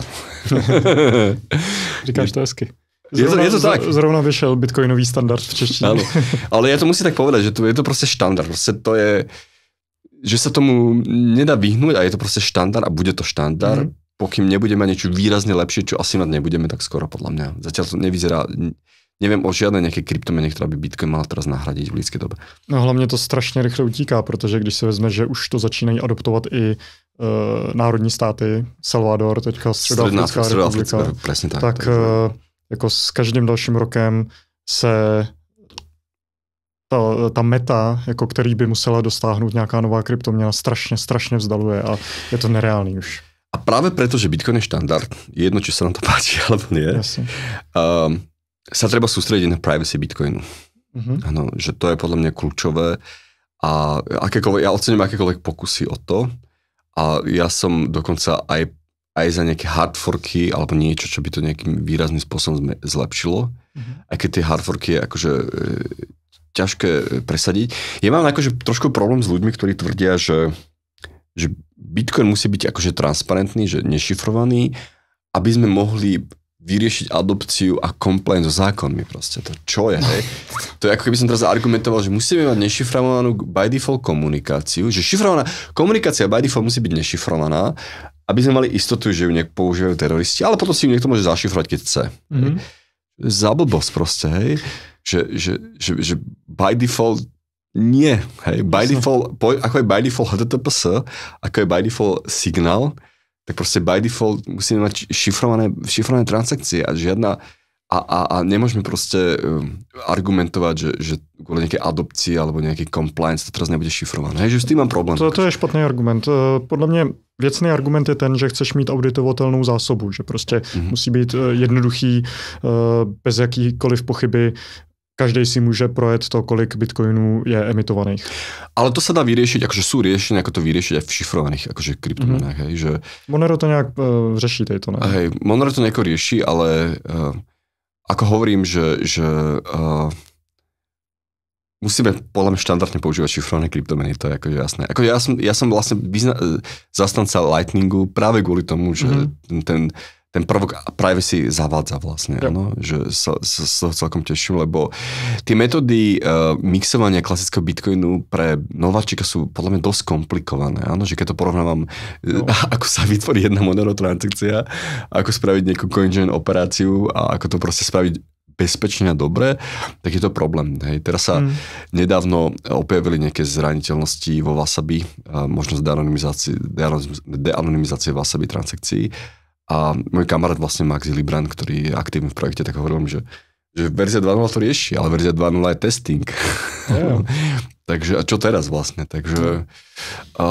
Říkáš to hezky.
Zrovna, je to, je to tak.
Zrovna vyšel bitcoinový standard v češtině.
Áno, ale ja to musím tak povedať, že to, je to proste štandard. Proste to je, že sa tomu nedá vyhnúť a je to proste štandard a bude to štandard, mm-hmm. pokým nebudeme mať niečo výrazne lepšie, čo asi mať nebudeme tak skoro podľa mňa. Zatiaľ to nevyzerá, neviem o žiadnej nejakej kryptomene, ktorá by Bitcoin mala teraz nahradiť v blízké dobe.
No hlavně to strašně rychle utíká, protože když se vezme, že už to začínají adoptovat i uh, národní státy, Salvador, teďka Středoafrická republika,
presne tak.
Tak uh, jako s každým dalším rokem se ta, ta meta, jako který by musela dostáhnout nějaká nová kryptoměna, strašně, strašně vzdaluje a je to nereálný už.
A práve preto, že Bitcoin je štandard, jedno, či sa nám to páči, alebo nie, um, sa treba sústrediť na privacy Bitcoinu. Mm-hmm. Ano, že to je podľa mňa kľúčové a akékoľvek, ja ocením akékoľvek pokusy o to a ja som dokonca aj, aj za nejaké hardforky alebo niečo, čo by to nejakým výrazným spôsobom zlepšilo. Mm-hmm. Aj keď tie hardforky je akože e, ťažké presadiť. Ja mám akože trošku problém s ľuďmi, ktorí tvrdia, že, že Bitcoin musí byť akože transparentný, že nešifrovaný, aby sme mohli vyriešiť adopciu a compliance so zákonmi proste. To čo je, hej? To je ako keby som teraz argumentoval, že musíme mať nešifrovanú by default komunikáciu, že šifrovaná komunikácia by default musí byť nešifrovaná, aby sme mali istotu, že ju nejak používajú teroristi, ale potom si ju niekto môže zašifrovať, keď chce. Mm-hmm. Za blbosť proste, hej? Že, že, že, že by default nie, hej? By default, ako je by default H T T P S, ako je by default signál, tak proste by default musíme mať šifrované, šifrované transakcie a žiadna a, a, a nemôžeme proste um, argumentovať, že, že kvôli nejakej adopcii alebo nejaký compliance to teraz nebude šifrované. Hej, že s tým mám problém.
To, to je špatný argument. Podle mě věcný argument je ten, že chceš mít auditovatelnou zásobu, že prostě mm-hmm. musí být jednoduchý, bez jakýkoliv pochyby. Každý si môže projet to, kolik bitcoinů je emitovaných.
Ale to sa dá vyriešiť, akože sú riešenia, ako to vyriešiť aj v šifrovaných akože kryptomenách. Mm-hmm. Hej, že...
Monero to nejak uh, řeší, to ne?
Hej, Monero to nejako rieši, ale uh, ako hovorím, že, že uh, musíme podľa mňa štandardne používať šifrované kryptomeny, to je akože jasné. Ako ja, som, ja som vlastne vyzna, zastanca Lightningu práve kvôli tomu, že mm-hmm. ten ten prvok privacy zavádza vlastne, yep. Áno, že sa, sa, sa celkom teším, lebo tie metódy uh, mixovania klasického bitcoinu pre nováčika sú podľa mňa dosť komplikované, áno, že keď to porovnávam, no. ako sa vytvorí jedna Monero transakcia, ako spraviť nejakú CoinJoin operáciu a ako to proste spraviť bezpečne a dobre, tak je to problém. Hej. Teraz sa mm. nedávno objavili nejaké zraniteľnosti vo Wasabi, uh, možnosť deanonymizácie, deanonymizácie Wasabi transakcií. A môj kamarát vlastne Max Libran, ktorý je aktívny v projekte, tak hovoril mi, že, že verzia dva bodka nula to rieši, ale verzia dva bodka nula je testing. Yeah. Takže a čo teraz vlastne? Takže uh,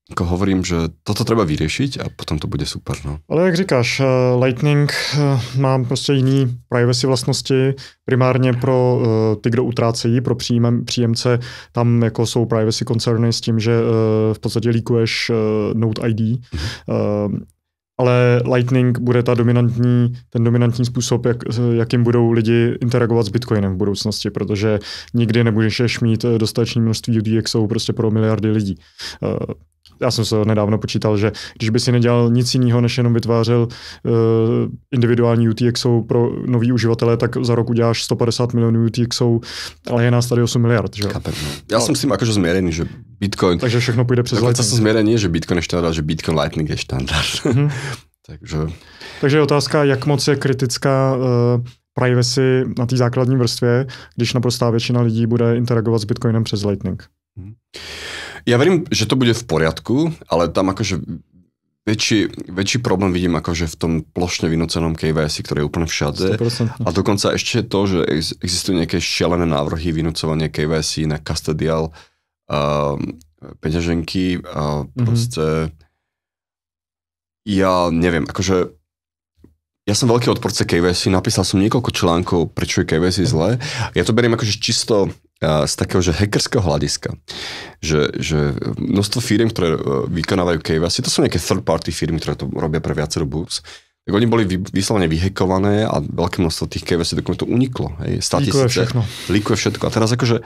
Jako hovorím, že toto treba vyriešiť a potom to bude super. No.
Ale jak říkáš, Lightning má prostě jiný privacy vlastnosti, primárně pro ty, kdo utrácejí, pro příjem, příjemce, tam jako jsou privacy concerny s tím, že v podstatě líkuješ Node I D. Mm-hmm. Ale Lightning bude ta dominantní, ten dominantní způsob, jak, jakým budou lidi interagovat s Bitcoinem v budoucnosti, protože nikdy nebudeš mít dostatečné množství U T X O prostě pro miliardy lidí. Já jsem se nedávno počítal, že když by si nedělal nic jiného, než jenom vytvářel uh, individuální U T X O pro nový uživatele, tak za rok uděláš sto padesát milionů U T X O, ale je nás tady osm miliard. Že?
Chápem, no. Ja ale... som s tým akože zmierený, že Bitcoin...
Takže všechno půjde přes Lightning.
Tak som zmierený, že Bitcoin je štandard, že Bitcoin Lightning je štandard. Mm-hmm. Takže...
Takže je otázka, jak moc je kritická uh, privacy na té základní vrstvě, když naprostá většina lidí bude interagovat s Bitcoinem přes Lightning. Mm.
Ja verím, že to bude v poriadku, ale tam akože väčší, väčší problém vidím akože v tom plošne vynúcenom K Y C, ktoré je úplne všade. sto percent. A dokonca ešte to, že existujú nejaké šialené návrhy vynúcovania K Y C na custodial uh, peňaženky a proste mm-hmm. ja neviem, akože ja som veľký odporca K Y C, napísal som niekoľko článkov, prečo je K Y C zlé. Ja to beriem akože čisto z takého, že hackerského hľadiska. Že, že množstvo firiem, ktoré vykonávajú K Y C, to sú nejaké third-party firmy, ktoré to robia pre viacero burs, tak oni boli vyslovene vyhekované a veľké množstvo tých K Y C dokumentov uniklo.
Líkuje všechno.
Líkuje všetko. A teraz akože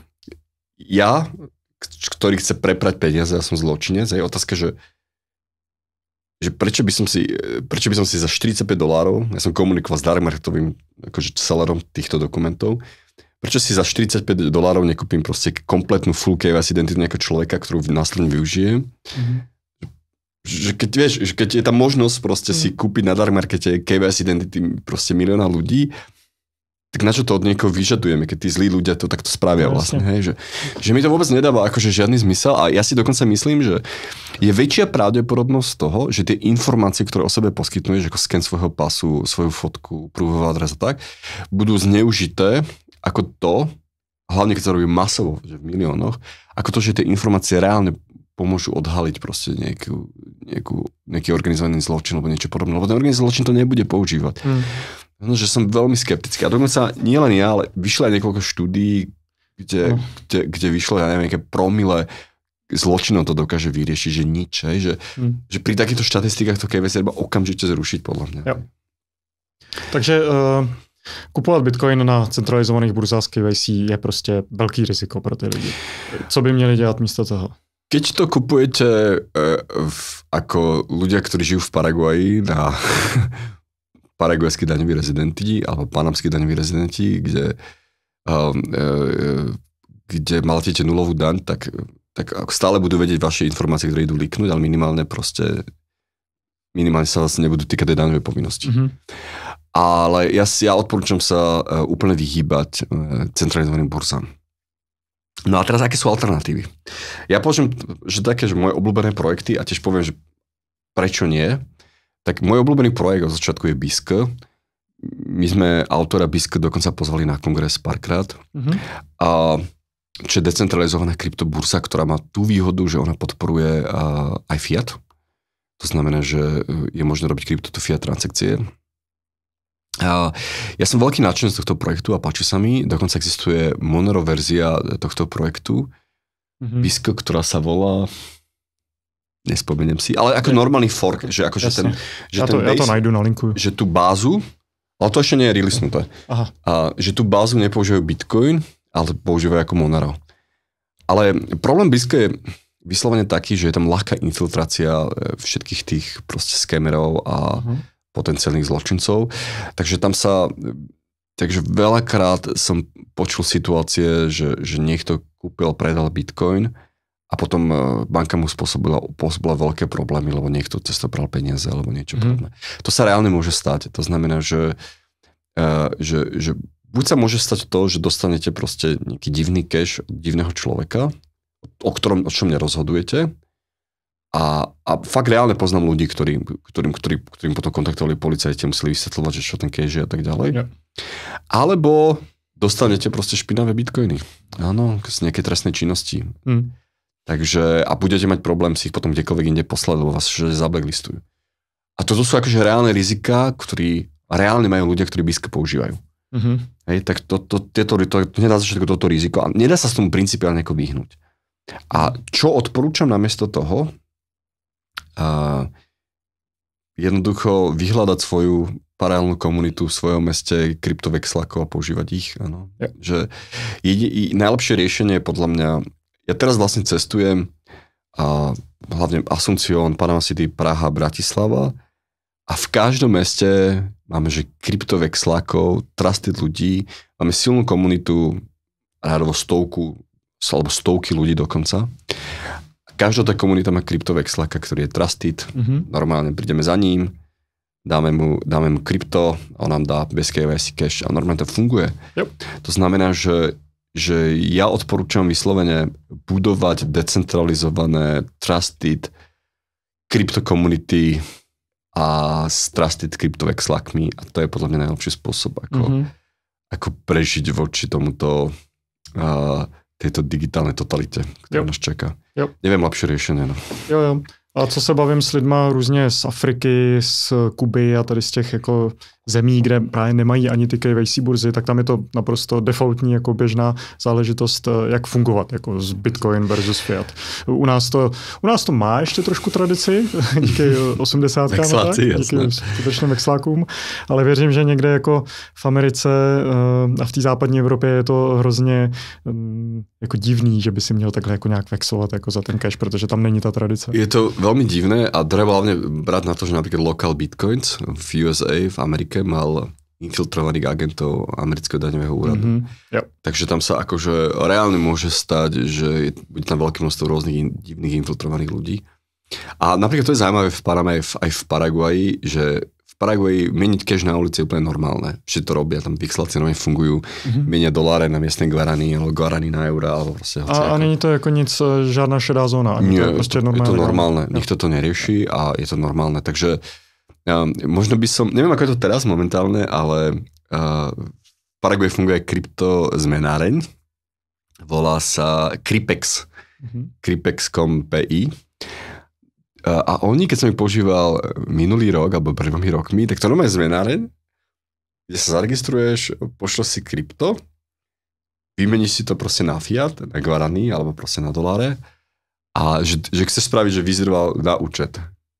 ja, ktorý chce preprať peniaze, ja som zločinec, je otázka, že že prečo by som si, prečo by som si za štyridsaťpäť dolárov, ja som komunikoval s dark marketovým akože sellerom týchto dokumentov, prečo si za štyridsaťpäť dolárov nekúpim proste kompletnú full K Y C identitu nejakého človeka, ktorú následne využijem. Mm-hmm. Že keď vieš, že keď je tam možnosť proste mm. si kúpiť na dark markete K Y C identity proste milióna ľudí, tak na čo to od niekoho vyžadujeme, keď tí zlí ľudia to takto spravia vlastne, hej, že, že mi to vôbec nedáva akože žiadny zmysel a ja si dokonca myslím, že je väčšia pravdepodobnosť toho, že tie informácie, ktoré o sebe poskytnuješ, ako sken svojho pasu, svoju fotku, prúhovú adresu a tak, budú zneužité ako to, hlavne keď sa robí masovo, že v miliónoch, ako to, že tie informácie reálne pomôžu odhaliť proste nejakú, nejakú, nejaký organizovaný zločin alebo niečo podobné, lebo ten organizovaný zločin to nebude používať. Hmm. No, že som veľmi skeptický. A dokonca nie len ja, ale vyšlo aj niekoľko štúdií, kde, no. kde, kde vyšlo, ja neviem, nejaké promile zločinov to dokáže vyriešiť, že nič. Hej, že, hmm. že pri takýchto štatistikách to K Y C treba okamžite zrušiť, podľa mňa. Jo.
Takže uh, kupovat Bitcoin na centralizovaných burzách z K Y C je prostě velký riziko pro ty lidi. Co by měli dělat místo toho?
Keď to kupujete uh, v, ako ľudia, ktorí žijú v Paraguaji na paraguajskí daňoví rezidenti alebo panamskí daňoví rezidenti, kde, uh, uh, kde malatíte nulovú daň, tak, tak stále budú vedieť vaše informácie, ktoré idú líknuť, ale minimálne proste minimálne sa vás nebudú týkať tej daňovej povinnosti. Mm-hmm. Ale ja, ja odporúčam sa uh, úplne vyhýbať uh, centralizovaným burzám. No a teraz, aké sú alternatívy? Ja poviem, že také, že moje obľúbené projekty, a tiež poviem, že prečo nie, tak môj obľúbený projekt od začiatku je B I S K. My sme autora B I S K dokonca pozvali na kongres párkrát. Mm-hmm. A čo je decentralizovaná kryptobursa, ktorá má tú výhodu, že ona podporuje uh, aj fiat. To znamená, že je možné robiť krypto to fiat transakcie. Uh, ja som veľký nadšenec tohto projektu a páči sa mi. Dokonca existuje Monero verzia tohto projektu mm-hmm. B I S K, ktorá sa volá... Nespomeniem si, ale ako normálny fork, že akože ten, že
ja, to,
ten base,
ja to nájdu na linku.
Že tú bázu, ale to ešte nie je releasenuté, Aha. A, že tú bázu nepoužívajú Bitcoin, ale používajú ako Monero. Ale problém B I S K je vyslovene taký, že je tam ľahká infiltrácia všetkých tých proste skamerov a uh-huh. potenciálnych zločincov, takže tam sa, takže veľakrát som počul situácie, že, že niekto kúpil, predal Bitcoin, a potom banka mu spôsobila, spôsobila veľké problémy, lebo niekto cez to bral peniaze alebo niečo mm. podobné. To sa reálne môže stať. To znamená, že, uh, že, že buď sa môže stať to, že dostanete proste nejaký divný cash od divného človeka, o ktorom, o čom nerozhodujete. A, a fakt reálne poznám ľudí, ktorým, ktorým, ktorým, ktorým potom kontaktovali policajti, museli vysvetľovať, že čo ten cash je a tak ďalej. Yeah. Alebo dostanete proste špinavé bitcoiny. Áno, z nejakej trestnej činnosti. Mm. Takže, a budete mať problém si ich potom kdekoľvek inde poslať, lebo vás že zablacklistujú. A toto sú akože reálne rizika, ktorí reálne majú ľudia, ktorí BISK používajú. Mm-hmm. Hej, tak to, to, tieto, to, to nedá sa všetko toto riziko a nedá sa s tomu principiálne ako vyhnúť. A čo odporúčam namiesto toho? A jednoducho vyhľadať svoju paralelnú komunitu v svojom meste kryptovexlakov a používať ich. Áno. Ja. Že jedi, najlepšie riešenie je podľa mňa, ja teraz vlastne cestujem a hlavne Asunción, Panama City, Praha, Bratislava a v každom meste máme, že kryptovexlakov, trusted ľudí, máme silnú komunitu, rádovo stovku, alebo stovky ľudí dokonca. Každá tá komunita má kryptovexlaka, ktorý je trusted, mm-hmm. normálne prídeme za ním, dáme mu, dáme mu krypto, on nám dá bez ká vaj sí cash a normálne to funguje. Yep. To znamená, že, že ja odporúčam vyslovene budovať decentralizované trusted kryptokomunity a s trusted kryptovexlakmi a to je podľa mňa najlepší spôsob, ako, mm-hmm. ako prežiť voči tomuto uh, tejto digitálnej totalite, ktorá yep. nás čaká. Yep. Neviem lepšie riešenie. No.
Jo, jo. A co se bavím s lidma různě z Afriky, z Kuby a tady z těch jako zemí, kde právě nemají ani ty ká vaj sí burzy, tak tam je to naprosto defaultní jako běžná záležitost, jak fungovat jako z Bitcoin versus fiat. U nás to, u nás to má ještě trošku tradici, díky osmdesátkám,
Vexláci,
díky skutečným vexlákům, ale věřím, že někde jako v Americe a v té západní Evropě je to hrozně jako divný, že by si měl takhle jako nějak vexovat jako za ten cash, protože tam není ta tradice.
Je to veľmi divné a treba hlavne brať na to, že napríklad local bitcoins v ú es á, v Amerike mal infiltrovaných agentov amerického daňového úradu. Mm-hmm. Yep. Takže tam sa akože reálne môže stať, že bude tam veľké množstvo rôznych divných infiltrovaných ľudí. A napríklad to je zaujímavé v Paname aj v Paraguaji, že v Paraguaji meniť cash na ulici je úplne normálne. Všetci to robia, tam vexláci normálne fungujú, mm-hmm. menia doláre na miestne guarany, alebo guarany na eurá, alebo proste.
A, a není to ako nic, žiadna šedá zóna?
Nie, to je, proste je, je to normálne. Ja. Nikto to nerieši a je to normálne. Takže um, možno by som, neviem ako je to teraz momentálne, ale uh, v Paraguaji funguje kryptozmenáreň. Volá sa Krypex. Mm-hmm. Krypex bodka com bodka pé í. A oni, keď som ich používal minulý rok, alebo pred dvomi rokmi, tak to normálne je zmenáreň, kde sa zaregistruješ, pošleš si krypto, vymeníš si to proste na fiat, na guarany, alebo proste na doláre a že, že chceš spraviť, že vyzdroval na účet.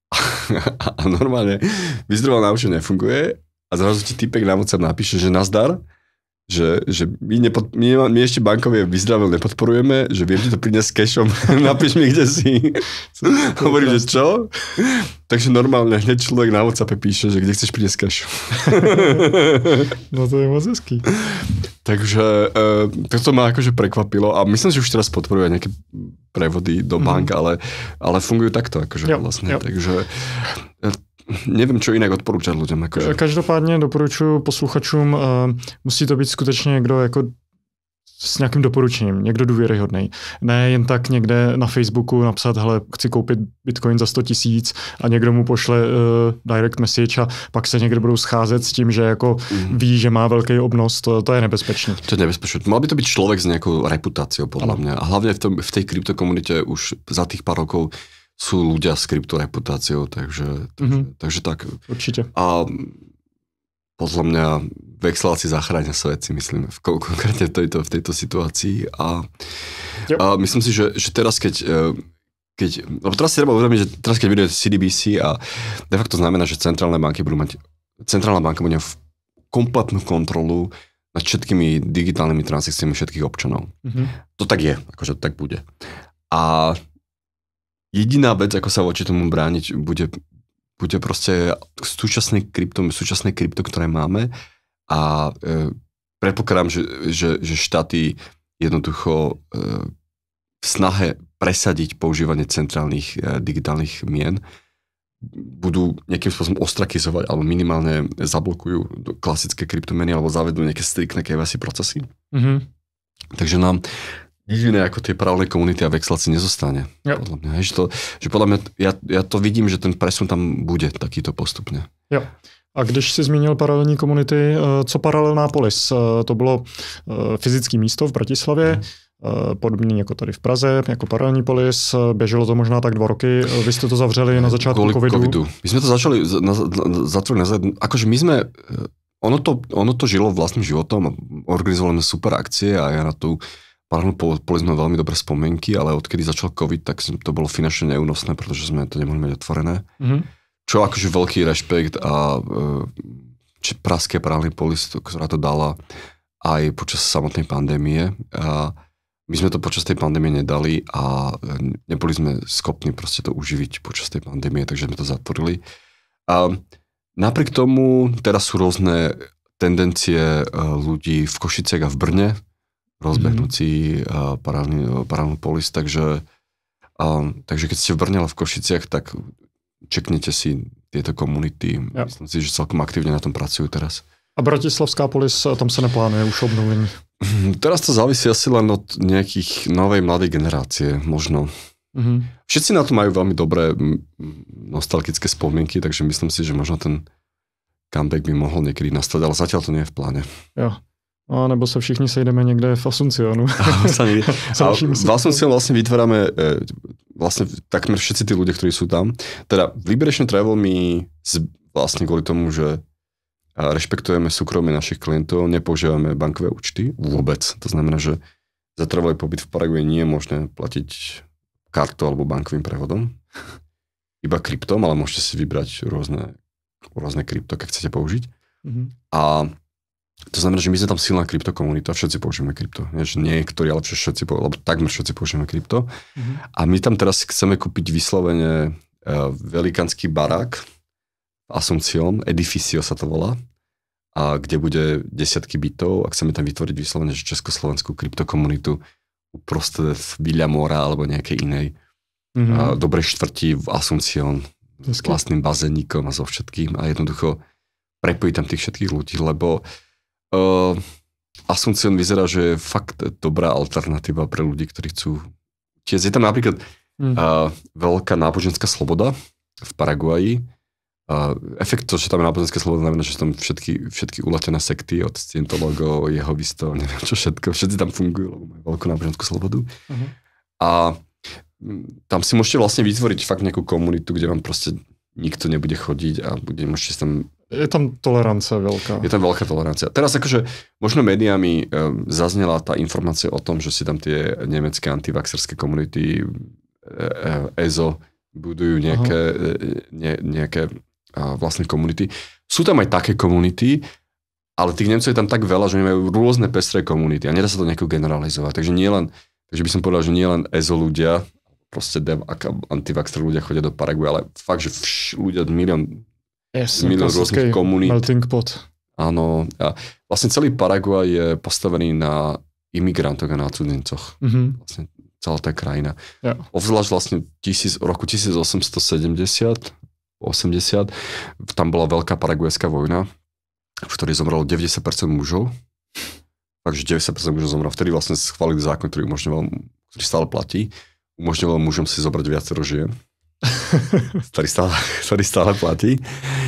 A normálne vyzdroval na účet nefunguje a zrazu ti týpek na WhatsApp napíše, že nazdar, že, že my, nepod, my, my ešte bankové vyzdravel nepodporujeme, že viem ti to priniesť s cashom, napíš mi, kde si. Hovorí, že čo? Takže normálne hneď človek na WhatsAppe píše, že kde chceš priniesť cash.
No to je moc hezký.
Takže uh, toto ma akože prekvapilo a myslím, že už teraz podporujú nejaké prevody do bank, mm. ale, ale fungujú takto akože jo, vlastne. Jo. Takže nevím, čo jinak odporučat ľuďom. Akože.
Každopádně doporučuji posluchačům, uh, musí to být skutečně někdo jako s nějakým doporučením, někdo důvěryhodný. Ne jen tak někde na Facebooku napsat, hele, chci koupit Bitcoin za sto tisíc a někdo mu pošle uh, direct message a pak se někde budou scházet s tím, že jako mm. ví, že má velký obnos, to, to je nebezpečné.
To je nebezpečné. Mal by to byť človek s nejakou reputáciou, podľa mňa. A hlavne v, tom, v tej kryptokomunite už za tých pár rokov sú ľudia s kryptoreputáciou, takže, takže, mm-hmm. takže tak.
Určite.
A podľa mňa vexláci zachránia svet, si myslím, v, konkrétne v tejto, v tejto situácii. A, yep. a myslím si, že, že teraz, keď, keď lebo teraz si treba uvedomiť, že teraz, keď vyjde cé dé bé cé a de facto znamená, že centrálne banky budú mať, centrálna banka bude mať kompletnú kontrolu nad všetkými digitálnymi transakciami všetkých občanov. Mm-hmm. To tak je, akože to tak bude. A jediná vec, ako sa voči tomu brániť, bude, bude proste súčasné krypto, súčasné krypto, ktoré máme a e, predpokladám, že, že, že štáty jednoducho e, v snahe presadiť používanie centrálnych e, digitálnych mien budú nejakým spôsobom ostrakizovať alebo minimálne zablokujú klasické kryptomeny alebo zavedú nejaké striktné ká vaj sí procesy. Mm-hmm. Takže nám nič iné ako tie paralelné komunity a vexláci nezostane. Jo. Podľa mňa, že, to, že podľa mňa, ja, ja to vidím, že ten presun tam bude takýto postupne.
Jo. A když jsi zmínil paralelní komunity, co Paralelná polis? To bylo fyzické místo v Bratislavě. podobný jako tady v Praze, jako paralelní polis. Běželo to možná tak dva roky. Vy jste to zavřeli na začátku
Kvôli
covidu.
covidu. My sme to začali na, na, zatvoriť na základ. Akože my sme, ono to, ono to žilo vlastným životom a organizovali sme super akcie a ja na tú paralelnú polis sme veľmi dobré spomienky, ale odkedy začal covid, tak to bolo finančne neúnosné, pretože sme to nemohli mať otvorené. Mm-hmm. Čo akože veľký rešpekt a či pražské paralelný polis, ktorá to dala aj počas samotnej pandémie. A my sme to počas tej pandémie nedali a neboli sme schopní proste to uživiť počas tej pandémie, takže sme to zatvorili. A napriek tomu teraz sú rôzne tendencie ľudí v Košiciach a v Brne rozbehnúť si mm. paralelný, paralelný polis, takže, a, takže keď ste v Brne, ale v Košiciach, tak čeknite si tieto komunity. Ja. Myslím si, že celkom aktívne na tom pracujú teraz. A
Bratislavská polis, tam sa neplánuje už obnovení?
Teraz to závisí asi len od nejakých novej mladej generácie, možno. Mm-hmm. Všetci na to majú veľmi dobré nostalgické spomienky, takže myslím si, že možno ten comeback by mohol niekedy nastať, ale zatiaľ to nie je v pláne.
Jo. A nebo sa všichni sejdeme niekde v Asuncionu.
V Asuncionu vlastne vytvárame vlastne takmer všetci tí ľudia, ktorí sú tam. Teda Liberation Travel my vlastne kvôli tomu, že rešpektujeme súkromie našich klientov, nepoužívame bankové účty vôbec. To znamená, že za trvalý pobyt v Paraguaji nie je možné platiť kartou alebo bankovým prevodom. Iba kryptom, ale môžete si vybrať rôzne, rôzne krypto, keď chcete použiť. Mm-hmm. A to znamená, že my sme tam silná kryptokomunita, všetci používame krypto. Nie, že niektorí, ale všetci, alebo takmer všetci používame krypto. Mm-hmm. A my tam teraz chceme kúpiť vyslovene uh, velikánsky barák, Asuncion, Edificio sa to volá, a kde bude desiatky bytov a chceme tam vytvoriť vyslovene československú kryptokomunitu uprostred Villamora alebo nejakej inej mm-hmm. a dobrej štvrti v Asuncion s vlastným bazénikom a so všetkým a jednoducho prepojiť tam tých všetkých ľudí, lebo uh, Asuncion vyzerá, že je fakt dobrá alternatíva pre ľudí, ktorí chcú tiež. Je tam napríklad mm. uh, veľká náboženská sloboda v Paraguaji. Uh, efekt to, že tam je náboženská sloboda, znamená, že sú tam všetky, všetky uletené sekty od scientologov, jehovistov, neviem čo všetko, všetci tam fungujú, lebo majú veľkú náboženskú slobodu. Uh-huh. A tam si môžete vlastne vytvoriť fakt nejakú komunitu, kde vám proste nikto nebude chodiť a bude, môžete tam...
Je tam tolerancia veľká.
Je tam veľká tolerancia. Teraz akože možno médiami um, zaznela tá informácia o tom, že si tam tie nemecké antivaxerské komunity e es o budujú nejaké, ne, nejaké a vlastné komunity. Sú tam aj také komunity, ale tých Nemcov je tam tak veľa, že oni majú rôzne pestré komunity a nedá sa to nejako generalizovať. Takže nie len, takže by som povedal, že nie len es o ľudia, proste dev, antivaxter ľudia chodia do Paraguay, ale fakt, že vš, ľudia milión,
yes,
milión rôznych komunít.
Melting pot.
Áno. A vlastne celý Paraguay je postavený na imigrantoch a na cudzincoch. Mm-hmm. Vlastne celá tá krajina. Yeah. Ovzvlášť vlastne tisíc, roku tisícosemstosedemdesiat osemdesiat, tam bola veľká paraguajská vojna, v ktorej zomrelo deväťdesiat percent mužov. Takže deväťdesiat percent mužov zomrelo. Vtedy vlastne schválili zákon, ktorý umožňoval, ktorý stále platí, umožňoval mužom si zobrať viacero žien. ktorý, stále, ktorý stále platí.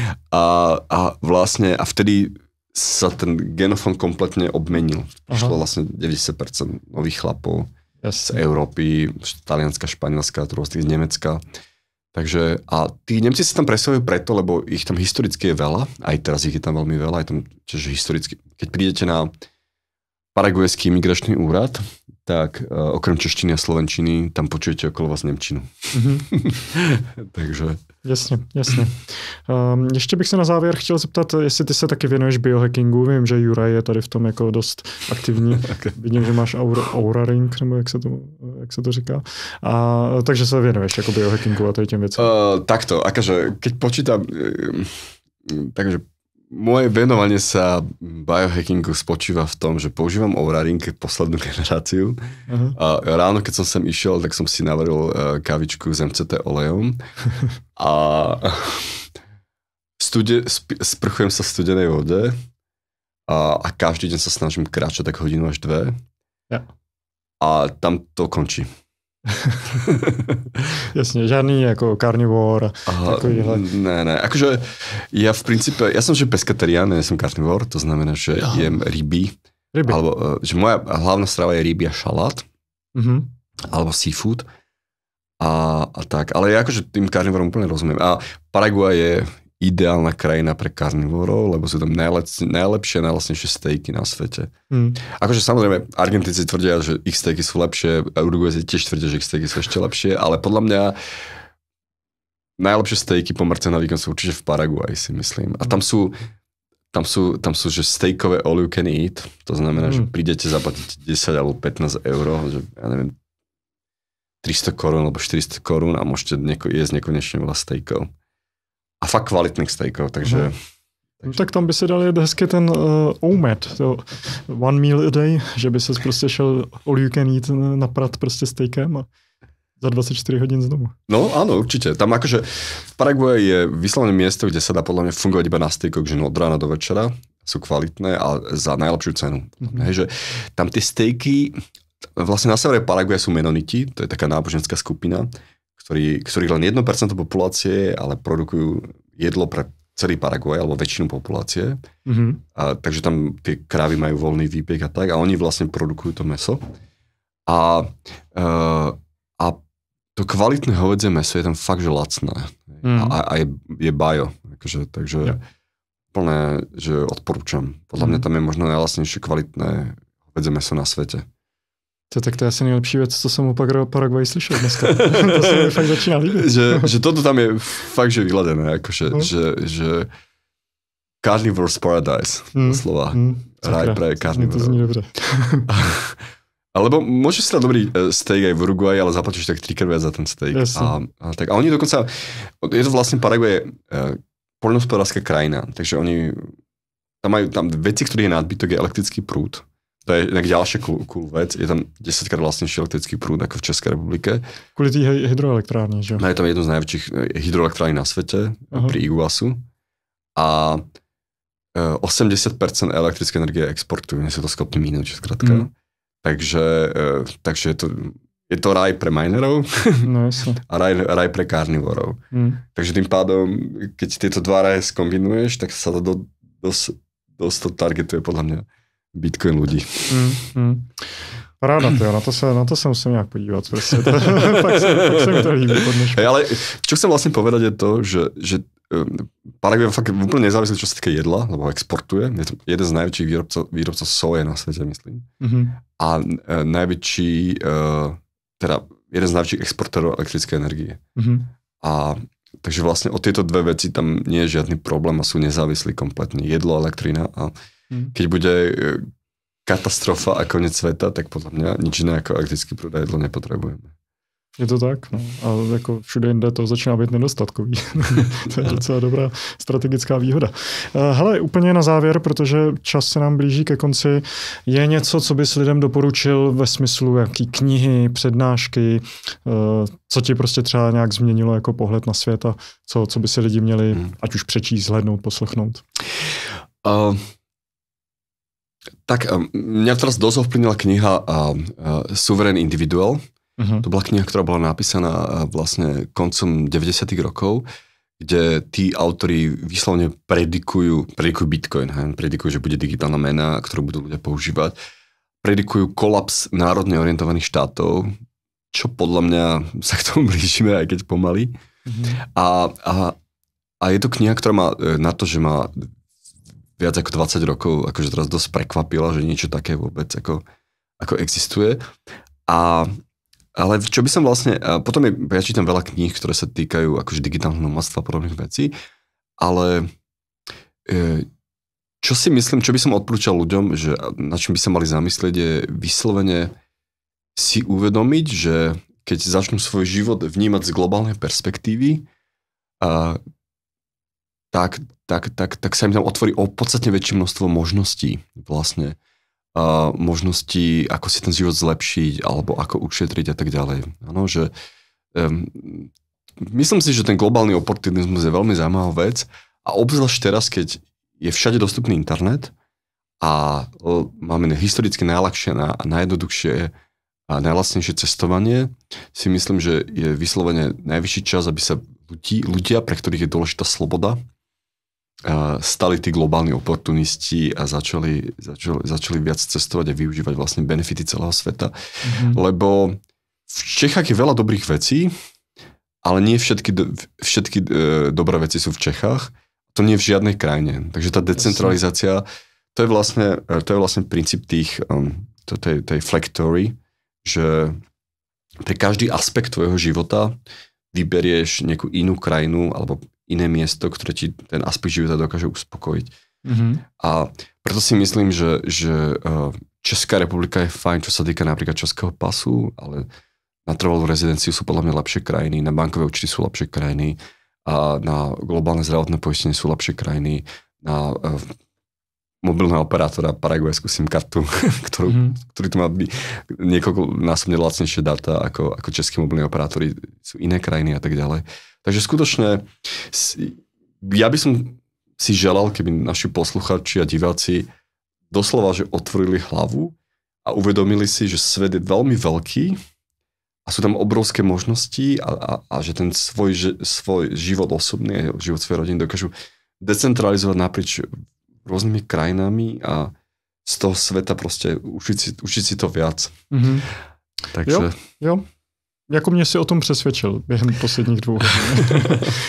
A, a vlastne, a vtedy sa ten genofond kompletne obmenil. Prišlo vlastne deväťdesiat percent nových chlapov yes. z Európy, z Talianska, Španielska, z Nemecka. Takže, a tí Nemci sa tam presúvajú preto, lebo ich tam historicky je veľa, aj teraz ich je tam veľmi veľa, aj tam, čiže historicky, keď prídete na paraguajský imigračný úrad, tak uh, okrem češtiny a slovenčiny tam počujete okolo vás nemčinu. Mm-hmm. Takže...
Jasně, jasně. Um, ještě bych se na závěr chtěl zeptat, jestli ty se taky věnuješ biohackingu. Vím, že Juraj je tady v tom jako dost aktivní. Okay. Vidím, že máš aura, aura ring, nebo jak se to, jak se to říká. A, takže se věnuješ jako biohackingu a tady těm věcem.
Uh, takto, akože keď počítam, uh, takže moje venovanie sa biohackingu spočíva v tom, že používam Oura Ring, poslednú generáciu. Uh-huh. A ráno, keď som sem išiel, tak som si navaril kávičku s em cé té olejom a stude, sp- sprchujem sa v studenej vode a, a každý deň sa snažím kráčať tak hodinu až dve. Ja. A tam to končí.
Jasne, žiadny ako karnivór.
Ne, ne, akože ja v princípe, ja som že pescatarián, ja som karnivór, to znamená, že Aha. jem ryby. Ryby. Alebo, že moja hlavná strava je ryby a šalát.
Mm-hmm.
Alebo seafood. A, a tak. Ale ja akože tým karnivorom úplne rozumiem. A Paraguay je ideálna krajina pre karnivorov, lebo sú tam najlep, najlepšie, najlacnejšie stejky na svete. Mm. Akože samozrejme, Argentínci tvrdia, že ich stejky sú lepšie, Uruguayci tiež tvrdia, že ich stejky sú ešte lepšie, ale podľa mňa najlepšie stejky pomerne na výkon sú určite v Paraguay, si myslím. A tam sú, tam sú, tam sú že stejkové all you can eat, to znamená, mm. že prídete zaplatiť desať alebo pätnásť eur, že ja neviem, tristo korún alebo štyristo korún a môžete neko, jesť nekonečne veľa stejkov. A fakt kvalitných stejkov, takže...
No, tak tam by se dal jet hezky ten uh, O M E D, to one meal a day, že by ses prostě šel all you can eat naprat prostě stejkem a za dvadsaťštyri hodín znovu.
No áno, určite. Tam akože v Paraguay je vyslovene miesto, kde sa dá podľa mňa fungovať iba na stejkoch, že no od rána do večera sú kvalitné a za najlepšiu cenu. Mm-hmm. Hej, že tam tie stejky, vlastne na severe Paraguay sú menoniti, to je taká náboženská skupina, ktorí, ktorí len jedno percento populácie, ale produkujú jedlo pre celý Paraguay, alebo väčšinu populácie. Mm-hmm. A, takže tam tie krávy majú voľný výpiek a tak, a oni vlastne produkujú to mäso. A, uh, a to kvalitné hovädzie mäso je tam fakt, že lacné. Mm-hmm. A, a je, je bio. Akože, takže yeah. plné, že odporúčam. Podľa mm-hmm. mňa tam je možno najlacnejšie kvalitné hovädzie mäso na svete.
To, tak to je asi nejlepší věc, co jsem o Paraguay slyšel dneska. To se mi fakt začíná líbit.
že, že toto tam je fakt, že vyladené. Akože, no. že, že Carnivore's Paradise, mm. slova. Mm. Raj pre carnivorov.
To zní dobře.
Alebo môžeš si dať dobrý steak aj v Uruguay, ale zaplatíš tak trikrát viac za ten steak. A, a, tak, a oni dokonca, je to vlastne Paraguay uh, poľnohospodárska krajina, takže oni tam majú tam veci, ktorých je nadbytok, je elektrický prúd. To je inak ďalšia cool, cool vec. Je tam desaťkrát vlastnejší elektrický prúd ako v Českej republike.
Kvôli tých hydroelektrární, že?
No, je tam jedno z najväčších hydroelektrární na svete, Aha. pri Iguasu. A osemdesiat percent elektrické energie exportujú, nie sú to schopní minúť, skrátka. Mm. Takže, takže je to, je to raj pre minerov
no, a
raj, raj pre karnivorov. Mm. Takže tým pádom, keď tieto dva raje skombinuješ, tak sa to do, dosť, dosť to targetuje podľa mňa Bitcoin ľudí. Mm, mm.
Paráda, to, na, to sa, na to sa musím nejak podívať. Proste. To, fakt, sa, fakt sa mi to líbí.
Hey, ale čo chcem vlastne povedať je to, že, že um, Paraguay fakt úplne nezávislý, čo sa týka jedla, lebo exportuje. Je to jeden z najväčších výrobcov, výrobcov soje na svete, myslím. Mm-hmm. A uh, najväčší, uh, teda jeden z najväčších exportérov elektrické energie. Mm-hmm. A takže vlastne o tieto dve veci tam nie je žiadny problém a sú nezávislí kompletne. Jedlo, elektrina a keď bude katastrofa a koniec sveta, tak podľa mňa nič iné ako elektrický prúd a jedlo nepotrebujeme.
Je to tak, no. A jako všude jinde to začíná být nedostatkový. To je docela dobrá strategická výhoda. Hele, úplně na závěr, protože čas se nám blíží ke konci, je něco, co bys lidem doporučil ve smyslu jaký knihy, přednášky, co ti prostě třeba nějak změnilo jako pohled na svět a co, co by si lidi měli, hmm. ať už přečíst, hlednout, poslechnout?
Uh... Tak mňa teraz dosť ovplyvnila kniha uh, uh, Suverén individuál. Uh-huh. To bola kniha, ktorá bola napísaná uh, vlastne koncom deväťdesiatych rokov, kde tí autori vyslovene predikujú, predikujú Bitcoin, he? predikujú, že bude digitálna mena, ktorú budú ľudia používať. Predikujú kolaps národne orientovaných štátov, čo podľa mňa sa k tomu blížime, aj keď pomaly. Uh-huh. A, a, a je to kniha, ktorá má na to, že má viac ako dvadsať rokov, akože teraz dosť prekvapila, že niečo také vôbec ako, ako existuje. A, ale čo by som vlastne, potom je, ja čítam veľa kníh, ktoré sa týkajú akože digitálneho nomadstva a podobných vecí, ale čo si myslím, čo by som odporúčal ľuďom, že na čím by sa mali zamyslieť, je vyslovene si uvedomiť, že keď začnú svoj život vnímať z globálnej perspektívy, a Tak, tak, tak, tak sa im tam otvorí o podstatne väčšie množstvo možností vlastne. Uh, možností, ako si ten život zlepšiť, alebo ako ušetriť a tak ďalej. Ano, že, um, myslím si, že ten globálny oportunizmus je veľmi zaujímavá vec a obzvlášť teraz, keď je všade dostupný internet a uh, máme historicky najľahšie a najjednoduchšie a najlacnejšie cestovanie, si myslím, že je vyslovene najvyšší čas, aby sa ľudí, ľudia, pre ktorých je dôležitá sloboda, stali tí globálni oportunisti a začali, začali, začali viac cestovať a využívať vlastne benefity celého sveta. Mm-hmm. Lebo v Čechách je veľa dobrých vecí, ale nie všetky, všetky dobré veci sú v Čechách. To nie je v žiadnej krajine. Takže tá decentralizácia, to je vlastne, to je vlastne princíp tých, um, tej, tej flektory, že pre každý aspekt tvojho života vyberieš nejakú inú krajinu alebo iné miesto, ktoré ti ten aspekt života dokáže uspokojiť. Mm-hmm. A preto si myslím, že, že Česká republika je fajn, čo sa týka napríklad českého pasu, ale na trvalú rezidenciu sú podľa mňa lepšie krajiny, na bankové účty sú lepšie krajiny a na globálne zdravotné poistenie sú lepšie krajiny, na uh, mobilného operátora paraguajskú SIM kartu, ktorú, mm. ktorý tu má niekoľko násobne lacnejšie dáta ako, ako českí mobilní operátori, sú iné krajiny a tak ďalej. Takže skutočne ja by som si želal, keby naši posluchači a diváci doslova, že otvorili hlavu a uvedomili si, že svet je veľmi veľký a sú tam obrovské možnosti a, a, a že ten svoj, svoj život osobný a život svojej rodiny dokážu decentralizovať naprieč rôznymi krajinami a z toho sveta proste učiť si, učiť si to viac. Mm-hmm. Takže...
Jo, jo. Jako mě si o tom přesvědčil během posledních dvou hodin.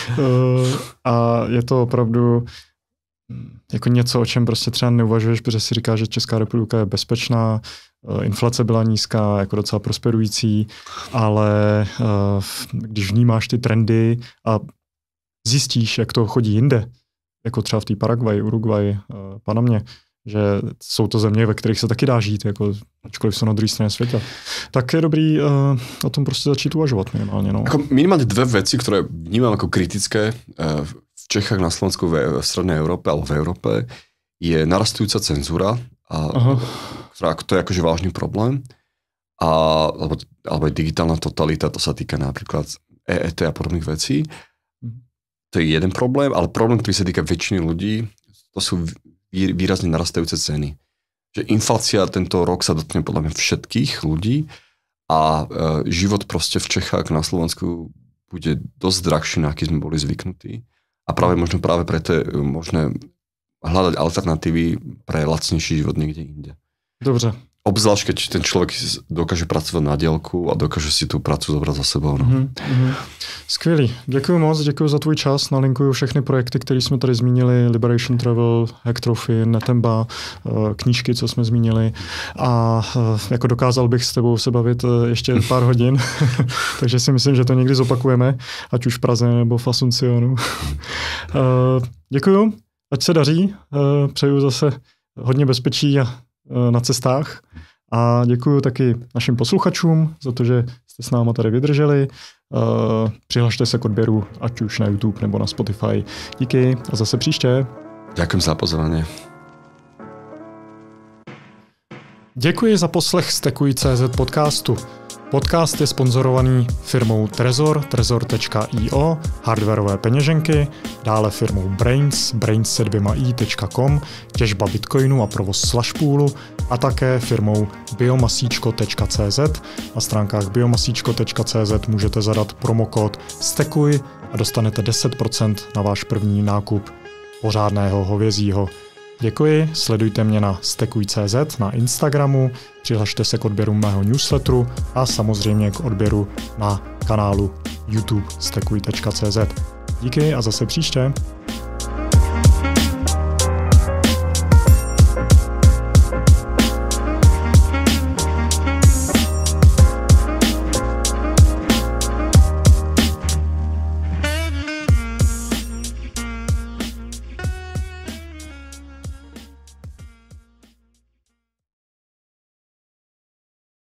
A je to opravdu jako něco, o čem prostě třeba neuvažuješ, protože si říkáš, že Česká republika je bezpečná, inflace byla nízká, jako docela prosperující, ale když vnímáš ty trendy a zjistíš, jak to chodí jinde, jako třeba v té Paraguay, Uruguay, Panamě, že jsou to země, ve kterých se taky dá žít, jako, ačkoliv jsou na druhé straně světa, tak je dobrý uh, o tom prostě začít uvažovat minimálně. No.
Ako minimálne dve veci, ktoré vnímam ako kritické uh, v Čechách, na Slovensku, v, v strednej Európe alebo v Európe, je narastujúca cenzúra, a, ktorá, to je akože vážny problém, a, alebo, alebo aj digitálna totalita, to sa týka napríklad é é té a podobných vecí. To je jeden problém, ale problém, ktorý sa týka väčšiny ľudí, to sú výrazne narastajúce ceny. Že inflácia tento rok sa dotkne podľa mňa všetkých ľudí a e, život proste v Čechách, na Slovensku bude dosť drahší, na aký sme boli zvyknutí. A práve možno práve preto je možné hľadať alternatívy pre lacnejší život niekde inde.
Dobře.
Obzvlášť, keď ten člověk dokáže pracovat na dělku a dokáže si tu prácu zobrat za sebou. No.
Mm-hmm. Skvělý. Děkuji moc, děkuji za tvůj čas. Nalinkuju všechny projekty, které jsme tady zmínili. Liberation Travel, Hacktrophy, Netemba, knížky, co jsme zmínili. A jako dokázal bych s tebou se bavit ještě pár hodin. Takže si myslím, že to někdy zopakujeme, ať už v Praze nebo v Asuncionu. Děkuju. Ať se daří. Přeju zase hodně bezpečí a na cestách a děkuji taky našim posluchačům za to, že jste s náma tady vydrželi. Uh, přihlašte se k odběru, ať už na YouTube nebo na Spotify. Díky a zase příště.
Děkuji za pozvání.
Děkuji za poslech Stekuj tečka cé zet podcastu. Podcast je sponzorovaný firmou Trezor, trezor tečka io, hardwareové peněženky, dále firmou Brains, brains se dvěma i tečka com, těžba bitcoinu a provoz slashpoolu a také firmou biomasíčko tečka cé zet. Na stránkách biomasíčko tečka cé zet můžete zadat promokód Stekuj a dostanete deset procent na váš první nákup pořádného hovězího. Děkuji, sledujte mě na stekuj tečka cé zet na Instagramu, přihlašte se k odběru mého newsletteru a samozřejmě k odběru na kanálu YouTube stekuj tečka cé zet. Díky a zase příště.